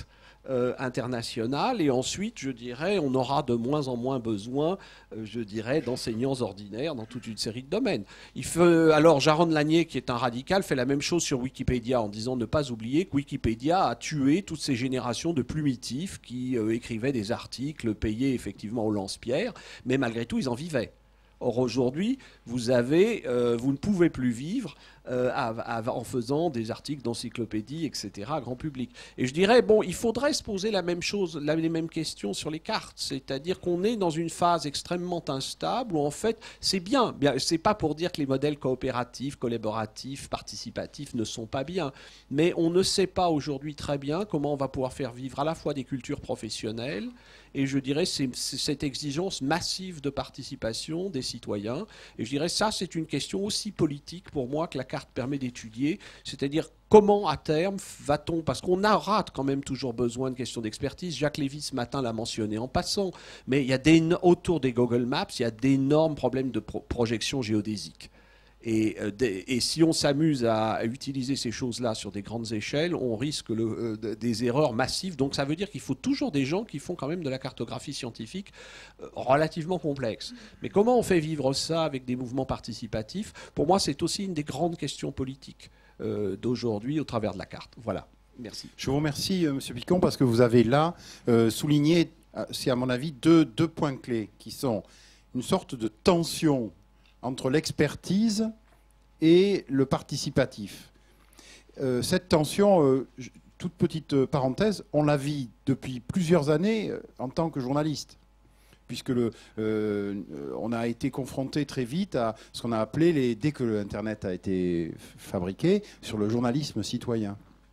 euh, international, et ensuite, je dirais, on aura de moins en moins besoin, euh, je dirais, d'enseignants ordinaires dans toute une série de domaines. Il faut, alors, Jaron Lanier, qui est un radical, fait la même chose sur Wikipédia en disant ne pas oublier que Wikipédia a tué toutes ces générations de plumitifs qui euh, écrivaient des articles payés effectivement au lance-pierre, mais malgré tout, ils en vivaient. Or, aujourd'hui, vous, avez, euh, vous ne pouvez plus vivre euh, à, à, en faisant des articles d'encyclopédie, et cetera, grand public. Et je dirais, bon, il faudrait se poser la même chose, la, les mêmes questions sur les cartes. C'est-à-dire qu'on est dans une phase extrêmement instable où, en fait, c'est bien. bien c'est pas pour dire que les modèles coopératifs, collaboratifs, participatifs ne sont pas bien. Mais on ne sait pas aujourd'hui très bien comment on va pouvoir faire vivre à la fois des cultures professionnelles et je dirais c'est, c'est cette exigence massive de participation des citoyens. Et je dirais ça, c'est une question aussi politique pour moi que la carte permet d'étudier. C'est-à-dire comment à terme va-t-on, parce qu'on aura quand même toujours besoin de questions d'expertise. Jacques Lévy ce matin l'a mentionné en passant, mais il y a des, autour des Google Maps, il y a d'énormes problèmes de pro- projection géodésique. Et, et si on s'amuse à utiliser ces choses-là sur des grandes échelles, on risque le, euh, des erreurs massives. Donc ça veut dire qu'il faut toujours des gens qui font quand même de la cartographie scientifique euh, relativement complexe. Mais comment on fait vivre ça avec des mouvements participatifs? Pour moi, c'est aussi une des grandes questions politiques euh, d'aujourd'hui au travers de la carte. Voilà. Merci. Je vous remercie, euh, M. Picon, parce que vous avez là euh, souligné, c'est à mon avis, deux, deux points clés qui sont une sorte de tension entre l'expertise et le participatif. Euh, cette tension, euh, toute petite parenthèse, on la vit depuis plusieurs années euh, en tant que journaliste, puisque le, euh, on a été confronté très vite à ce qu'on a appelé, les, dès que l'Internet a été fabriqué, sur le journalisme citoyen.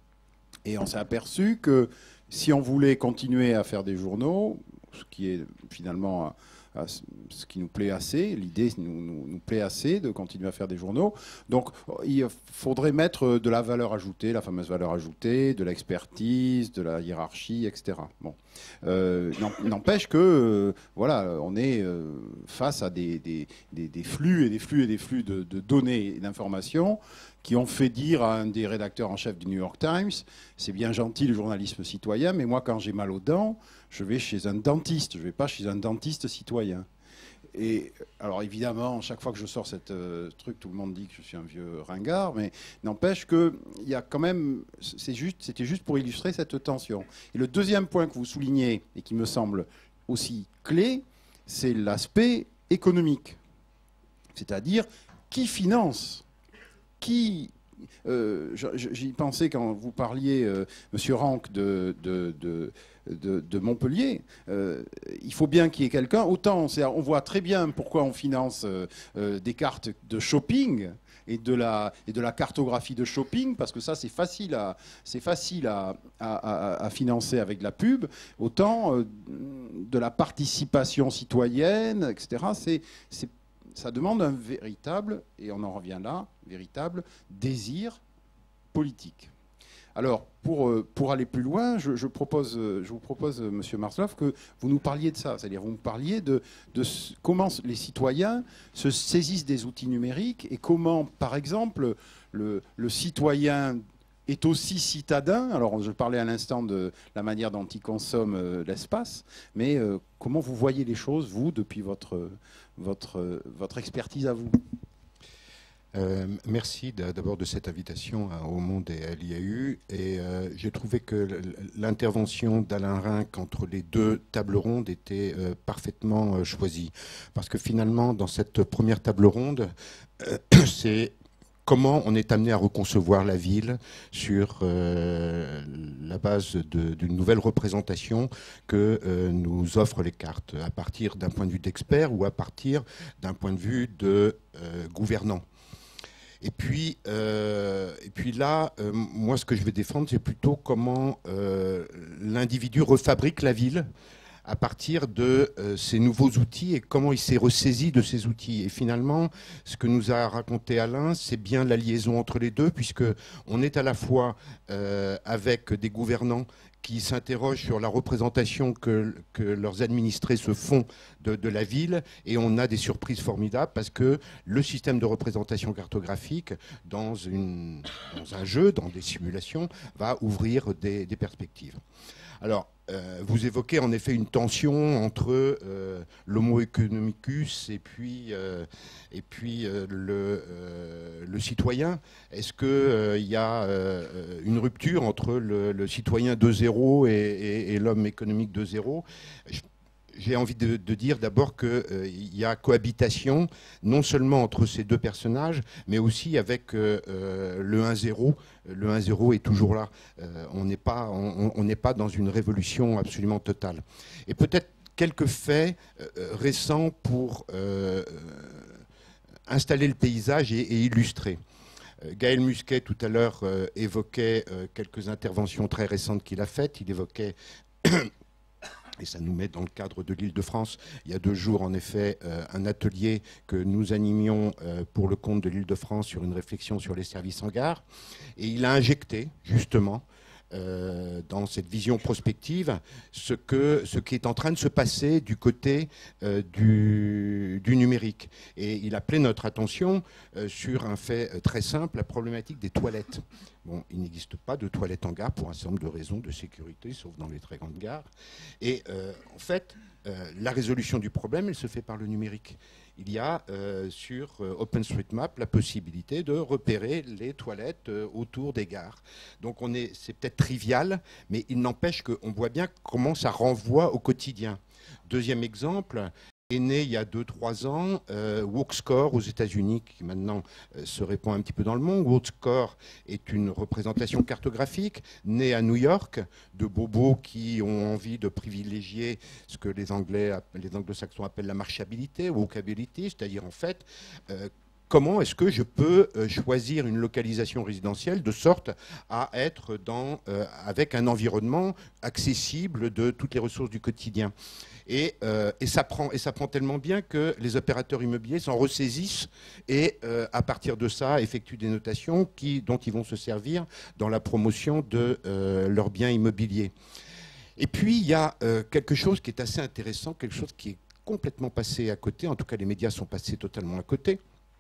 Et on s'est aperçu que si on voulait continuer à faire des journaux, ce qui est finalement ce qui nous plaît assez, l'idée nous, nous, nous plaît assez de continuer à faire des journaux. Donc il faudrait mettre de la valeur ajoutée, la fameuse valeur ajoutée, de l'expertise, de la hiérarchie, et cetera. Bon. Euh, n'empêche que euh, voilà, on est euh, face à des, des, des, des flux et des flux et des flux de, de données et d'informations qui ont fait dire à un des rédacteurs en chef du New York Times, c'est bien gentil le journalisme citoyen, mais moi quand j'ai mal aux dents, je vais chez un dentiste, je ne vais pas chez un dentiste citoyen. Et alors évidemment, chaque fois que je sors cette euh, truc, tout le monde dit que je suis un vieux ringard, mais n'empêche que il y a quand même, c'est juste, c'était juste pour illustrer cette tension. Et le deuxième point que vous soulignez et qui me semble aussi clé, c'est l'aspect économique, c'est-à-dire qui finance. Qui, euh, j'y pensais quand vous parliez, euh, Monsieur Rank, de, de, de, de, de Montpellier. Euh, il faut bien qu'il y ait quelqu'un. Autant on, on voit très bien pourquoi on finance euh, des cartes de shopping et de la, et de la cartographie de shopping, parce que ça c'est facile à, c'est facile à, à, à, à financer avec de la pub. Autant euh, de la participation citoyenne, et cetera. C'est, c'est Ça demande un véritable, et on en revient là, véritable désir politique. Alors, pour, pour aller plus loin, je, je, propose, je vous propose, M. Marsloff, que vous nous parliez de ça. C'est-à-dire, vous nous parliez de, de comment les citoyens se saisissent des outils numériques et comment, par exemple, le, le citoyen est aussi citadin. Alors, je parlais à l'instant de la manière dont il consomme euh, l'espace, mais euh, comment vous voyez les choses, vous, depuis votre, votre, votre expertise à vous? Euh, merci d'abord de cette invitation au Monde et à l'I A U. Et euh, j'ai trouvé que l'intervention d'Alain Rinck entre les deux tables rondes était euh, parfaitement euh, choisie. Parce que finalement, dans cette première table ronde, euh, c'est comment on est amené à reconcevoir la ville sur euh, la base d'une nouvelle représentation que euh, nous offrent les cartes, à partir d'un point de vue d'expert ou à partir d'un point de vue de euh, gouvernant. Et puis, euh, et puis là, euh, moi, ce que je vais défendre, c'est plutôt comment euh, l'individu refabrique la ville à partir de euh, ces nouveaux outils et comment il s'est ressaisi de ces outils. Et finalement, ce que nous a raconté Alain, c'est bien la liaison entre les deux, puisqu'on est à la fois euh, avec des gouvernants qui s'interrogent sur la représentation que, que leurs administrés se font de, de la ville, et on a des surprises formidables parce que le système de représentation cartographique, dans, une, dans un jeu, dans des simulations, va ouvrir des, des perspectives. Alors, euh, vous évoquez en effet une tension entre euh, l'homo economicus et puis, euh, et puis euh, le, euh, le citoyen. Est-ce qu'il euh, y a euh, une rupture entre le, le citoyen deux zéro et, et, et l'homme économique deux zéro? J'ai envie de, de dire d'abord qu'il euh, y a cohabitation, non seulement entre ces deux personnages, mais aussi avec euh, euh, le un zéro. Le un zéro est toujours là. Euh, on n'est pas, on, on n'est pas dans une révolution absolument totale. Et peut-être quelques faits euh, récents pour euh, installer le paysage et, et illustrer. Euh, Gaël Musquet, tout à l'heure, euh, évoquait euh, quelques interventions très récentes qu'il a faites. Il évoquait... Et ça nous met dans le cadre de l'Île-de-France. Il y a deux jours, en effet, euh, un atelier que nous animions euh, pour le compte de l'Île-de-France sur une réflexion sur les services en gare. Et il a injecté, justement, euh, dans cette vision prospective, ce, que, ce qui est en train de se passer du côté euh, du, du numérique. Et il appelait notre attention euh, sur un fait très simple, la problématique des toilettes. Bon, il n'existe pas de toilettes en gare pour un certain nombre de raisons de sécurité, sauf dans les très grandes gares. Et euh, en fait, euh, la résolution du problème, elle se fait par le numérique. Il y a euh, sur euh, OpenStreetMap la possibilité de repérer les toilettes euh, autour des gares. Donc on est, c'est peut-être trivial, mais il n'empêche qu'on voit bien comment ça renvoie au quotidien. Deuxième exemple, est né il y a deux trois ans, euh, WalkScore aux États-Unis, qui maintenant euh, se répand un petit peu dans le monde. WalkScore est une représentation cartographique née à New York de bobos qui ont envie de privilégier ce que les Anglais, les Anglo-Saxons appellent la marchabilité, walkability, c'est-à-dire en fait euh, comment est-ce que je peux euh, choisir une localisation résidentielle de sorte à être dans, euh, avec un environnement accessible de toutes les ressources du quotidien. Et, euh, et, ça prend, et ça prend tellement bien que les opérateurs immobiliers s'en ressaisissent et, euh, à partir de ça, effectuent des notations qui, dont ils vont se servir dans la promotion de euh, leurs biens immobiliers. Et puis, il y a euh, quelque chose qui est assez intéressant, quelque chose qui est complètement passé à côté, en tout cas les médias sont passés totalement à côté.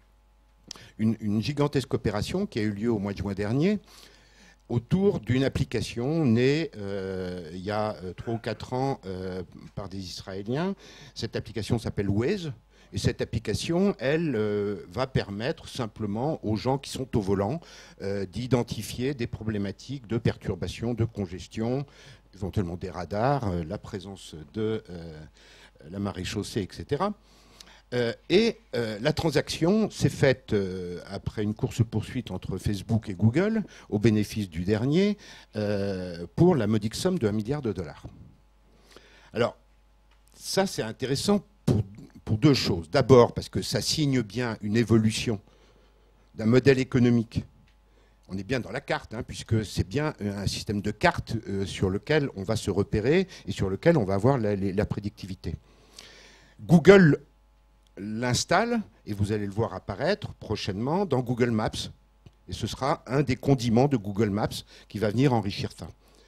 Une, une gigantesque opération qui a eu lieu au mois de juin dernier, autour d'une application née euh, il y a trois ou quatre ans euh, par des Israéliens. Cette application s'appelle Waze. Et cette application, elle, euh, va permettre simplement aux gens qui sont au volant euh, d'identifier des problématiques de perturbation, de congestion, éventuellement des radars, euh, la présence de euh, la maréchaussée, et cetera. Euh, et euh, la transaction s'est faite euh, après une course-poursuite entre Facebook et Google, au bénéfice du dernier, euh, pour la modique somme de un milliard de dollars. Alors, ça c'est intéressant pour, pour deux choses. D'abord parce que ça signe bien une évolution d'un modèle économique. On est bien dans la carte, hein, puisque c'est bien un système de cartes euh, sur lequel on va se repérer et sur lequel on va avoir la, la, la prédictivité. Google l'installe, et vous allez le voir apparaître prochainement dans Google Maps. Et ce sera un des condiments de Google Maps qui va venir enrichir ça.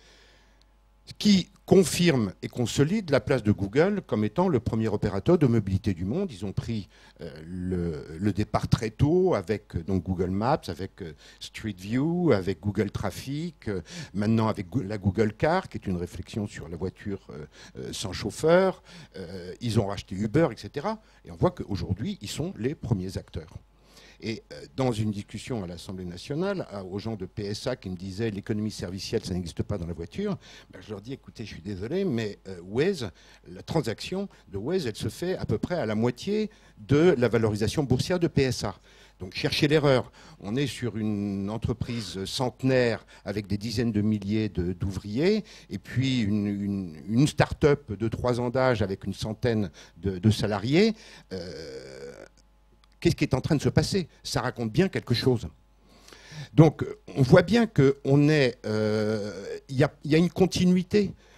Ce qui confirme et consolide la place de Google comme étant le premier opérateur de mobilité du monde. Ils ont pris euh, le, le départ très tôt avec euh, donc Google Maps, avec euh, Street View, avec Google Traffic, euh, maintenant avec go la Google Car, qui est une réflexion sur la voiture euh, euh, sans chauffeur. Euh, ils ont racheté Uber, et cetera. Et on voit qu'aujourd'hui, ils sont les premiers acteurs. Et dans une discussion à l'Assemblée nationale, aux gens de P S A qui me disaient l'économie servicielle, ça n'existe pas dans la voiture, ben je leur dis écoutez, je suis désolé, mais euh, Waze, la transaction de Waze, elle se fait à peu près à la moitié de la valorisation boursière de P S A. Donc cherchez l'erreur. On est sur une entreprise centenaire avec des dizaines de milliers d'ouvriers et puis une, une, une start-up de trois ans d'âge avec une centaine de, de salariés. Euh, Qu'est-ce qui est en train de se passer? Ça raconte bien quelque chose. Donc, on voit bien qu'il euh, y, y a une continuité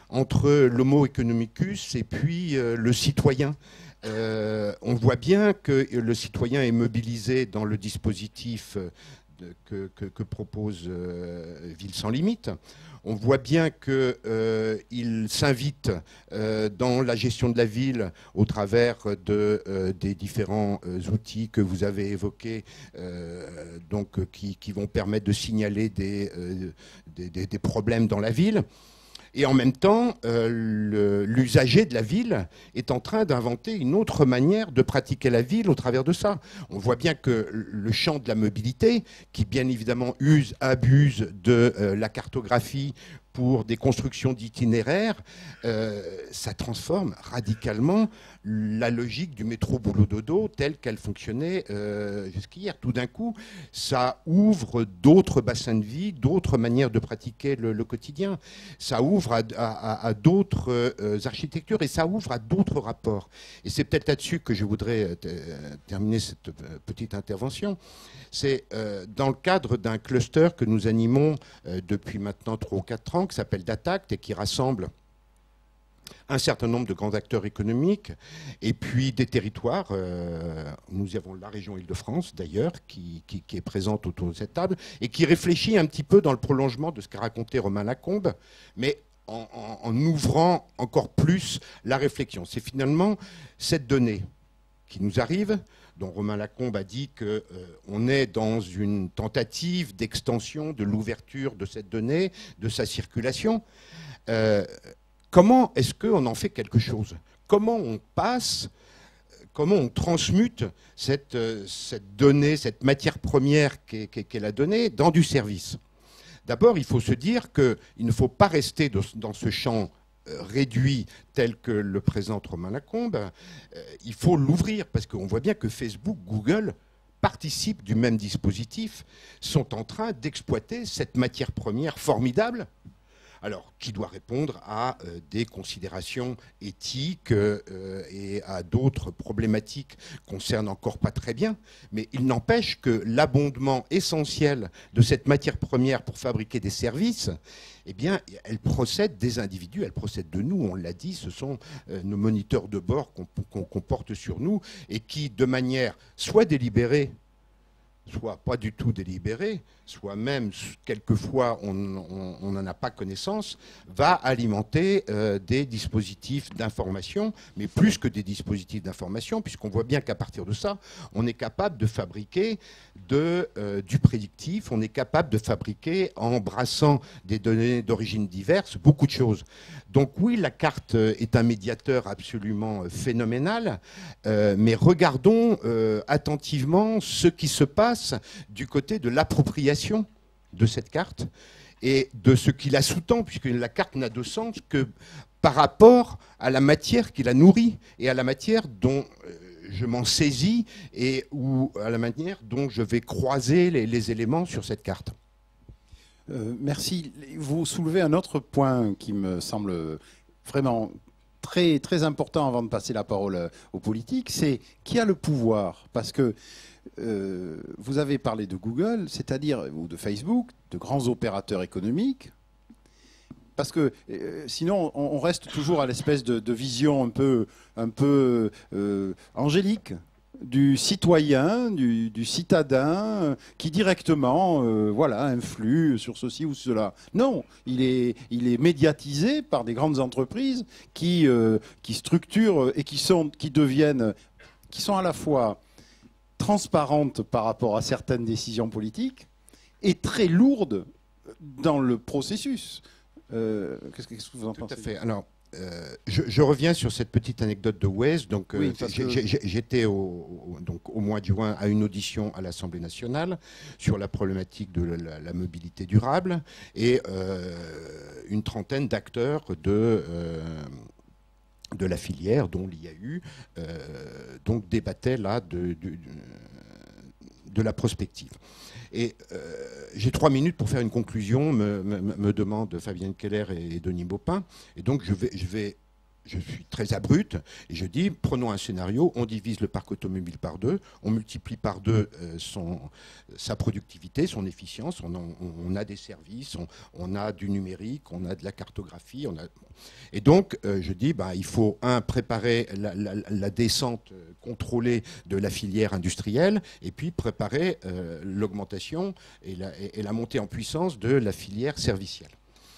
entre l'homo economicus et puis euh, le citoyen. Euh, on voit bien que le citoyen est mobilisé dans le dispositif de, que, que, que propose euh, Ville sans limite. On voit bien qu'il euh, s'invite euh, dans la gestion de la ville au travers de, euh, des différents euh, outils que vous avez évoqués, euh, donc, qui, qui vont permettre de signaler des, euh, des, des, des problèmes dans la ville. Et en même temps, euh, l'usager de la ville est en train d'inventer une autre manière de pratiquer la ville au travers de ça. On voit bien que le champ de la mobilité, qui bien évidemment use, abuse de euh, la cartographie pour des constructions d'itinéraires, euh, ça transforme radicalement la logique du métro boulot dodo telle qu'elle fonctionnait euh, jusqu'hier. Tout d'un coup, ça ouvre d'autres bassins de vie, d'autres manières de pratiquer le, le quotidien. Ça ouvre à, à, à d'autres euh, architectures et ça ouvre à d'autres rapports. Et c'est peut-être là-dessus que je voudrais terminer cette petite intervention. C'est euh, dans le cadre d'un cluster que nous animons euh, depuis maintenant trois ou quatre ans, qui s'appelle DATACT et qui rassemble un certain nombre de grands acteurs économiques et puis des territoires. Euh, nous avons la région Île-de-France d'ailleurs qui, qui, qui est présente autour de cette table et qui réfléchit un petit peu dans le prolongement de ce qu'a raconté Romain Lacombe, mais en, en, en ouvrant encore plus la réflexion. C'est finalement cette donnée qui nous arrive, dont Romain Lacombe a dit qu'on euh, est dans une tentative d'extension de l'ouverture de cette donnée, de sa circulation. Euh, comment est-ce qu'on en fait quelque chose? Comment on passe, comment on transmute cette, euh, cette donnée, cette matière première qu'est qu'est, qu'est la donnée dans du service? D'abord, il faut se dire qu'il ne faut pas rester de, dans ce champ réduit tel que le présente Romain Lacombe, euh, il faut l'ouvrir parce qu'on voit bien que Facebook, Google participent du même dispositif, sont en train d'exploiter cette matière première formidable, alors qui doit répondre à euh, des considérations éthiques euh, et à d'autres problématiques qu'on ne concerne encore pas très bien, mais il n'empêche que l'abondement essentiel de cette matière première pour fabriquer des services, eh bien, elle procède des individus, elle procède de nous, on l'a dit, ce sont euh, nos moniteurs de bord qu'on qu'on, qu'on porte sur nous et qui, de manière soit délibérée, soit pas du tout délibérée, soit même quelquefois on n'en a pas connaissance, va alimenter euh, des dispositifs d'information, mais plus que des dispositifs d'information, puisqu'on voit bien qu'à partir de ça, on est capable de fabriquer de, euh, du prédictif, on est capable de fabriquer, en brassant des données d'origine diverses, beaucoup de choses. Donc oui, la carte est un médiateur absolument phénoménal, euh, mais regardons euh, attentivement ce qui se passe du côté de l'appropriation de cette carte et de ce qui la sous-tend, puisque la carte n'a de sens que par rapport à la matière qui la nourrit et à la matière dont je m'en saisis et ou à la manière dont je vais croiser les, les éléments sur cette carte. Euh, merci. Vous soulevez un autre point qui me semble vraiment très, très important avant de passer la parole aux politiques, c'est qui a le pouvoir. Parce que euh, vous avez parlé de Google, c'est-à-dire, ou de Facebook, de grands opérateurs économiques, parce que euh, sinon on, on reste toujours à l'espèce de, de vision un peu, un peu euh, angélique du citoyen, du, du citadin, euh, qui directement euh, voilà, influe sur ceci ou cela. Non, il est, il est médiatisé par des grandes entreprises qui, euh, qui structurent et qui, sont, qui deviennent, qui sont à la fois transparentes par rapport à certaines décisions politiques et très lourdes dans le processus. Euh, Qu'est-ce que vous en pensez? Tout à fait. Alors, Euh, je, je reviens sur cette petite anecdote de Waze. Donc, oui, euh, que... j'étais au, au, donc, au mois de juin à une audition à l'Assemblée nationale sur la problématique de la, la mobilité durable et euh, une trentaine d'acteurs de, euh, de la filière, dont l'I A U, euh, donc débattaient là de, de, de la prospective. Et euh, j'ai trois minutes pour faire une conclusion, me, me, me demandent Fabienne Keller et, et Denis Baupin. Et donc je vais, je vais je suis très abrupte et je dis, prenons un scénario, on divise le parc automobile par deux, on multiplie par deux euh, son, sa productivité, son efficience, on, on, on a des services, on, on a du numérique, on a de la cartographie. On a... Et donc, euh, je dis, bah, il faut, un, préparer la, la, la descente contrôlée de la filière industrielle et puis préparer euh, l'augmentation et la, et, et la montée en puissance de la filière servicielle.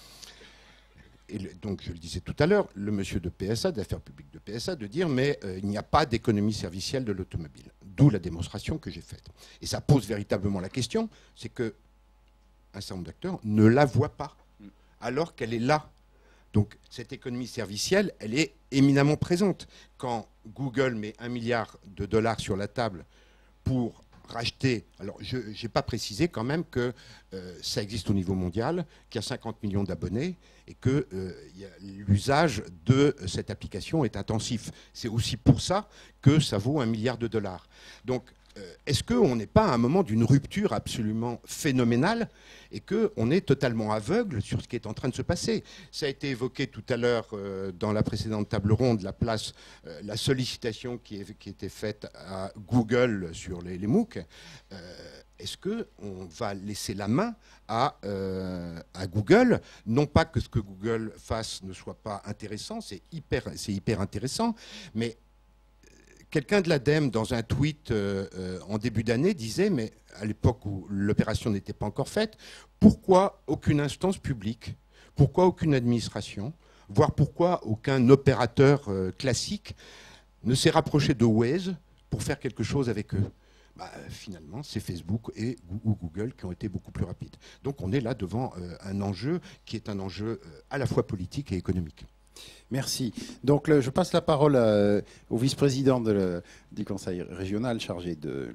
Et le, donc, je le disais tout à l'heure, le monsieur de P S A, d'affaires publiques de P S A, de dire mais euh, il n'y a pas d'économie servicielle de l'automobile. D'où la démonstration que j'ai faite. Et ça pose véritablement la question, c'est que un certain nombre d'acteurs ne la voient pas, alors qu'elle est là. Donc, cette économie servicielle, elle est éminemment présente. Quand Google met un milliard de dollars sur la table pour racheter, alors je n'ai pas précisé quand même que euh, ça existe au niveau mondial, qu'il y a cinquante millions d'abonnés et que euh, l'usage de cette application est intensif. C'est aussi pour ça que ça vaut un milliard de dollars. Donc, euh, est-ce qu'on n'est pas à un moment d'une rupture absolument phénoménale et qu'on est totalement aveugle sur ce qui est en train de se passer? Ça a été évoqué tout à l'heure euh, dans la précédente table ronde, la place, euh, la sollicitation qui, est, qui était faite à Google sur les, les MOOC. Euh, Est-ce qu'on va laisser la main à, euh, à Google? Non pas que ce que Google fasse ne soit pas intéressant, c'est hyper, c'est hyper intéressant, mais quelqu'un de l'ADEME, dans un tweet euh, euh, en début d'année, disait, mais à l'époque où l'opération n'était pas encore faite, pourquoi aucune instance publique, pourquoi aucune administration, voire pourquoi aucun opérateur euh, classique ne s'est rapproché de Waze pour faire quelque chose avec eux? Bah, finalement, c'est Facebook et ou Google qui ont été beaucoup plus rapides. Donc on est là devant euh, un enjeu qui est un enjeu euh, à la fois politique et économique. Merci. Donc le, je passe la parole à, au vice-président de le, du Conseil régional chargé de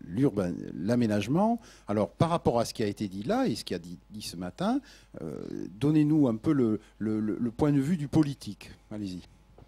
l'aménagement. Alors par rapport à ce qui a été dit là et ce qui a dit, dit ce matin, euh, donnez-nous un peu le, le, le point de vue du politique. Allez-y.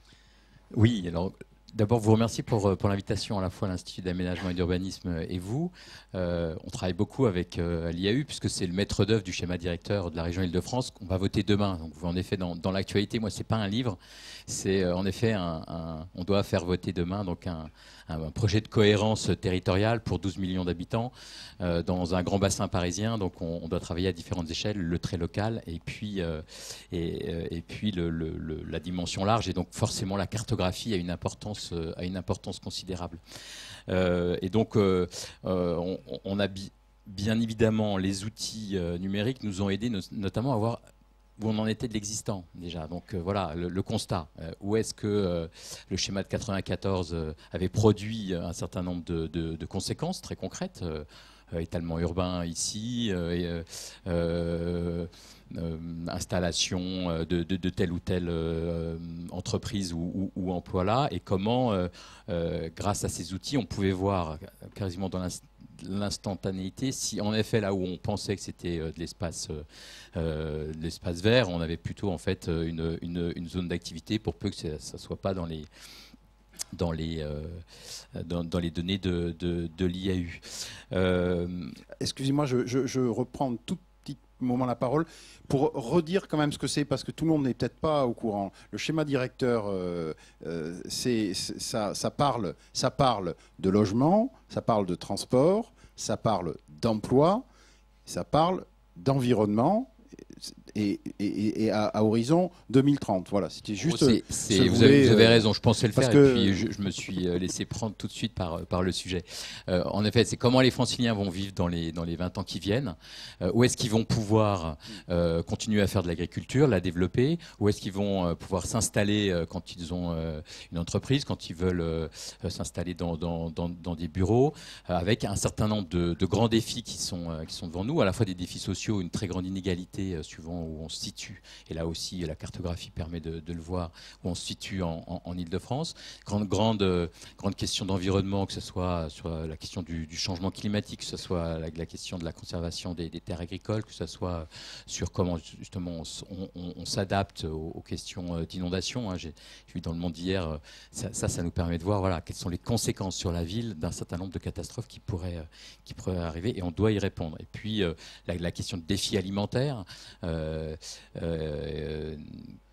Oui, alors d'abord vous remercier pour, pour l'invitation à la fois à l'Institut d'aménagement et d'urbanisme et vous. Euh, on travaille beaucoup avec euh, l'I A U puisque c'est le maître d'œuvre du schéma directeur de la région Île-de-France qu'on va voter demain. Donc en effet dans, dans l'actualité, moi c'est pas un livre, c'est euh, en effet un, un, on doit faire voter demain donc un, un, un projet de cohérence territoriale pour douze millions d'habitants euh, dans un grand bassin parisien. Donc on, on doit travailler à différentes échelles, le très local et puis euh, et, et puis le, le, le, la dimension large et donc forcément la cartographie a une importance a une importance considérable. Euh, et donc, euh, euh, on, on a bi bien évidemment les outils euh, numériques nous ont aidés no notamment à voir où on en était de l'existant déjà. Donc euh, voilà le, le constat. Euh, où est-ce que euh, le schéma de quatre-vingt-quatorze euh, avait produit un certain nombre de, de, de conséquences très concrètes, euh, étalement urbain ici, euh, et, euh, Euh, installation de, de, de telle ou telle euh, entreprise ou, ou, ou emploi là, et comment, euh, euh, grâce à ces outils, on pouvait voir quasiment dans l'instantanéité si en effet là où on pensait que c'était de l'espace euh, de l'espace vert, on avait plutôt en fait une, une, une zone d'activité pour peu que ça ne soit pas dans les dans les, euh, dans, dans les données de, de, de l'I A U. Euh, Excusez-moi, je, je, je reprends tout moment la parole pour redire quand même ce que c'est parce que tout le monde n'est peut-être pas au courant. Le schéma directeur, euh, euh, c'est, ça, ça, parle, ça parle de logement, ça parle de transport, ça parle d'emploi, ça parle d'environnement. Et, et, et à, à horizon deux mille trente. Voilà, c'était juste. Oh, c'est, c'est, vous, avez, vous avez raison, je pensais le faire que... et puis je, je me suis laissé prendre tout de suite par, par le sujet. Euh, en effet, c'est comment les Franciliens vont vivre dans les, dans les vingt ans qui viennent. Euh, où est-ce qu'ils vont pouvoir euh, continuer à faire de l'agriculture, la développer? Où est-ce qu'ils vont euh, pouvoir s'installer euh, quand ils ont euh, une entreprise, quand ils veulent euh, s'installer dans, dans, dans, dans des bureaux, euh, avec un certain nombre de, de grands défis qui sont, euh, qui sont devant nous, à la fois des défis sociaux, une très grande inégalité euh, suivant où on se situe, et là aussi la cartographie permet de, de le voir, où on se situe en, en, en Île-de-France. Grande, grande, euh, grande question d'environnement, que ce soit sur la question du, du changement climatique, que ce soit la, la question de la conservation des, des terres agricoles, que ce soit sur comment justement on, on, on s'adapte aux, aux questions d'inondation. Hein. J'ai vu dans le monde d'hier, ça, ça, ça nous permet de voir voilà, quelles sont les conséquences sur la ville d'un certain nombre de catastrophes qui pourraient, qui pourraient arriver, et on doit y répondre. Et puis euh, la, la question de défis alimentaires, euh, Euh,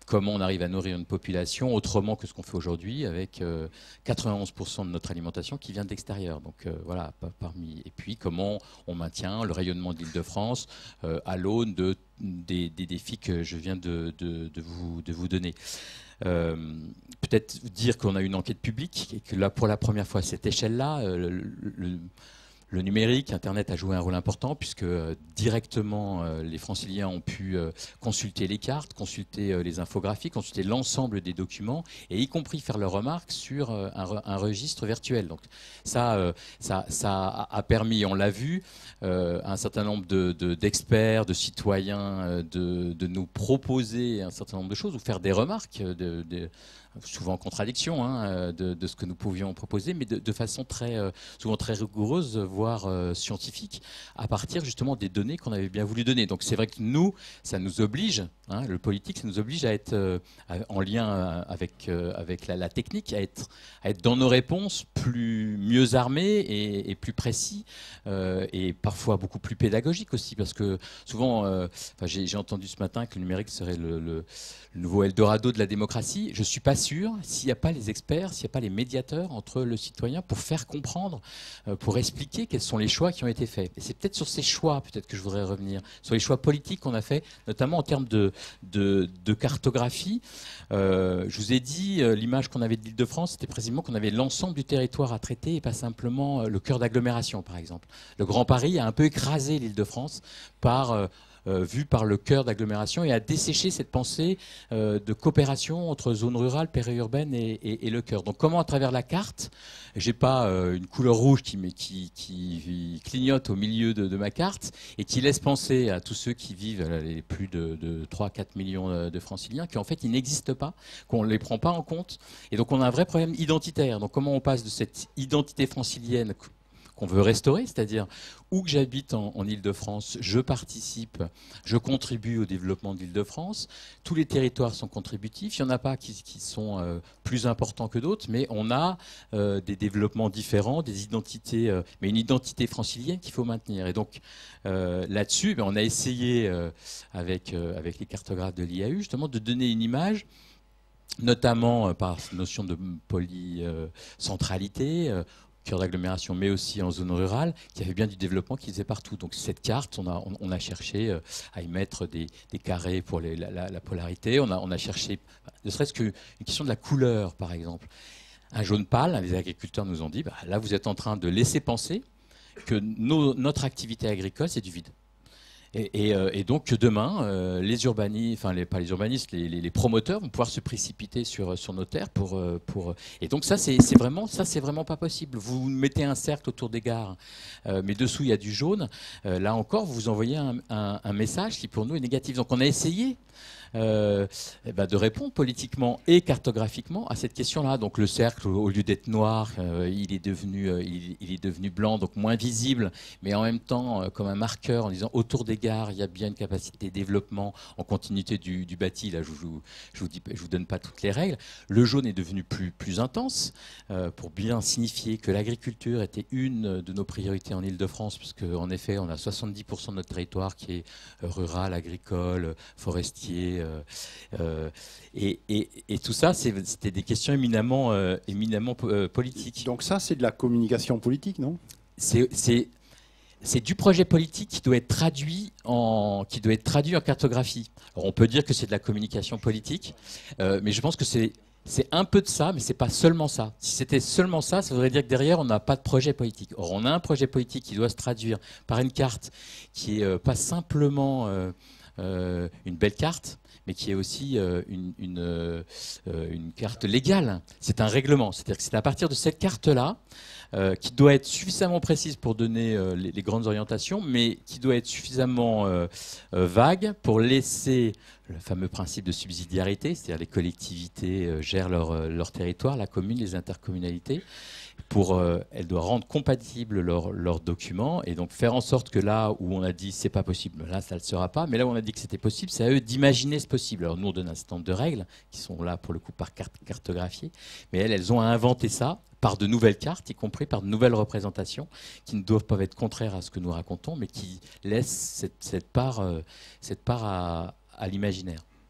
comment on arrive à nourrir une population autrement que ce qu'on fait aujourd'hui, avec euh, quatre-vingt-onze pour cent de notre alimentation qui vient de l'extérieur. Donc euh, voilà, parmi. Et puis comment on maintient le rayonnement de l'Île-de-France euh, à l'aune de, des, des défis que je viens de, de, de, vous, de vous donner. Euh, peut-être dire qu'on a une enquête publique et que là, pour la première fois à cette échelle-là, euh, le, le, le numérique, Internet a joué un rôle important puisque euh, directement euh, les franciliens ont pu euh, consulter les cartes, consulter euh, les infographies, consulter l'ensemble des documents et y compris faire leurs remarques sur euh, un, re, un registre virtuel. Donc ça, euh, ça, ça a permis, on l'a vu, euh, à un certain nombre de, de, d'experts, de citoyens, euh, de, de nous proposer un certain nombre de choses ou faire des remarques, de, de, souvent en contradiction hein, de, de ce que nous pouvions proposer, mais de, de façon très, euh, souvent très rigoureuse, voire euh, scientifique, à partir justement des données qu'on avait bien voulu donner. Donc c'est vrai que nous, ça nous oblige, hein, le politique, ça nous oblige à être euh, en lien avec, euh, avec la, la technique, à être, à être dans nos réponses plus mieux armés et, et plus précis, euh, et parfois beaucoup plus pédagogiques aussi, parce que souvent, euh, j'ai, j'ai entendu ce matin que le numérique serait le, le, le nouveau Eldorado de la démocratie. Je ne suis pas sûr, s'il n'y a pas les experts, s'il n'y a pas les médiateurs entre le citoyen pour faire comprendre, euh, pour expliquer quels sont les choix qui ont été faits. Et c'est peut-être sur ces choix peut-être que je voudrais revenir, sur les choix politiques qu'on a faits, notamment en termes de, de, de cartographie. Euh, je vous ai dit, euh, l'image qu'on avait de l'Île-de-France, c'était précisément qu'on avait l'ensemble du territoire à traiter et pas simplement euh, le cœur d'agglomération, par exemple. Le Grand Paris a un peu écrasé l'Île-de-France par... Euh, Euh, vu par le cœur d'agglomération et a desséché cette pensée euh, de coopération entre zones rurales, périurbaines et, et, et le cœur. Donc comment à travers la carte, j'ai pas euh, une couleur rouge qui, qui, qui clignote au milieu de, de ma carte et qui laisse penser à tous ceux qui vivent, euh, les plus de, de trois à quatre millions de franciliens, qu'en fait ils n'existent pas, qu'on ne les prend pas en compte. Et donc on a un vrai problème identitaire. Donc comment on passe de cette identité francilienne qu'on veut restaurer, c'est-à-dire où que j'habite en, en Île-de-France, je participe, je contribue au développement de l'Île-de-France. Tous les territoires sont contributifs. Il n'y en a pas qui, qui sont euh, plus importants que d'autres, mais on a euh, des développements différents, des identités, euh, mais une identité francilienne qu'il faut maintenir. Et donc euh, là-dessus, ben, on a essayé euh, avec, euh, avec les cartographes de l'I A U justement de donner une image, notamment euh, par cette notion de polycentralité, euh, cœur d'agglomération, mais aussi en zone rurale, qui avait bien du développement qui faisait partout. Donc cette carte, on a, on, on a cherché euh, à y mettre des, des carrés pour les, la, la, la polarité. On a, on a cherché, ne serait-ce qu'une question de la couleur, par exemple. Un jaune pâle, les agriculteurs nous ont dit, bah, là vous êtes en train de laisser penser que nos, notre activité agricole, c'est du vide. Et, et, euh, et donc demain, euh, les urbanistes, enfin les, pas les urbanistes, les, les, les promoteurs vont pouvoir se précipiter sur, sur nos terres pour, pour. Et donc ça, c'est vraiment, ça, c'est vraiment pas possible. Vous mettez un cercle autour des gares, euh, mais dessous il y a du jaune. Euh, là encore, vous vous envoyez un, un, un message qui pour nous est négatif. Donc on a essayé. Euh, eh ben de répondre politiquement et cartographiquement à cette question-là. Donc le cercle, au lieu d'être noir, euh, il, est devenu, euh, il, il est devenu blanc, donc moins visible, mais en même temps euh, comme un marqueur en disant autour des gares, il y a bien une capacité de développement en continuité du, du bâti. Là, je vous, je vous dis, je vous donne pas toutes les règles. Le jaune est devenu plus, plus intense euh, pour bien signifier que l'agriculture était une de nos priorités en Île-de-France, puisque en effet, on a soixante-dix pour cent de notre territoire qui est rural, agricole, forestier. Euh, euh, et, et, et tout ça, c'était des questions éminemment, euh, éminemment euh, politiques. Donc ça, c'est de la communication politique, non? C'est du projet politique qui doit être traduit en, qui doit être traduit en cartographie. Alors on peut dire que c'est de la communication politique, euh, mais je pense que c'est c'est un peu de ça, mais c'est pas seulement ça. Si c'était seulement ça, ça voudrait dire que derrière, on n'a pas de projet politique. Or, on a un projet politique qui doit se traduire par une carte qui est euh, pas simplement euh, euh, une belle carte, mais qui est aussi euh, une, une, euh, une carte légale. C'est un règlement. C'est-à-dire que c'est à partir de cette carte-là, euh, qui doit être suffisamment précise pour donner euh, les, les grandes orientations, mais qui doit être suffisamment euh, euh, vague pour laisser le fameux principe de subsidiarité, c'est-à-dire les collectivités euh, gèrent leur, euh, leur territoire, la commune, les intercommunalités. Pour, euh, elle doit rendre compatibles leurs leur documents et donc faire en sorte que là où on a dit c'est pas possible, là ça ne le sera pas, mais là où on a dit que c'était possible, c'est à eux d'imaginer ce possible. Alors nous on donne un certain nombre de règles qui sont là pour le coup par carte cartographiées, mais elles, elles ont à inventer ça par de nouvelles cartes, y compris par de nouvelles représentations qui ne doivent pas être contraires à ce que nous racontons, mais qui laissent cette, cette part, euh, cette part à, à l'imaginaire.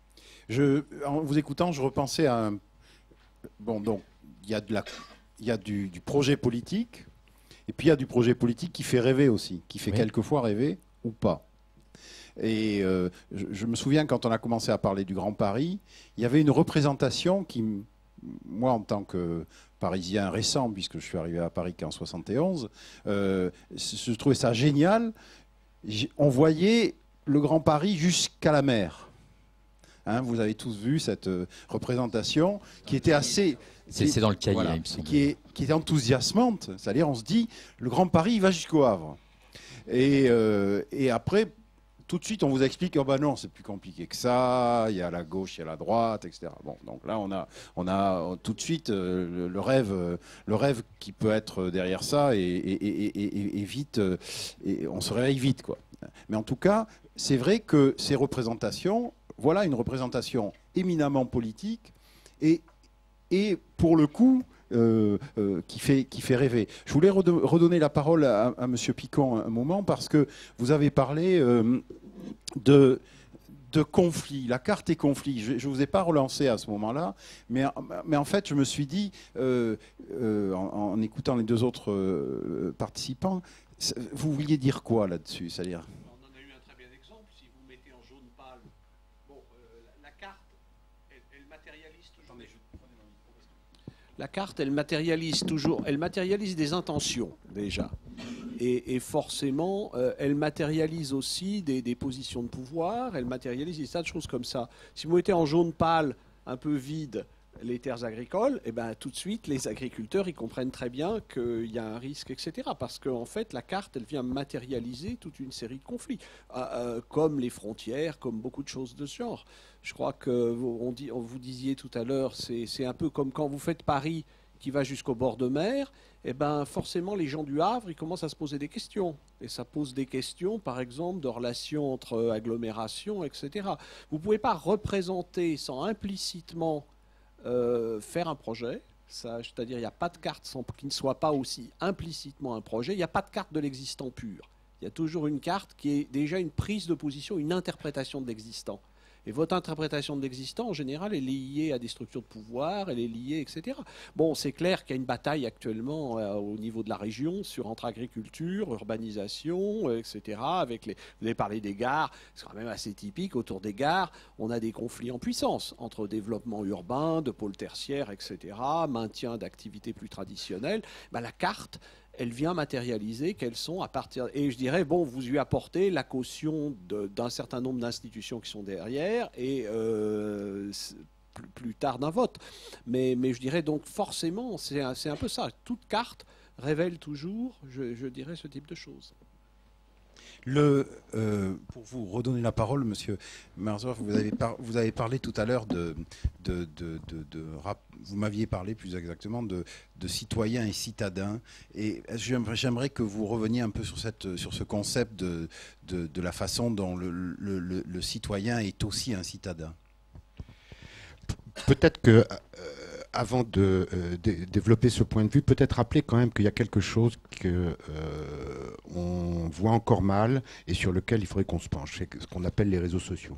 Je, en vous écoutant, je repensais à un... Bon, donc, il y a, de la, il y a du, du projet politique, et puis il y a du projet politique qui fait rêver aussi, qui fait oui. quelquefois rêver ou pas. Et euh, je, je me souviens, quand on a commencé à parler du Grand Paris, il y avait une représentation qui, moi, en tant que Parisien récent, puisque je suis arrivé à Paris qu'en soixante et onze, euh, je trouvais ça génial. On voyait le Grand Paris jusqu'à la mer. Hein, vous avez tous vu cette euh, représentation qui était assez... C'est dans le cahier, voilà, il me semble. Qui est, qui est enthousiasmante. C'est-à-dire, on se dit, le Grand Paris, il va jusqu'au Havre. Et, euh, et après, tout de suite, on vous explique, oh ben non, c'est plus compliqué que ça, il y a la gauche, il y a la droite, et cetera. Bon, donc là, on a, on a tout de suite euh, le, le, rêve, euh, le rêve qui peut être derrière ça, et, et, et, et, et vite, euh, et on se réveille vite, quoi. Mais en tout cas, c'est vrai que ces représentations, voilà une représentation éminemment politique, et, et pour le coup, Euh, euh, qui, fait, qui fait rêver. Je voulais redonner la parole à, à M. Picon un moment parce que vous avez parlé euh, de, de conflits, la carte des conflits. Je ne vous ai pas relancé à ce moment-là, mais, mais en fait, je me suis dit, euh, euh, en, en écoutant les deux autres euh, participants, vous vouliez dire quoi là-dessus? C'est-à-dire... On en a eu un très bien exemple. Si vous mettez en jaune pâle, bon, euh, la, la carte, elle, elle matérialise toujours. La carte, elle matérialise toujours, elle matérialise des intentions déjà, et, et forcément, euh, elle matérialise aussi des, des positions de pouvoir, elle matérialise des tas de choses comme ça. Si vous mettez en jaune pâle, un peu vide, les terres agricoles, et ben tout de suite, les agriculteurs, ils comprennent très bien qu'il y a un risque, et cetera. Parce qu'en fait, la carte, elle vient matérialiser toute une série de conflits, euh, euh, comme les frontières, comme beaucoup de choses de ce genre. Je crois que on dit, on vous disiez tout à l'heure, c'est un peu comme quand vous faites Paris qui va jusqu'au bord de mer, et ben forcément les gens du Havre, ils commencent à se poser des questions. Et ça pose des questions, par exemple, de relations entre agglomérations, et cetera. Vous ne pouvez pas représenter sans implicitement euh, faire un projet. C'est-à-dire il n'y a pas de carte sans, qui ne soit pas aussi implicitement un projet. Il n'y a pas de carte de l'existant pur. Il y a toujours une carte qui est déjà une prise de position, une interprétation de l'existant. Et votre interprétation de l'existant, en général, elle est liée à des structures de pouvoir, elle est liée, et cetera. Bon, c'est clair qu'il y a une bataille actuellement euh, au niveau de la région sur entre agriculture, urbanisation, euh, et cetera. Avec les, vous avez parlé des gares, c'est quand même assez typique. Autour des gares, on a des conflits en puissance entre développement urbain, de pôles tertiaires, et cetera, maintien d'activités plus traditionnelles. Ben, la carte, elle vient matérialiser qu'elles sont à partir... Et je dirais, bon, vous lui apportez la caution d'un certain nombre d'institutions qui sont derrière et euh, plus, plus tard d'un vote. Mais, mais je dirais donc forcément, c'est un, un peu ça. Toute carte révèle toujours, je, je dirais, ce type de choses. Le, euh, pour vous redonner la parole, Monsieur Marzoff, vous avez, par, vous avez parlé tout à l'heure de, de, de, de, de rap, vous m'aviez parlé plus exactement de, de citoyens et citadins, et j'aimerais que vous reveniez un peu sur, cette, sur ce concept de, de, de la façon dont le, le, le, le citoyen est aussi un citadin. Peut-être que... Euh, avant de, euh, de développer ce point de vue, peut-être rappeler quand même qu'il y a quelque chose qu'on euh, voit encore mal et sur lequel il faudrait qu'on se penche, c'est ce qu'on appelle les réseaux sociaux.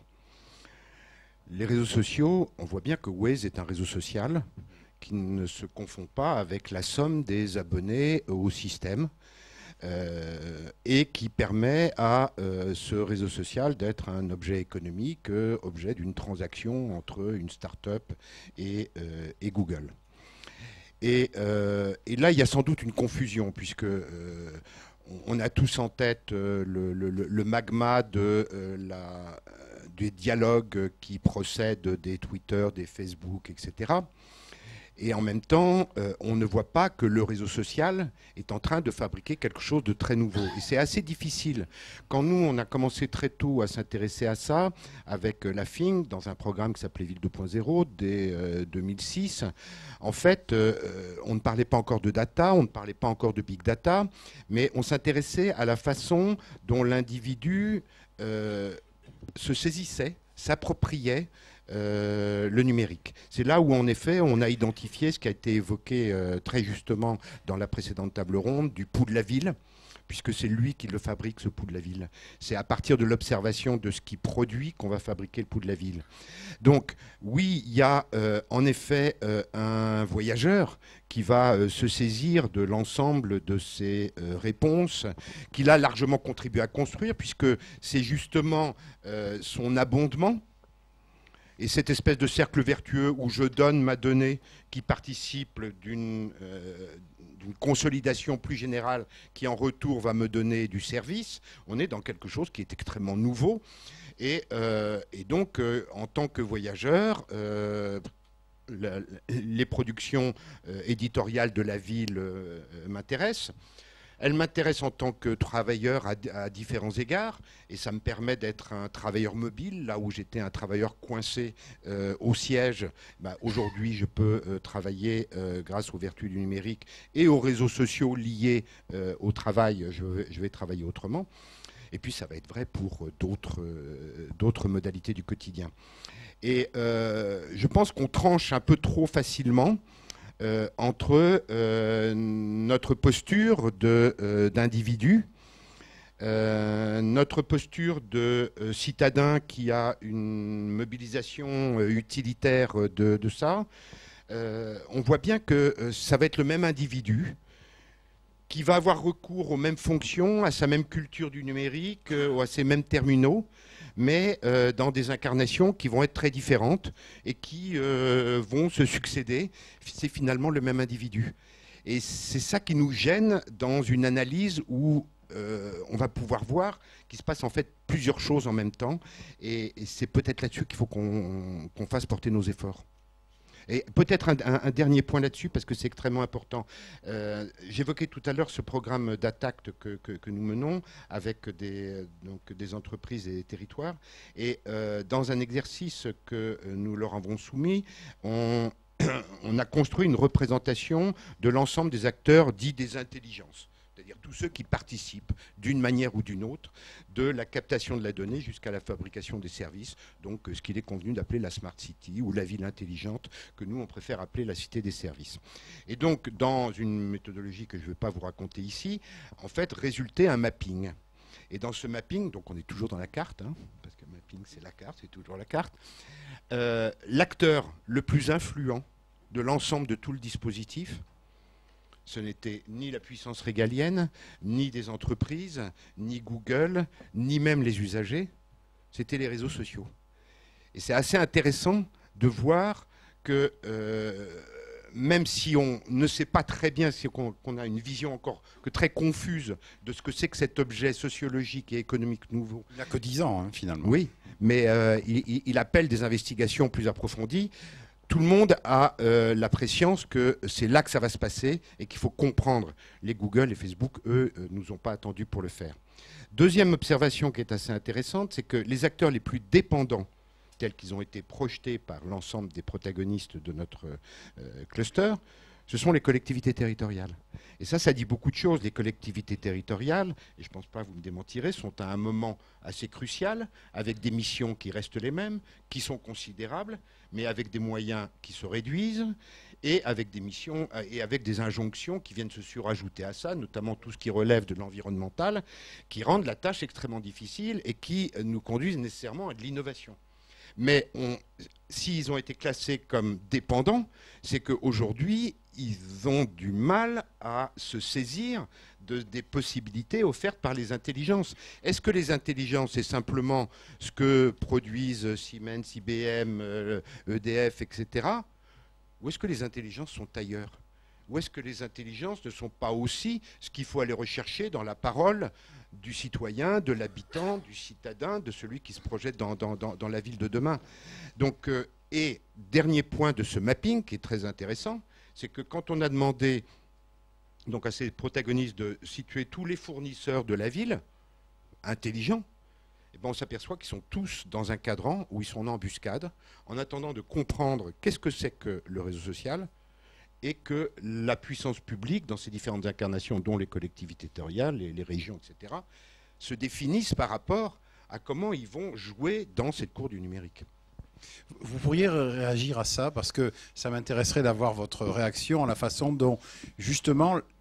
Les réseaux sociaux, on voit bien que Waze est un réseau social qui ne se confond pas avec la somme des abonnés au système. Euh, et qui permet à euh, ce réseau social d'être un objet économique, euh, objet d'une transaction entre une start-up et, euh, et Google. Et, euh, et là, il y a sans doute une confusion, puisque euh, on a tous en tête euh, le, le, le magma de, euh, la, des dialogues qui procèdent des Twitter, des Facebook, et cetera. Et en même temps, euh, on ne voit pas que le réseau social est en train de fabriquer quelque chose de très nouveau. Et c'est assez difficile. Quand nous, on a commencé très tôt à s'intéresser à ça, avec euh, la F I N C, dans un programme qui s'appelait Ville deux point zéro, dès euh, deux mille six, en fait, euh, on ne parlait pas encore de data, on ne parlait pas encore de big data, mais on s'intéressait à la façon dont l'individu euh, se saisissait, s'appropriait Euh, le numérique. C'est là où, en effet, on a identifié ce qui a été évoqué euh, très justement dans la précédente table ronde, du pouls de la ville, puisque c'est lui qui le fabrique, ce pouls de la ville. C'est à partir de l'observation de ce qu'il produit qu'on va fabriquer le pouls de la ville. Donc oui, il y a euh, en effet euh, un voyageur qui va euh, se saisir de l'ensemble de ces euh, réponses, qu'il a largement contribué à construire, puisque c'est justement euh, son abondement et cette espèce de cercle vertueux où je donne ma donnée qui participe d'une euh, d'une consolidation plus générale qui en retour va me donner du service. On est dans quelque chose qui est extrêmement nouveau. Et, euh, et donc, euh, en tant que voyageur, euh, la, les productions euh, éditoriales de la ville euh, m'intéressent. Elles m'intéressent en tant que travailleur à, à différents égards, et ça me permet d'être un travailleur mobile, là où j'étais un travailleur coincé euh, au siège. Bah, aujourd'hui, je peux euh, travailler euh, grâce aux vertus du numérique et aux réseaux sociaux liés euh, au travail. Je vais, je vais travailler autrement. Et puis, ça va être vrai pour d'autres euh, d'autres modalités du quotidien. Et euh, je pense qu'on tranche un peu trop facilement Euh, entre euh, notre posture d'individu, euh, euh, notre posture de euh, citadin qui a une mobilisation euh, utilitaire de, de ça. Euh, on voit bien que euh, ça va être le même individu qui va avoir recours aux mêmes fonctions, à sa même culture du numérique, euh, ou à ses mêmes terminaux, mais euh, dans des incarnations qui vont être très différentes et qui euh, vont se succéder. C'est finalement le même individu. Et c'est ça qui nous gêne dans une analyse où euh, on va pouvoir voir qu'il se passe en fait plusieurs choses en même temps. Et, et c'est peut-être là-dessus qu'il faut qu'on qu'on fasse porter nos efforts. Et peut-être un, un, un dernier point là-dessus, parce que c'est extrêmement important. Euh, J'évoquais tout à l'heure ce programme d'attaque que, que, que nous menons avec des, donc, des entreprises et des territoires. Et euh, dans un exercice que nous leur avons soumis, on, on a construit une représentation de l'ensemble des acteurs dits des intelligences. C'est-à-dire tous ceux qui participent d'une manière ou d'une autre de la captation de la donnée jusqu'à la fabrication des services, donc ce qu'il est convenu d'appeler la Smart City ou la ville intelligente, que nous on préfère appeler la cité des services. Et donc dans une méthodologie que je ne vais pas vous raconter ici, en fait résultait un mapping. Et dans ce mapping, donc on est toujours dans la carte, hein, parce que mapping c'est la carte, c'est toujours la carte, euh, l'acteur le plus influent de l'ensemble de tout le dispositif, ce n'était ni la puissance régalienne, ni des entreprises, ni Google, ni même les usagers, c'était les réseaux sociaux. Et c'est assez intéressant de voir que euh, même si on ne sait pas très bien, si on, qu'on a une vision encore que très confuse de ce que c'est que cet objet sociologique et économique nouveau. Il n'a que dix ans, hein, finalement. Oui, mais euh, il, il appelle des investigations plus approfondies. Tout le monde a euh, la prescience que c'est là que ça va se passer et qu'il faut comprendre. Les Google, les Facebook, eux, euh, nous ont pas attendus pour le faire. Deuxième observation qui est assez intéressante, c'est que les acteurs les plus dépendants, tels qu'ils ont été projetés par l'ensemble des protagonistes de notre euh, cluster, ce sont les collectivités territoriales. Et ça, ça dit beaucoup de choses. Les collectivités territoriales, et je ne pense pas que vous me démentirez, sont à un moment assez crucial, avec des missions qui restent les mêmes, qui sont considérables, mais avec des moyens qui se réduisent, et avec des missions et avec des injonctions qui viennent se surajouter à ça, notamment tout ce qui relève de l'environnemental, qui rendent la tâche extrêmement difficile et qui nous conduisent nécessairement à de l'innovation. Mais s'ils ont été classés comme dépendants, c'est qu'aujourd'hui, ils ont du mal à se saisir de, des possibilités offertes par les intelligences. Est-ce que les intelligences, c'est simplement ce que produisent Siemens, I B M, euh, E D F, et cetera, ou est-ce que les intelligences sont ailleurs? Ou est-ce que les intelligences ne sont pas aussi ce qu'il faut aller rechercher dans la parole du citoyen, de l'habitant, du citadin, de celui qui se projette dans, dans, dans, dans la ville de demain? Donc, euh, et dernier point de ce mapping qui est très intéressant, c'est que quand on a demandé donc, à ces protagonistes de situer tous les fournisseurs de la ville, intelligents, eh ben on s'aperçoit qu'ils sont tous dans un cadran où ils sont en embuscade, en attendant de comprendre qu'est-ce que c'est que le réseau social, et que la puissance publique, dans ses différentes incarnations, dont les collectivités territoriales, les, les régions, et cetera, se définissent par rapport à comment ils vont jouer dans cette cour du numérique. Vous pourriez réagir à ça, parce que ça m'intéresserait d'avoir votre réaction à la façon dont, justement, la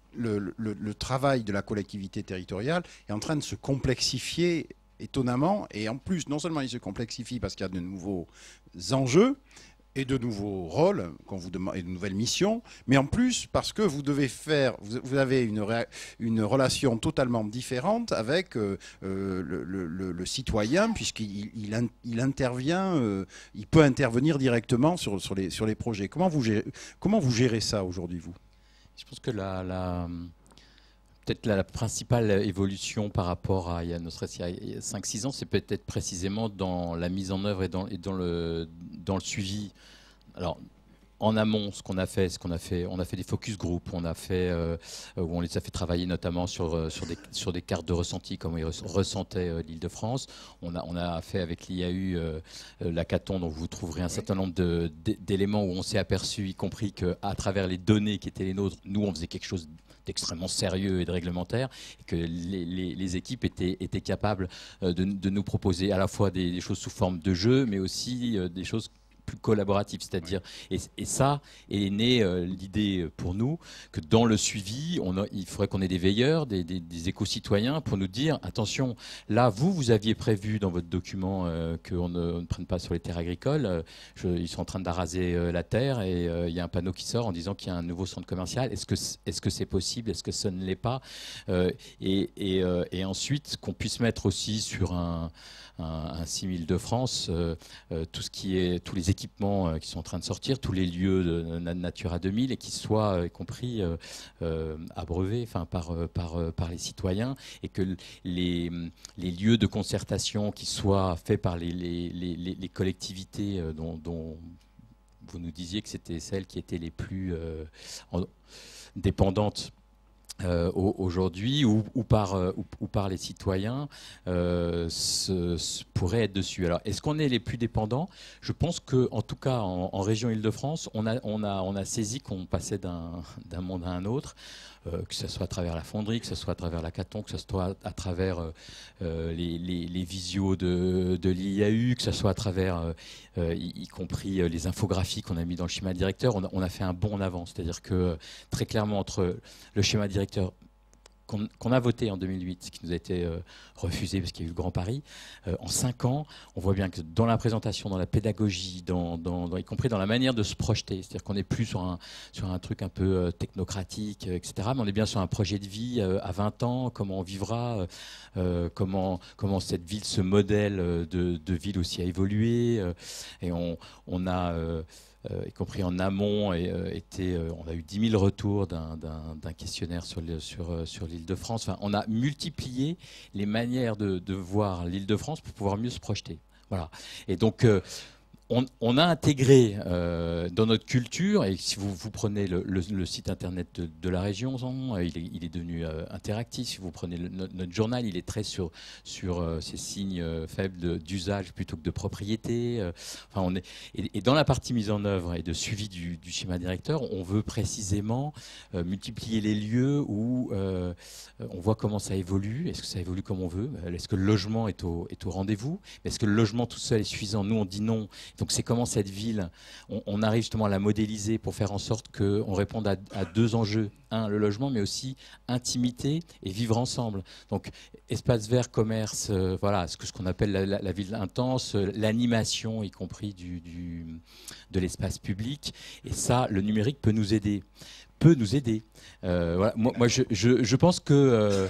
le, le, le travail de la collectivité territoriale est en train de se complexifier étonnamment. Et en plus, non seulement il se complexifie parce qu'il y a de nouveaux enjeux et de nouveaux rôles qu'on vous demande, et de nouvelles missions, mais en plus parce que vous devez faire, vous, vous avez une, une relation totalement différente avec euh, le, le, le, le citoyen, puisqu'il il, il intervient, euh, il peut intervenir directement sur, sur, les, sur les projets. Comment vous gérez, comment vous gérez ça aujourd'hui, vous? Je pense que la, la peut-être la, la principale évolution par rapport à il y a, il y a cinq six ans, c'est peut-être précisément dans la mise en œuvre et dans, et dans, le, dans le suivi. Alors, en amont, ce qu'on a fait, ce qu'on a fait, on a fait des focus group, on a fait, euh, où on les a fait travailler notamment sur sur des sur des cartes de ressenti, comment ils ressentaient euh, l'Île-de-France. On a on a fait avec l'I A U euh, l'hackathon, dont vous trouverez un oui. certain nombre de d'éléments où on s'est aperçu, y compris que à travers les données qui étaient les nôtres, nous on faisait quelque chose d'extrêmement sérieux et de réglementaire, et que les, les, les équipes étaient étaient capables de, de nous proposer à la fois des, des choses sous forme de jeu, mais aussi euh, des choses plus collaboratif, c'est-à-dire, et, et ça est né euh, l'idée pour nous que dans le suivi, on a, il faudrait qu'on ait des veilleurs, des, des, des éco-citoyens pour nous dire attention, là vous, vous aviez prévu dans votre document euh, qu'on ne, on ne prenne pas sur les terres agricoles, euh, je, ils sont en train d'araser euh, la terre et euh, il y a un panneau qui sort en disant qu'il y a un nouveau centre commercial. Est-ce que est-ce que c'est possible? Est-ce que ça ne l'est pas? euh, et, et, euh, et ensuite qu'on puisse mettre aussi sur un un, un sim Île-de-France, euh, euh, tout ce qui est, tous les équipements euh, qui sont en train de sortir, tous les lieux de Natura deux mille, et qui soient, y compris euh, euh, abreuvés, enfin par par par les citoyens, et que les les lieux de concertation qui soient faits par les les les, les collectivités euh, dont, dont vous nous disiez que c'était celles qui étaient les plus euh, en, dépendantes Euh, aujourd'hui, ou, ou, par, euh, ou, ou par les citoyens, euh, se, se pourraient être dessus. Alors, est-ce qu'on est les plus dépendants? Je pense que, en tout cas, en, en région Île-de-France, on a, on a, on a saisi qu'on passait d'un d'un monde à un autre, euh, que ce soit à travers la fonderie, que ce soit à travers l'hackathon, que ce soit à, à travers euh, les, les, les visios de, de l'I A U, que ce soit à travers, euh, euh, y, y compris les infographies qu'on a mis dans le schéma directeur. On a, on a fait un bond en avant, c'est-à-dire que très clairement, entre le schéma directeur qu'on qu'on a voté en deux mille huit, qui nous a été euh, refusé parce qu'il y a eu le Grand Paris, euh, en cinq ans, on voit bien que dans la présentation, dans la pédagogie, dans, dans, dans, y compris dans la manière de se projeter, c'est-à-dire qu'on n'est plus sur un, sur un truc un peu euh, technocratique, euh, et cetera, mais on est bien sur un projet de vie euh, à vingt ans, comment on vivra, euh, comment, comment cette ville, ce modèle de, de ville aussi a évolué, euh, et on, on a... Euh, Euh, y compris en amont, et, euh, était, euh, on a eu dix mille retours d'un questionnaire sur l'île sur, euh, sur de France. Enfin, on a multiplié les manières de, de voir l'Île-de-France pour pouvoir mieux se projeter. Voilà. Et donc, euh, on, on a intégré euh, dans notre culture, et si vous, vous prenez le, le, le site internet de, de la région, il est, il est devenu euh, interactif. Si vous prenez le, notre, notre journal, il est très sur, sur euh, ces signes euh, faibles d'usage plutôt que de propriété. Euh, enfin, on est, et, et dans la partie mise en œuvre et de suivi du, du schéma directeur, on veut précisément euh, multiplier les lieux où euh, on voit comment ça évolue. Est-ce que ça évolue comme on veut? Est-ce que le logement est au, est au rendez-vous? Est-ce que le logement tout seul est suffisant? Nous, on dit non. Donc c'est comment cette ville, on, on arrive justement à la modéliser pour faire en sorte qu'on réponde à, à deux enjeux. Un, le logement, mais aussi intimité et vivre ensemble. Donc espace vert, commerce, euh, voilà, ce que ce qu'on appelle la, la, la ville intense, euh, l'animation, y compris du, du, de l'espace public. Et ça, le numérique peut nous aider. peut nous aider. Euh, voilà. Moi, moi je, je, je pense que... Euh,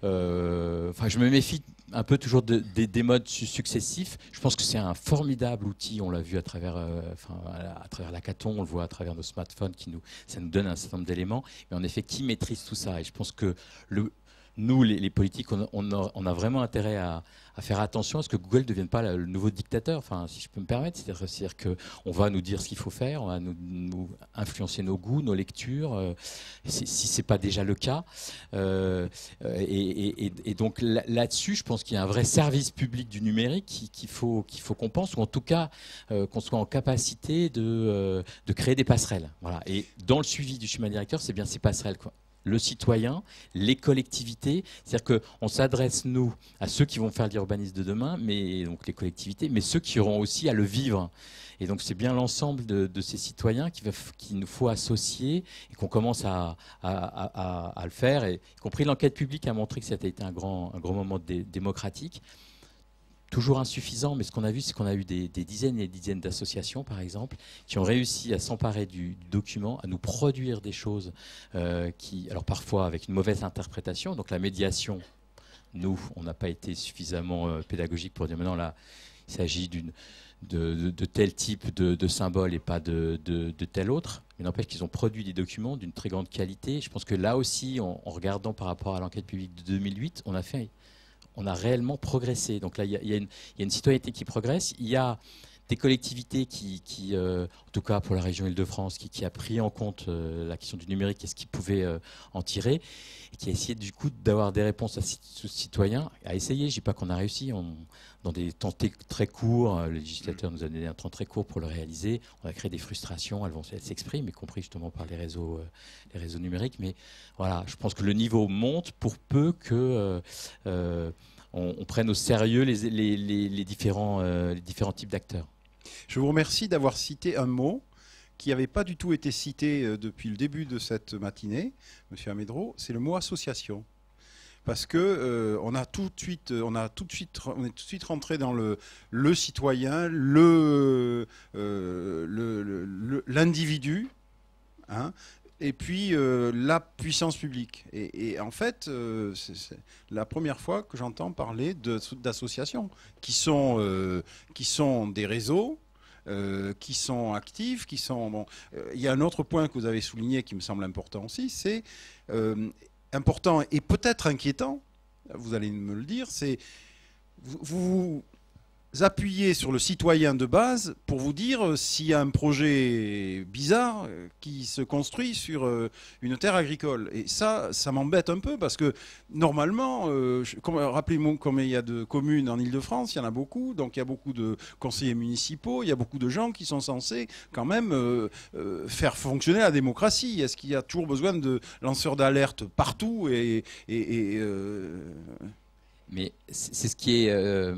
euh, enfin, je me méfie un peu toujours de, de, des modes successifs. Je pense que c'est un formidable outil. On l'a vu à travers, euh, enfin, à travers l'hackathon, on le voit à travers nos smartphones, qui nous, ça nous donne un certain nombre d'éléments. Mais en effet, qui maîtrise tout ça? Et je pense que le, nous, les, les politiques, on, on, a, on a vraiment intérêt à, à faire attention à ce que Google ne devienne pas le nouveau dictateur, enfin, si je peux me permettre. C'est-à-dire, c'est-à-dire qu'on va nous dire ce qu'il faut faire, on va nous, nous influencer nos goûts, nos lectures, euh, si ce n'est pas déjà le cas. Euh, et, et, et donc là-dessus, je pense qu'il y a un vrai service public du numérique qu'il faut qu'il faut qu'on pense, ou en tout cas euh, qu'on soit en capacité de, euh, de créer des passerelles. Voilà. Et dans le suivi du schéma directeur, c'est bien ces passerelles, quoi. le citoyen, les collectivités. C'est-à-dire qu'on s'adresse, nous, à ceux qui vont faire l'urbanisme de demain, mais donc les collectivités, mais ceux qui auront aussi à le vivre. Et donc c'est bien l'ensemble de, de ces citoyens qu'il qui nous faut associer et qu'on commence à, à, à, à le faire. Et, y compris l'enquête publique a montré que ça a été un grand, un grand moment dé, démocratique. Toujours insuffisant, mais ce qu'on a vu, c'est qu'on a eu des, des dizaines et des dizaines d'associations, par exemple, qui ont réussi à s'emparer du, du document, à nous produire des choses euh, qui, alors parfois avec une mauvaise interprétation. Donc la médiation, nous, on n'a pas été suffisamment euh, pédagogique pour dire maintenant là, il s'agit d'une De, de, de tel type de, de symbole et pas de, de, de tel autre. Mais n'empêche qu'ils ont produit des documents d'une très grande qualité. Je pense que là aussi, en, en regardant par rapport à l'enquête publique de deux mille huit, on a, fait, on a réellement progressé. Donc là, il y, y, y a une citoyenneté qui progresse. Il y a des collectivités qui, qui euh, en tout cas pour la région Île-de-France, qui, qui a pris en compte euh, la question du numérique et ce qu'ils pouvaient euh, en tirer, et qui a essayé du coup d'avoir des réponses à ces citoyens, à essayer. Je ne dis pas qu'on a réussi. On, dans des temps très courts, le législateur nous a donné un temps très court pour le réaliser. On a créé des frustrations, elles, vont, elles s'expriment, y compris justement par les réseaux, euh, les réseaux numériques. Mais voilà, je pense que le niveau monte pour peu que euh, euh, on, on prenne au sérieux les, les, les, les, différents, euh, les différents types d'acteurs. Je vous remercie d'avoir cité un mot qui n'avait pas du tout été cité depuis le début de cette matinée, Monsieur Amédro, c'est le mot association. Parce que euh, on a tout de suite, on a tout de suite, on est tout de suite rentré dans le, le citoyen, le, euh, le, le, l'individu, hein, et puis euh, la puissance publique. Et, et en fait, euh, c'est, c'est la première fois que j'entends parler de, d'associations qui sont, euh, qui sont des réseaux. Euh, qui sont actifs, qui sont... Bon, euh, il y a un autre point que vous avez souligné qui me semble important aussi, c'est euh, important et peut-être inquiétant, vous allez me le dire, c'est vous, vous appuyez sur le citoyen de base pour vous dire s'il y a un projet bizarre qui se construit sur une terre agricole. Et ça, ça m'embête un peu parce que normalement, euh, comme, rappelez-moi combien il y a de communes en Île-de-France, il y en a beaucoup, donc il y a beaucoup de conseillers municipaux, il y a beaucoup de gens qui sont censés quand même euh, euh, faire fonctionner la démocratie. Est-ce qu'il y a toujours besoin de lanceurs d'alerte partout et, et, et euh Mais c'est ce qui est, euh,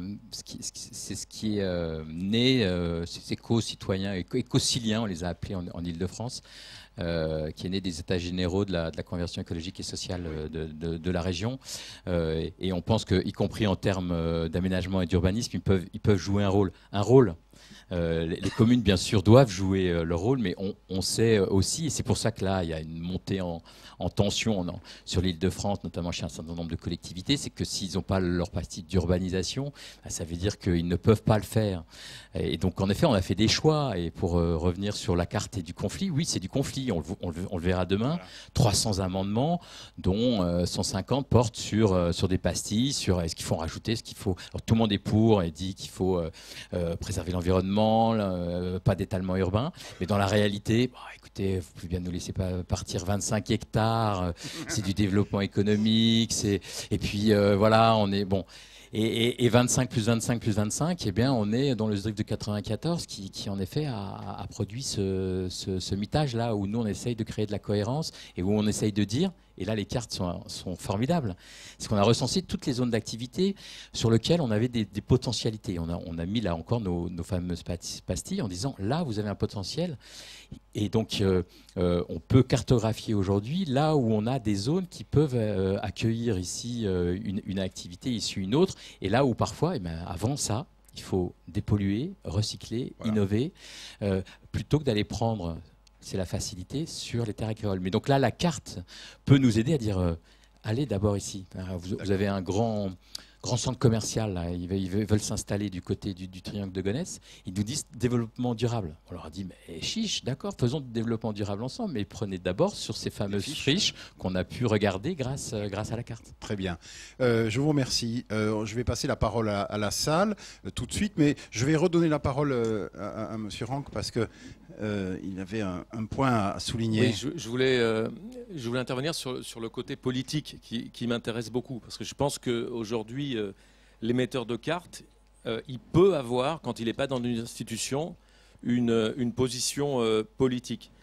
c'est ce qui est euh, né, euh, ces éco-citoyens, éco-ciliens, on les a appelés en, en Île-de-France, euh, qui est né des états généraux de la, de la conversion écologique et sociale de, de, de la région. Euh, et on pense que, y compris en termes d'aménagement et d'urbanisme, ils peuvent, ils peuvent jouer un rôle. Un rôle. Euh, les, les communes, bien sûr, doivent jouer euh, leur rôle, mais on, on sait aussi, et c'est pour ça que là, il y a une montée en, en tension en, sur l'Île-de-France, notamment chez un certain nombre de collectivités, c'est que s'ils n'ont pas leur partie d'urbanisation, bah, ça veut dire qu'ils ne peuvent pas le faire. Et donc, en effet, on a fait des choix. Et pour euh, revenir sur la carte et du conflit, oui, c'est du conflit. On le, on le, on le verra demain. Voilà. trois cents amendements, dont euh, cent cinquante portent sur, euh, sur des pastilles, sur est-ce qu'il faut en rajouter, ce qu'il faut. Alors, tout le monde est pour et dit qu'il faut euh, euh, préserver l'environnement. Euh, pas d'étalement urbain, mais dans la réalité, bah, écoutez, vous pouvez bien nous laisser pas partir vingt-cinq hectares, euh, c'est du développement économique, c'est et puis euh, voilà, on est bon. Et, et, et vingt-cinq plus vingt-cinq plus vingt-cinq, eh bien, on est dans le S D R I F de quatre-vingt-quatorze qui, qui en effet, a, a produit ce, ce, ce mitage-là où nous, on essaye de créer de la cohérence et où on essaye de dire, et là, les cartes sont, sont formidables, c'est qu'on a recensé toutes les zones d'activité sur lesquelles on avait des, des potentialités. On a, on a mis là encore nos, nos fameuses pastilles en disant, là, vous avez un potentiel. Et donc, euh, euh, on peut cartographier aujourd'hui là où on a des zones qui peuvent euh, accueillir ici euh, une, une activité issue une autre. Et là où parfois, eh bien, avant ça, il faut dépolluer, recycler, voilà. innover, euh, plutôt que d'aller prendre, c'est la facilité, sur les terres agricoles. Mais donc là, la carte peut nous aider à dire, euh, allez d'abord ici. Vous, vous avez un grand... grand centre commercial, là. Ils veulent, ils veulent s'installer du côté du, du triangle de Gonesse. Ils nous disent développement durable. On leur a dit, mais chiche, d'accord, faisons du développement durable ensemble, mais prenez d'abord sur ces fameuses friches qu'on a pu regarder grâce, euh, grâce à la carte. Très bien. Euh, je vous remercie. Euh, je vais passer la parole à, à la salle euh, tout de suite, mais je vais redonner la parole euh, à, à M. Rank parce que euh, il avait un, un point à souligner. Oui, je, je, voulais, euh, je voulais intervenir sur, sur le côté politique qui, qui m'intéresse beaucoup, parce que je pense qu'aujourd'hui, euh, l'émetteur de cartes, euh, il peut avoir, quand il n'est pas dans une institution, une, une position euh, politique.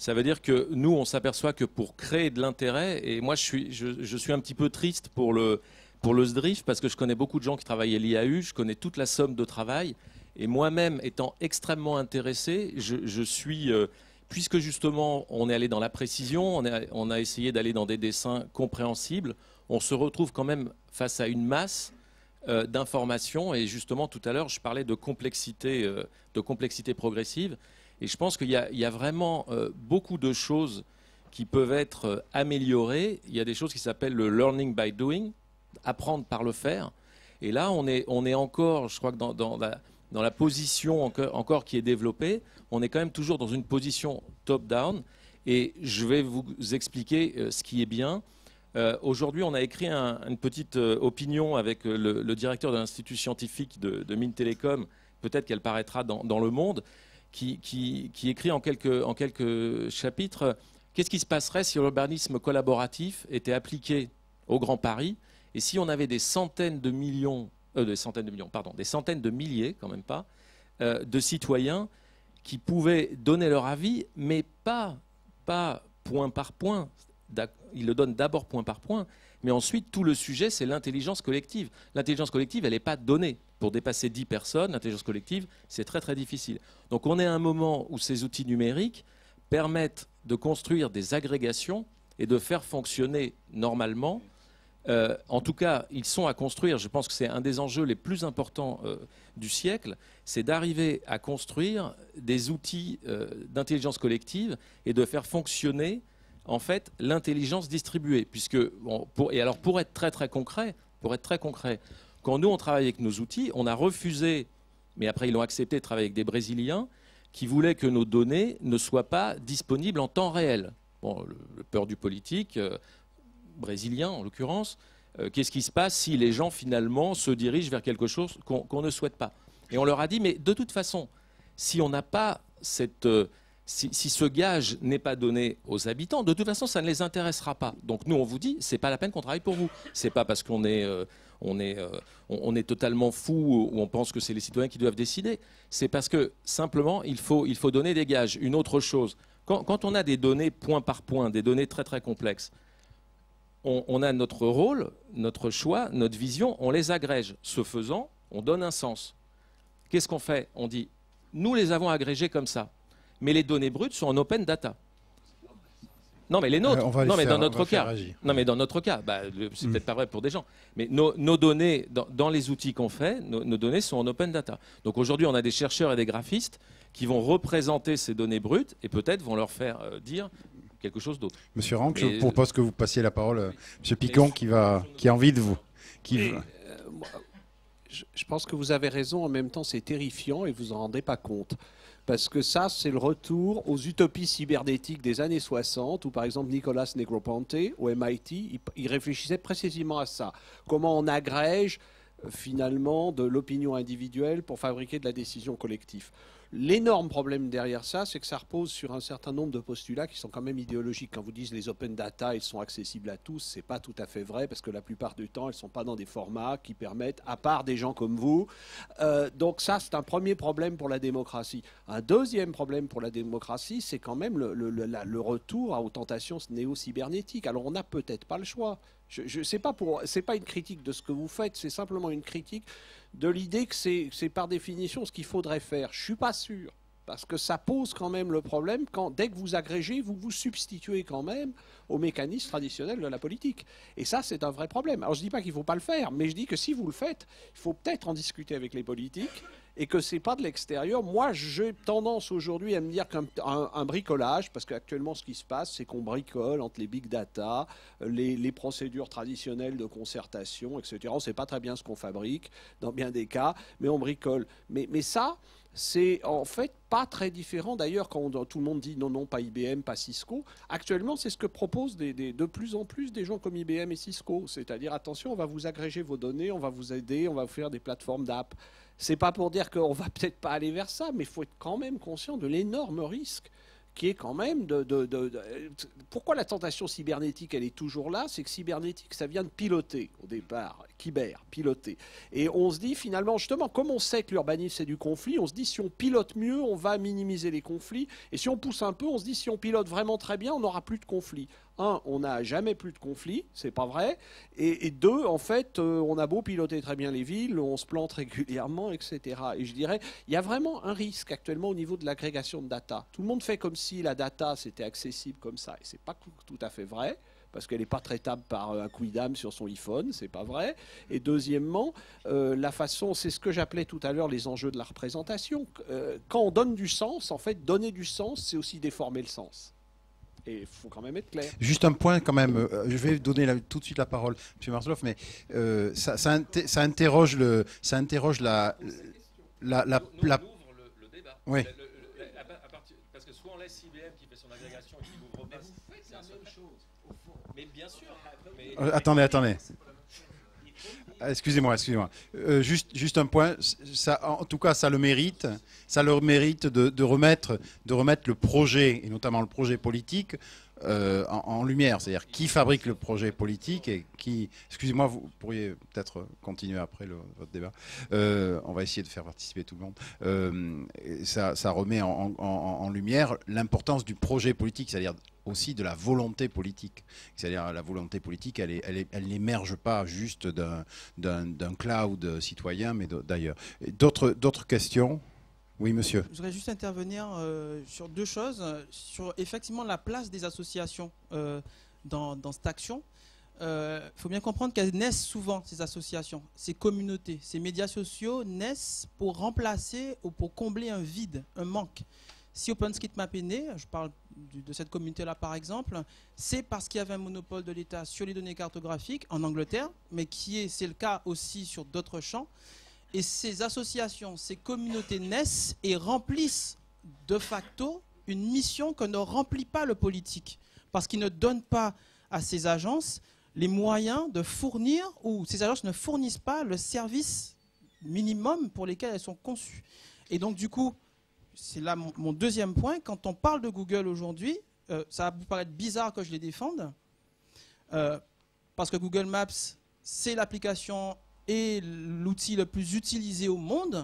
Ça veut dire que nous, on s'aperçoit que pour créer de l'intérêt, et moi je suis, je, je suis un petit peu triste pour le, pour le S D R I F, parce que je connais beaucoup de gens qui travaillent à l'I A U, je connais toute la somme de travail, et moi-même étant extrêmement intéressé, je, je suis, euh, puisque justement on est allé dans la précision, on a, on a essayé d'aller dans des dessins compréhensibles, on se retrouve quand même face à une masse euh, d'informations, et justement tout à l'heure je parlais de complexité, euh, de complexité progressive. Et je pense qu'il y, y a vraiment euh, beaucoup de choses qui peuvent être euh, améliorées. Il y a des choses qui s'appellent le learning by doing, apprendre par le faire. Et là, on est, on est encore, je crois que dans, dans, la, dans la position encore, encore qui est développée, on est quand même toujours dans une position top-down. Et je vais vous expliquer euh, ce qui est bien. Euh, Aujourd'hui, on a écrit un, une petite euh, opinion avec euh, le, le directeur de l'Institut scientifique de, de Mines Télécom. Peut-être qu'elle paraîtra dans, dans Le Monde. Qui, qui, qui écrit en quelques, en quelques chapitres qu'est-ce qui se passerait si l'urbanisme collaboratif était appliqué au Grand Paris et si on avait des centaines de millions, euh, des centaines de millions, pardon, des centaines de milliers, quand même pas, euh, de citoyens qui pouvaient donner leur avis, mais pas, pas point par point. Ils le donnent d'abord point par point, mais ensuite tout le sujet c'est l'intelligence collective. L'intelligence collective, elle n'est pas donnée. Pour dépasser dix personnes, l'intelligence collective, c'est très très difficile. Donc on est à un moment où ces outils numériques permettent de construire des agrégations et de faire fonctionner normalement. Euh, en tout cas, ils sont à construire. Je pense que c'est un des enjeux les plus importants euh, du siècle, c'est d'arriver à construire des outils euh, d'intelligence collective et de faire fonctionner en fait l'intelligence distribuée. Puisque, bon, pour, et alors pour être très très concret, pour être très concret, quand nous, on travaille avec nos outils, on a refusé, mais après ils l'ont accepté, de travailler avec des Brésiliens qui voulaient que nos données ne soient pas disponibles en temps réel. Bon, le, le peur du politique, euh, brésilien en l'occurrence, euh, qu'est-ce qui se passe si les gens finalement se dirigent vers quelque chose qu'on qu'on ne souhaite pas? Et on leur a dit, mais de toute façon, si on n'a pas cette... Euh, Si, si ce gage n'est pas donné aux habitants, de toute façon, ça ne les intéressera pas. Donc nous, on vous dit, c'est pas la peine qu'on travaille pour vous. C'est pas parce qu'on est, euh, on est, euh, on, on est totalement fou ou on pense que c'est les citoyens qui doivent décider. C'est parce que simplement, il faut, il faut donner des gages. Une autre chose, quand, quand on a des données point par point, des données très très complexes, on, on a notre rôle, notre choix, notre vision, on les agrège. Ce faisant, on donne un sens. Qu'est-ce qu'on fait? On dit, nous les avons agrégés comme ça. Mais les données brutes sont en open data. Non, mais les nôtres. Euh, non, mais faire, dans notre cas. Non, mais dans notre cas, bah, c'est mm. peut-être pas vrai pour des gens. Mais nos, nos données, dans, dans les outils qu'on fait, nos, nos données sont en open data. Donc aujourd'hui, on a des chercheurs et des graphistes qui vont représenter ces données brutes et peut-être vont leur faire euh, dire quelque chose d'autre. Monsieur Rank, je vous propose que vous passiez la parole à Monsieur Picon qui va, qui a envie de vous. Qui et, euh, moi, je, je pense que vous avez raison. En même temps, c'est terrifiant et vous en rendez pas compte. Parce que ça, c'est le retour aux utopies cybernétiques des années soixante, où par exemple Nicolas Negroponte, au M I T, il, il réfléchissait précisément à ça. Comment on agrège euh, finalement de l'opinion individuelle pour fabriquer de la décision collective. L'énorme problème derrière ça, c'est que ça repose sur un certain nombre de postulats qui sont quand même idéologiques. Quand vous dites les open data, ils sont accessibles à tous, c'est pas tout à fait vrai parce que la plupart du temps, elles sont pas dans des formats qui permettent, à part des gens comme vous. Euh, donc ça, c'est un premier problème pour la démocratie. Un deuxième problème pour la démocratie, c'est quand même le, le, le, la, le retour aux tentations néo-cybernétiques. Alors on n'a peut-être pas le choix. Je, je sais pas pour, c'est pas une critique de ce que vous faites, c'est simplement une critique de l'idée que c'est par définition ce qu'il faudrait faire. Je suis pas sûr, parce que ça pose quand même le problème quand, dès que vous agrégez, vous vous substituez quand même aux mécanismes traditionnels de la politique. Et ça, c'est un vrai problème. Alors je dis pas qu'il faut pas le faire, mais je dis que si vous le faites, il faut peut-être en discuter avec les politiques et que c'est pas de l'extérieur. Moi, j'ai tendance aujourd'hui à me dire qu'un un, un bricolage, parce qu'actuellement ce qui se passe, c'est qu'on bricole entre les big data, les, les procédures traditionnelles de concertation, et cetera. On ne sait pas très bien ce qu'on fabrique dans bien des cas, mais on bricole. Mais, mais ça, c'est en fait pas très différent. D'ailleurs, quand on, tout le monde dit non, non, pas I B M, pas Cisco, actuellement, c'est ce que proposent des, des, de plus en plus des gens comme I B M et Cisco. C'est-à-dire, attention, on va vous agréger vos données, on va vous aider, on va vous faire des plateformes d'app. C'est pas pour dire qu'on va peut-être pas aller vers ça, mais il faut être quand même conscient de l'énorme risque qui est quand même de, de, de, de... Pourquoi la tentation cybernétique, elle est toujours là? C'est que cybernétique, ça vient de piloter au départ. Kibert, piloter. Et on se dit finalement, justement, comme on sait que l'urbanisme c'est du conflit, on se dit si on pilote mieux, on va minimiser les conflits. Et si on pousse un peu, on se dit si on pilote vraiment très bien, on n'aura plus de conflits. Un, on n'a jamais plus de conflits, c'est pas vrai. Et, et deux, en fait, euh, on a beau piloter très bien les villes, on se plante régulièrement, et cetera. Et je dirais, il y a vraiment un risque actuellement au niveau de l'agrégation de data. Tout le monde fait comme si la data c'était accessible comme ça, et c'est pas tout à fait vrai. Parce qu'elle n'est pas traitable par un quidam sur son iPhone, c'est pas vrai. Et deuxièmement, euh, la façon, c'est ce que j'appelais tout à l'heure les enjeux de la représentation. Euh, quand on donne du sens, en fait, donner du sens, c'est aussi déformer le sens. Et il faut quand même être clair. Juste un point quand même, euh, je vais donner la, tout de suite la parole à M. Marsloff, mais euh, ça, ça, inter, ça, interroge le, ça interroge la... la, la, nous, la... nous, on ouvre le, le débat. Oui. Le, le, le, à, à partir, parce que soit on laisse I B M qui fait son agrégation et qui n'ouvre pas... Vous faites la même chose, au fond. Mais bien sûr. Mais, Euh, attendez, attendez. Excusez-moi, excusez-moi. Euh, juste, juste un point. Ça, en tout cas, ça le mérite. Ça leur mérite de, de remettre, de remettre le projet, et notamment le projet politique, euh, en, en lumière. C'est-à-dire qui fabrique le projet politique et qui. Excusez-moi, vous pourriez peut-être continuer après le, votre débat. Euh, on va essayer de faire participer tout le monde. Euh, ça, ça remet en, en, en lumière l'importance du projet politique, c'est-à-dire aussi de la volonté politique. C'est-à-dire la volonté politique, elle, est, elle, est, elle n'émerge pas juste d'un, d'un, d'un cloud citoyen, mais d'ailleurs. D'autres, d'autres questions ? Oui, monsieur. Je voudrais juste intervenir euh, sur deux choses. Sur effectivement la place des associations euh, dans, dans cette action. Il euh, faut bien comprendre qu'elles naissent souvent, ces associations, ces communautés, ces médias sociaux naissent pour remplacer ou pour combler un vide, un manque. Si OpenStreetMap est né, je parle de cette communauté-là par exemple, c'est parce qu'il y avait un monopole de l'État sur les données cartographiques en Angleterre, mais qui est, c'est le cas aussi sur d'autres champs. Et ces associations, ces communautés naissent et remplissent de facto une mission que ne remplit pas le politique, parce qu'il ne donne pas à ces agences les moyens de fournir, ou ces agences ne fournissent pas le service minimum pour lesquels elles sont conçues. Et donc du coup, c'est là mon, mon deuxième point. Quand on parle de Google aujourd'hui, euh, ça va vous paraître bizarre que je les défende, euh, parce que Google Maps, c'est l'application et l'outil le plus utilisé au monde.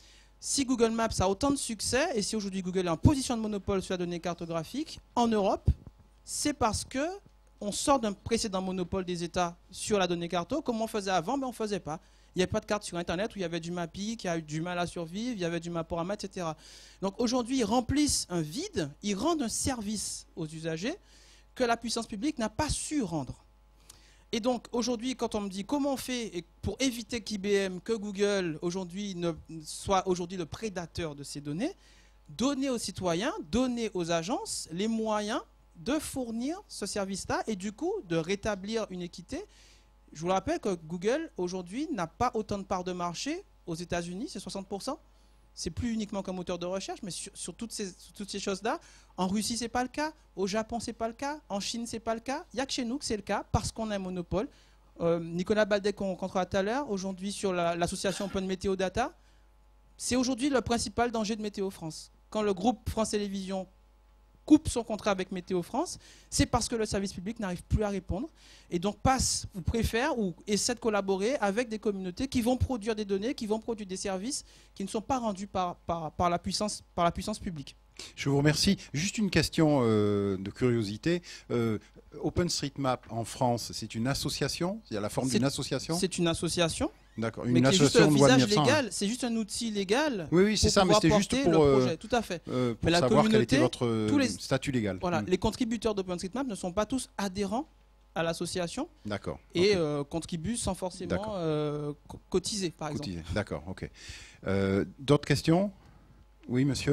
Si Google Maps a autant de succès, et si aujourd'hui Google est en position de monopole sur la donnée cartographique, en Europe, c'est parce que on sort d'un précédent monopole des États sur la donnée carto, comme on faisait avant, mais on ne faisait pas. Il n'y avait pas de carte sur Internet où il y avait du Mappy, qui a eu du mal à survivre, il y avait du Mapporama, et cetera. Donc aujourd'hui, ils remplissent un vide, ils rendent un service aux usagers que la puissance publique n'a pas su rendre. Et donc aujourd'hui, quand on me dit comment on fait pour éviter qu'I B M, que Google aujourd'hui ne soit aujourd'hui le prédateur de ces données, donner aux citoyens, donner aux agences les moyens de fournir ce service-là et du coup de rétablir une équité. Je vous rappelle que Google, aujourd'hui, n'a pas autant de parts de marché aux États-Unis, c'est soixante pour cent. C'est plus uniquement qu'un moteur de recherche, mais sur, sur toutes ces, sur toutes ces choses-là. En Russie, ce n'est pas le cas. Au Japon, ce n'est pas le cas. En Chine, ce n'est pas le cas. Il n'y a que chez nous que c'est le cas, parce qu'on a un monopole. Euh, Nicolas Baldé, qu'on rencontrera tout à l'heure, aujourd'hui, sur l'association la, Open Météo Data, c'est aujourd'hui le principal danger de Météo France. Quand le groupe France Télévisions coupe son contrat avec Météo France, c'est parce que le service public n'arrive plus à répondre et donc passe ou préfère ou essaie de collaborer avec des communautés qui vont produire des données, qui vont produire des services qui ne sont pas rendus par, par, par, la, puissance, par la puissance publique. Je vous remercie. Juste une question euh, de curiosité. Euh, OpenStreetMap en France, c'est une association ? Il y a la forme d'une association ? C'est une association. D'accord. Une mais association de visage légal, c'est juste un outil légal. Oui, oui, c'est ça, mais c'était juste pour, le projet. Tout à fait. Euh, pour mais savoir quel était votre tous les, statut légal. Voilà, mmh. Les contributeurs d'OpenStreetMap ne sont pas tous adhérents à l'association. D'accord. Et okay. euh, contribuent sans forcément euh, cotiser, par cotiser. exemple. D'accord, ok. Euh, D'autres questions ? Oui, monsieur ?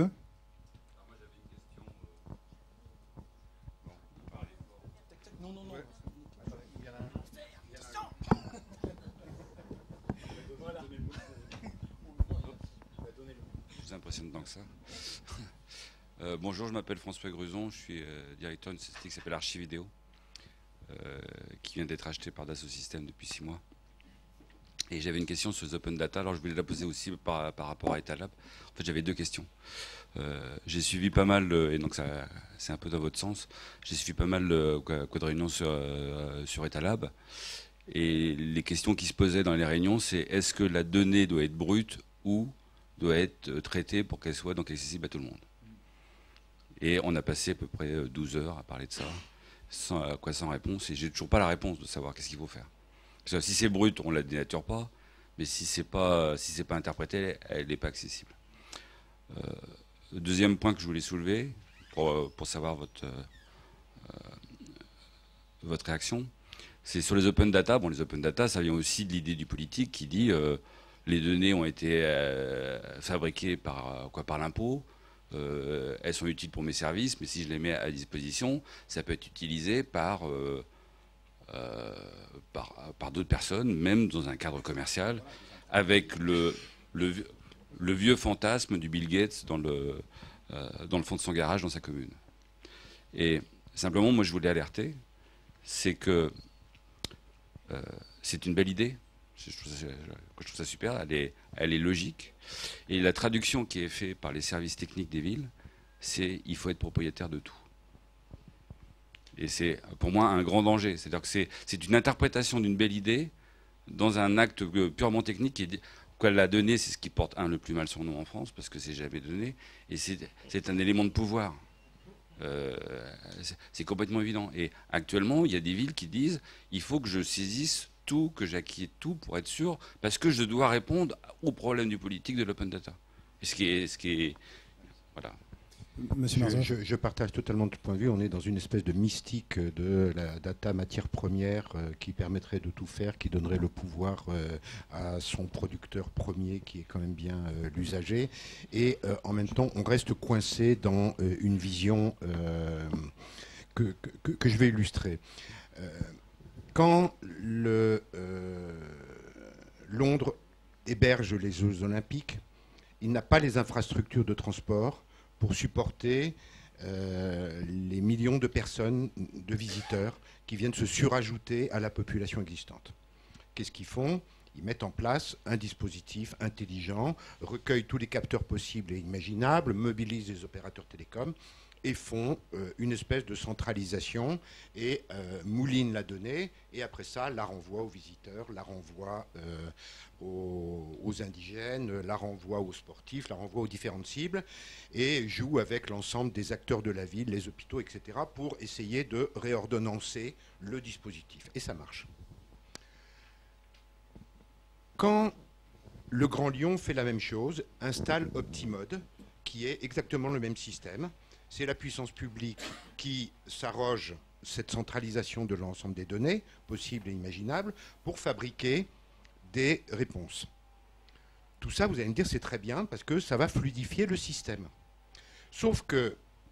Impressionnant tant que ça. euh, bonjour, je m'appelle François Gruson, je suis euh, directeur d'une société qui s'appelle Archividéo, euh, qui vient d'être achetée par Dassault Systèmes depuis six mois. Et j'avais une question sur les open data, alors je voulais la poser aussi par, par rapport à Etalab. En fait, j'avais deux questions. Euh, j'ai suivi pas mal, euh, et donc ça, c'est un peu dans votre sens, j'ai suivi pas mal de euh, code réunion sur, euh, sur Etalab. Et les questions qui se posaient dans les réunions, c'est est-ce que la donnée doit être brute ou doit être traitée pour qu'elle soit donc accessible à tout le monde. Et on a passé à peu près douze heures à parler de ça, sans, à quoi sans réponse, et j'ai toujours pas la réponse de savoir qu'est-ce qu'il faut faire. Parce que si c'est brut, on la dénature pas, mais si c'est pas, si c'est pas interprété, elle n'est pas accessible. Euh, le deuxième point que je voulais soulever, pour, pour savoir votre, euh, votre réaction, c'est sur les open data. Bon, les open data, ça vient aussi de l'idée du politique qui dit euh, les données ont été euh, fabriquées par, quoi, par l'impôt, euh, elles sont utiles pour mes services, mais si je les mets à disposition, ça peut être utilisé par, euh, euh, par, par d'autres personnes, même dans un cadre commercial, avec le, le, le vieux fantasme du Bill Gates dans le, euh, dans le fond de son garage, dans sa commune. Et simplement, moi, je voulais alerter, c'est que euh, c'est une belle idée. Je trouve, ça, je trouve ça super, elle est, elle est logique. Et la traduction qui est faite par les services techniques des villes, c'est il faut être propriétaire de tout. Et c'est pour moi un grand danger. C'est-à-dire que c'est, c'est une interprétation d'une belle idée dans un acte purement technique qui est, quoi, la donnée, c'est ce qui porte, un, le plus mal son nom en France, parce que c'est jamais donné, et c'est, c'est un élément de pouvoir. Euh, c'est, c'est complètement évident. Et actuellement, il y a des villes qui disent il faut que je saisisse tout, que j'acquitte tout pour être sûr, parce que je dois répondre au problème du politique de l'open data. Et ce qui est, ce qui est, voilà. Monsieur je, je, je partage totalement ton point de vue. On est dans une espèce de mystique de la data matière première euh, qui permettrait de tout faire, qui donnerait le pouvoir euh, à son producteur premier, qui est quand même bien euh, l'usager. Et euh, en même temps, on reste coincé dans euh, une vision euh, que, que, que je vais illustrer. Euh, Quand le, euh, Londres héberge les Jeux Olympiques, il n'a pas les infrastructures de transport pour supporter euh, les millions de personnes, de visiteurs, qui viennent se surajouter à la population existante. Qu'est-ce qu'ils font ? Ils mettent en place un dispositif intelligent, recueillent tous les capteurs possibles et imaginables, mobilisent les opérateurs télécoms, et font euh, une espèce de centralisation et euh, moulinent la donnée, et après ça, la renvoient aux visiteurs, la renvoient euh, aux, aux indigènes, la renvoient aux sportifs, la renvoient aux différentes cibles, et jouent avec l'ensemble des acteurs de la ville, les hôpitaux, et cetera, pour essayer de réordonnancer le dispositif. Et ça marche. Quand le Grand Lyon fait la même chose, installe Optimode, qui est exactement le même système. C'est la puissance publique qui s'arroge cette centralisation de l'ensemble des données, possibles et imaginables, pour fabriquer des réponses. Tout ça, vous allez me dire, c'est très bien, parce que ça va fluidifier le système. Sauf que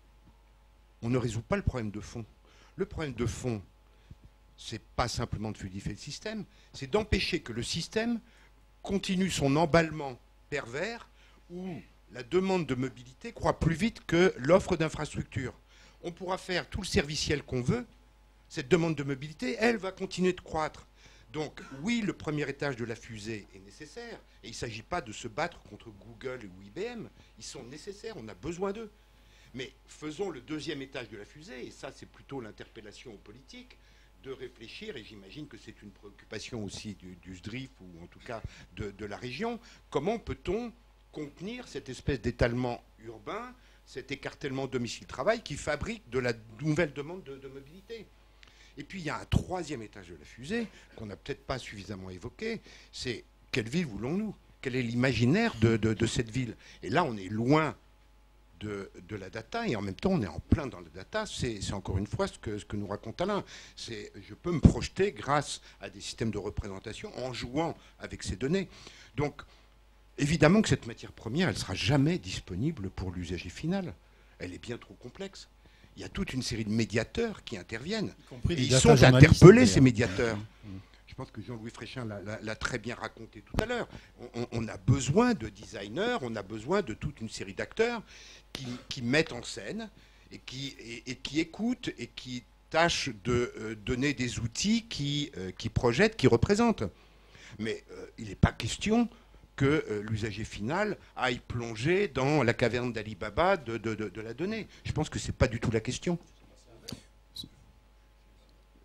on ne résout pas le problème de fond. Le problème de fond, c'est pas simplement de fluidifier le système, c'est d'empêcher que le système continue son emballement pervers où la demande de mobilité croît plus vite que l'offre d'infrastructures. On pourra faire tout le serviciel qu'on veut, cette demande de mobilité, elle va continuer de croître. Donc oui, le premier étage de la fusée est nécessaire, et il ne s'agit pas de se battre contre Google ou I B M, ils sont nécessaires, on a besoin d'eux. Mais faisons le deuxième étage de la fusée, et ça c'est plutôt l'interpellation aux politiques, de réfléchir, et j'imagine que c'est une préoccupation aussi du, du S D R I F, ou en tout cas de, de la région, comment peut-on contenir cette espèce d'étalement urbain, cet écartèlement domicile-travail qui fabrique de la nouvelle demande de, de mobilité. Et puis il y a un troisième étage de la fusée qu'on n'a peut-être pas suffisamment évoqué, c'est quelle ville voulons-nous ? Quel est l'imaginaire de, de, de cette ville ? Et là on est loin de, de la data, et en même temps on est en plein dans la data. C'est, c'est encore une fois ce que, ce que nous raconte Alain. C'est, je peux me projeter grâce à des systèmes de représentation en jouant avec ces données. Donc évidemment que cette matière première, elle ne sera jamais disponible pour l'usager final. Elle est bien trop complexe. Il y a toute une série de médiateurs qui interviennent. Et ils sont interpellés, ces médiateurs. Je pense que Jean-Louis Fréchin l'a, l'a, l'a très bien raconté tout à l'heure. On, on a besoin de designers, on a besoin de toute une série d'acteurs qui, qui mettent en scène et qui, et, et qui écoutent et qui tâchent de euh, donner des outils qui, euh, qui projettent, qui représentent. Mais euh, il n'est pas question que euh, l'usager final aille plonger dans la caverne d'Ali Baba de, de, de, de la donnée. Je pense que ce n'est pas du tout la question.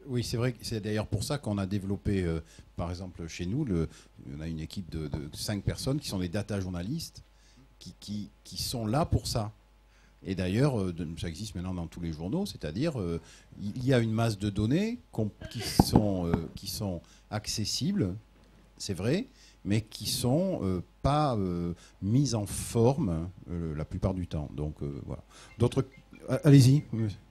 Oui, c'est vrai que c'est d'ailleurs pour ça qu'on a développé, euh, par exemple, chez nous, le, on a une équipe de, de cinq personnes qui sont des data journalistes qui, qui, qui sont là pour ça. Et d'ailleurs, euh, ça existe maintenant dans tous les journaux, c'est-à-dire euh, il y a une masse de données qui sont, euh, qui sont accessibles, c'est vrai, mais qui sont euh, pas euh, mises en forme euh, la plupart du temps. Donc euh, voilà. D'autres, allez-y.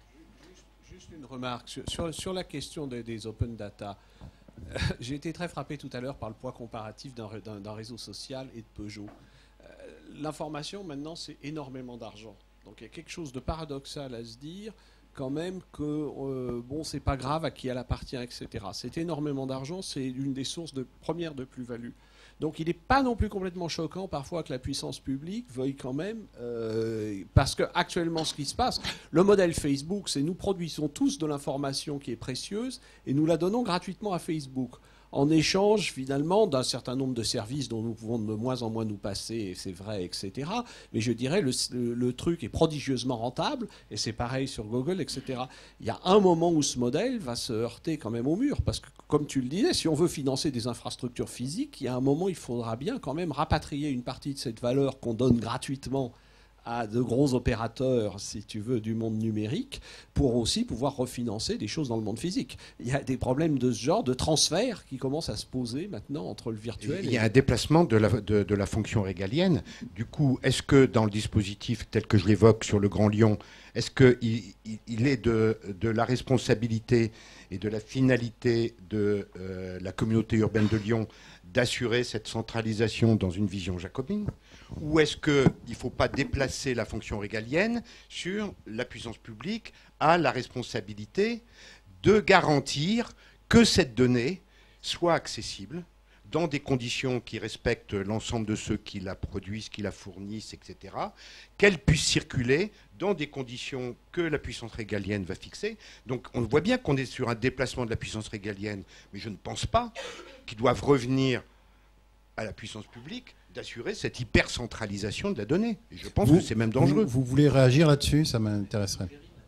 Juste une remarque sur, sur, sur la question des, des open data. Euh, j'ai été très frappé tout à l'heure par le poids comparatif d'un, d'un, d'un réseau social et de Peugeot. Euh, l'information maintenant, c'est énormément d'argent. Donc il y a quelque chose de paradoxal à se dire quand même que euh, bon, c'est pas grave à qui elle appartient, et cetera. C'est énormément d'argent, c'est une des sources de, premières de plus-value. Donc il n'est pas non plus complètement choquant parfois que la puissance publique veuille quand même, euh, parce qu'actuellement ce qui se passe, le modèle Facebook, c'est nous produisons tous de l'information qui est précieuse et nous la donnons gratuitement à Facebook, en échange finalement d'un certain nombre de services dont nous pouvons de moins en moins nous passer, c'est vrai, et cetera. Mais je dirais le, le, le truc est prodigieusement rentable, et c'est pareil sur Google, et cetera. Il y a un moment où ce modèle va se heurter quand même au mur, parce que comme tu le disais, si on veut financer des infrastructures physiques, il y a un moment il faudra bien quand même rapatrier une partie de cette valeur qu'on donne gratuitement à de gros opérateurs, si tu veux, du monde numérique, pour aussi pouvoir refinancer des choses dans le monde physique. Il y a des problèmes de ce genre, de transfert, qui commencent à se poser maintenant entre le virtuel et... Il y a un déplacement de la, de, de la fonction régalienne. Du coup, est-ce que dans le dispositif tel que je l'évoque sur le Grand Lyon, est-ce qu'il il est de, de la responsabilité et de la finalité de euh, la communauté urbaine de Lyon d'assurer cette centralisation dans une vision jacobine? Ou est-ce qu'il ne faut pas déplacer la fonction régalienne sur la puissance publique à la responsabilité de garantir que cette donnée soit accessible dans des conditions qui respectent l'ensemble de ceux qui la produisent, qui la fournissent, et cetera, qu'elle puisse circuler dans des conditions que la puissance régalienne va fixer. Donc on voit bien qu'on est sur un déplacement de la puissance régalienne, mais je ne pense pas qu'ils doivent revenir à la puissance publique d'assurer cette hypercentralisation de la donnée. Et je pense vous, que c'est même dangereux. Vous, vous voulez réagir là-dessus? Ça m'intéresserait.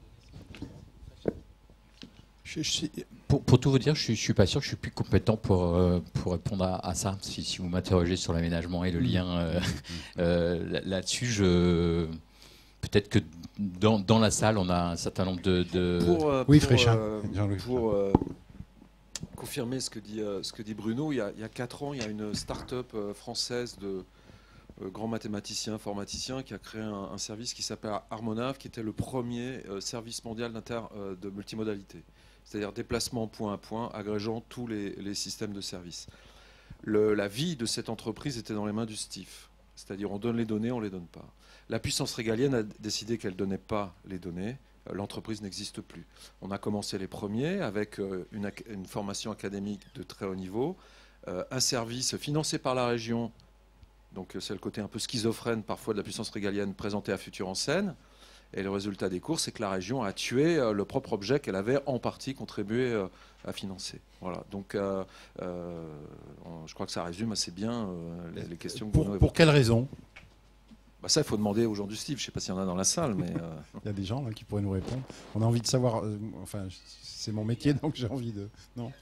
Je, je, pour, pour tout vous dire, je ne suis pas sûr que je suis plus compétent pour, euh, pour répondre à, à ça. Si, si vous m'interrogez sur l'aménagement et le lien euh, euh, là-dessus, je... peut-être que dans, dans la salle, on a un certain nombre de... de... Pour, euh, oui, pour, Fréchin. Euh, pour euh, confirmer ce que dit, euh, ce que dit Bruno, il y a, il y a quatre ans, il y a une start-up euh, française de euh, grands mathématiciens, informaticiens, qui a créé un, un service qui s'appelle Harmonav, qui était le premier euh, service mondial d'inter, euh, de multimodalité. C'est-à-dire déplacement point à point, agrégeant tous les, les systèmes de services. Le, la vie de cette entreprise était dans les mains du S T I F. C'est-à-dire on donne les données, on ne les donne pas. La puissance régalienne a décidé qu'elle ne donnait pas les données. L'entreprise n'existe plus. On a commencé les premiers avec une, une formation académique de très haut niveau, euh, un service financé par la région, donc c'est le côté un peu schizophrène parfois de la puissance régalienne présentée à Futur en Seine. Et le résultat des cours, c'est que la région a tué euh, le propre objet qu'elle avait en partie contribué euh, à financer. Voilà. Donc, euh, euh, je crois que ça résume assez bien euh, les, les questions que pour, vous nous Pour quelle raison? Bah ça, il faut demander aux gens du Steve. Je ne sais pas s'il y en a dans la salle, mais... Euh... Il y a des gens là, qui pourraient nous répondre. On a envie de savoir... Euh, enfin, c'est mon métier, donc j'ai envie de... Non.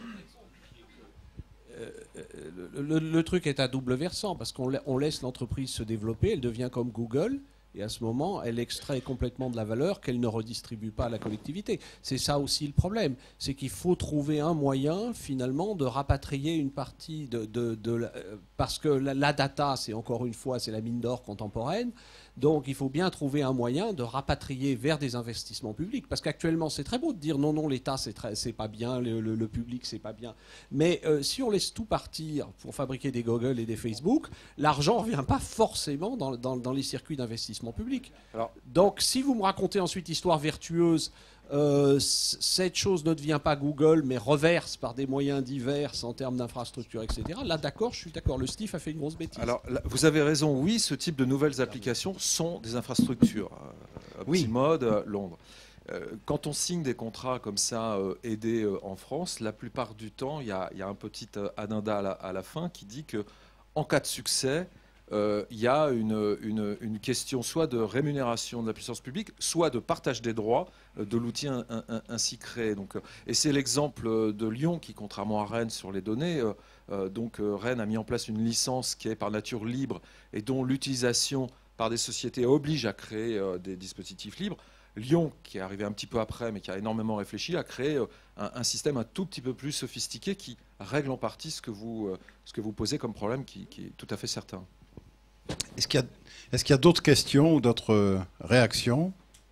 Euh, le, le, le truc est à double versant, parce qu'on on laisse l'entreprise se développer, elle devient comme Google, et à ce moment, elle extrait complètement de la valeur qu'elle ne redistribue pas à la collectivité. C'est ça aussi le problème, c'est qu'il faut trouver un moyen, finalement, de rapatrier une partie de... de, de la, parce que la, la data, c'est encore une fois, c'est la mine d'or contemporaine, donc il faut bien trouver un moyen de rapatrier vers des investissements publics, parce qu'actuellement, c'est très beau de dire non, non, l'État, c'est, très, c'est pas bien, le, le, le public, c'est pas bien. Mais euh, si on laisse tout partir pour fabriquer des Google et des Facebook, l'argent ne revient pas forcément dans, dans, dans les circuits d'investissement public. Alors, donc, si vous me racontez ensuite histoire vertueuse, euh, cette chose ne devient pas Google, mais reverse par des moyens divers en termes d'infrastructure, et cetera. Là, d'accord, je suis d'accord. Le S T I F a fait une grosse bêtise. Alors, là, vous avez raison. Oui, ce type de nouvelles applications sont des infrastructures. Euh, Optimode, oui. Londres. Euh, quand on signe des contrats comme ça, euh, aidés euh, en France, la plupart du temps, il y, y a un petit euh, addenda à la, à la fin qui dit que, en cas de succès, euh, il y a une, une, une question soit de rémunération de la puissance publique, soit de partage des droits euh, de l'outil un, un, ainsi créé. Donc, euh, et c'est l'exemple de Lyon qui, contrairement à Rennes sur les données, euh, euh, donc euh, Rennes a mis en place une licence qui est par nature libre et dont l'utilisation par des sociétés oblige à créer euh, des dispositifs libres. Lyon, qui est arrivé un petit peu après, mais qui a énormément réfléchi, a créé un, un système un tout petit peu plus sophistiqué qui règle en partie ce que vous, ce que vous posez comme problème, qui, qui est tout à fait certain. Est-ce qu'il y a, est-ce qu'il y a d'autres questions ou d'autres réactions?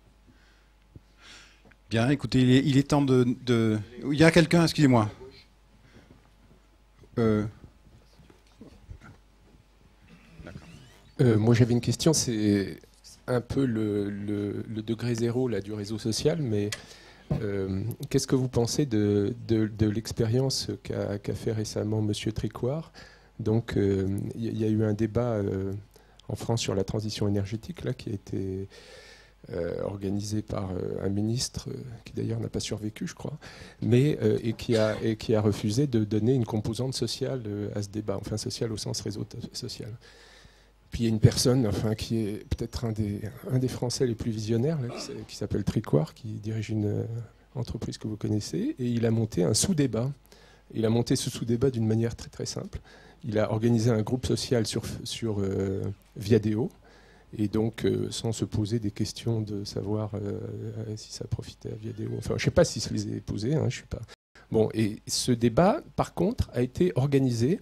Bien, écoutez, il est, il est temps de, de... Il y a quelqu'un, excusez-moi. Euh... Euh, moi, j'avais une question, c'est un peu le, le, le degré zéro là, du réseau social, mais euh, qu'est-ce que vous pensez de, de, de l'expérience qu'a qu'a fait récemment M. Tricouart? Donc, il euh, y, y a eu un débat euh, en France sur la transition énergétique là, qui a été euh, organisé par euh, un ministre euh, qui d'ailleurs n'a pas survécu, je crois, mais, euh, et, qui a, et qui a refusé de donner une composante sociale euh, à ce débat, enfin sociale au sens réseau social. Puis il y a une personne enfin, qui est peut-être un des, un des Français les plus visionnaires, là, qui, qui s'appelle Tricouart, qui dirige une euh, entreprise que vous connaissez, et il a monté un sous-débat. Il a monté ce sous-débat d'une manière très très simple. Il a organisé un groupe social sur, sur euh, Viadeo, et donc euh, sans se poser des questions de savoir euh, si ça profitait à Viadeo. Enfin, je ne sais pas si ça les a posées, hein, je suis pas... Bon, et ce débat, par contre, a été organisé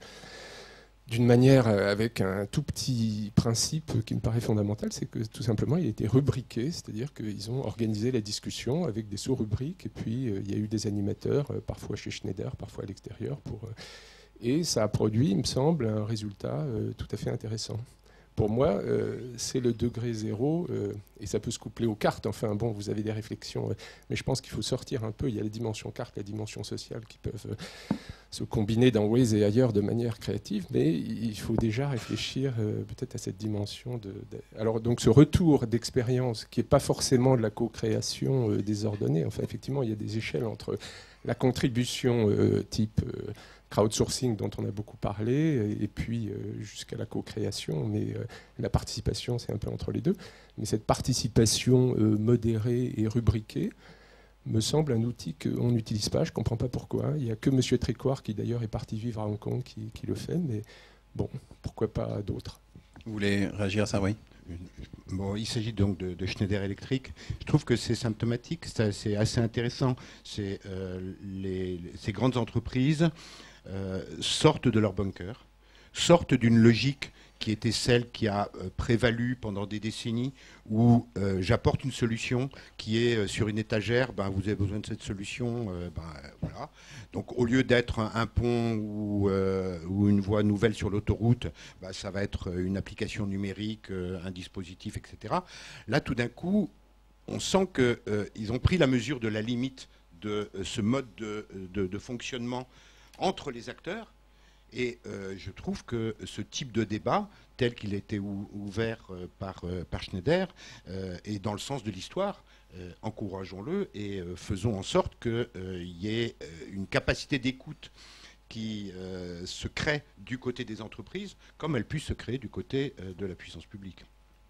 d'une manière avec un tout petit principe qui me paraît fondamental, c'est que tout simplement il a été rubriqué, c'est-à-dire qu'ils ont organisé la discussion avec des sous-rubriques, et puis euh, il y a eu des animateurs, euh, parfois chez Schneider, parfois à l'extérieur, pour, euh, et ça a produit, il me semble, un résultat euh, tout à fait intéressant. Pour moi, euh, c'est le degré zéro, euh, et ça peut se coupler aux cartes, enfin bon, vous avez des réflexions, euh, mais je pense qu'il faut sortir un peu, il y a la dimension carte, la dimension sociale qui peuvent... Euh, se combiner dans Waze et ailleurs de manière créative, mais il faut déjà réfléchir euh, peut-être à cette dimension de, de... Alors donc ce retour d'expérience qui n'est pas forcément de la co-création euh, désordonnée, enfin effectivement il y a des échelles entre la contribution euh, type euh, crowdsourcing dont on a beaucoup parlé, et puis euh, jusqu'à la co-création, mais euh, la participation c'est un peu entre les deux, mais cette participation euh, modérée et rubriquée me semble un outil qu'on n'utilise pas, je ne comprends pas pourquoi. Il n'y a que M. Tricouart, qui d'ailleurs est parti vivre à Hong Kong, qui, qui le fait, mais bon, pourquoi pas d'autres. Vous voulez réagir à ça, oui? Bon, il s'agit donc de, de Schneider Electric. Je trouve que c'est symptomatique, c'est assez intéressant. C'est, euh, les, ces grandes entreprises euh, sortent de leur bunker, sortent d'une logique qui était celle qui a euh, prévalu pendant des décennies, où euh, j'apporte une solution qui est euh, sur une étagère, ben, vous avez besoin de cette solution, euh, ben, voilà. Donc au lieu d'être un, un pont ou, euh, ou une voie nouvelle sur l'autoroute, ben, ça va être une application numérique, euh, un dispositif, et cetera. Là, tout d'un coup, on sent qu'ils euh, ont pris la mesure de la limite de euh, ce mode de, de, de fonctionnement entre les acteurs. Et euh, je trouve que ce type de débat, tel qu'il a été ou, ouvert euh, par, euh, par Schneider, euh, est dans le sens de l'histoire. Euh, encourageons-le et euh, faisons en sorte qu'il euh, y ait euh, une capacité d'écoute qui euh, se crée du côté des entreprises, comme elle puisse se créer du côté euh, de la puissance publique.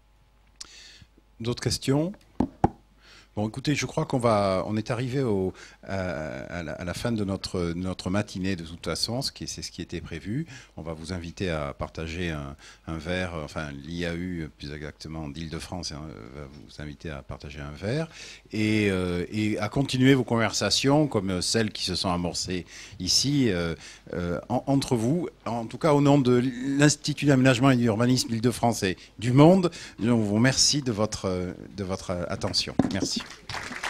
D'autres questions ? Bon, écoutez, je crois qu'on va, on est arrivé au, à, à, la, à la fin de notre, notre matinée de toute façon, ce qui, c'est ce qui était prévu. On va vous inviter à partager un, un verre, enfin l'I A U plus exactement d'Île-de-France hein, va vous inviter à partager un verre et, euh, et à continuer vos conversations comme celles qui se sont amorcées ici euh, euh, en, entre vous. En tout cas, au nom de l'Institut d'aménagement et d'urbanisme d'Île-de-France et du monde, je vous remercie de votre, de votre attention. Merci.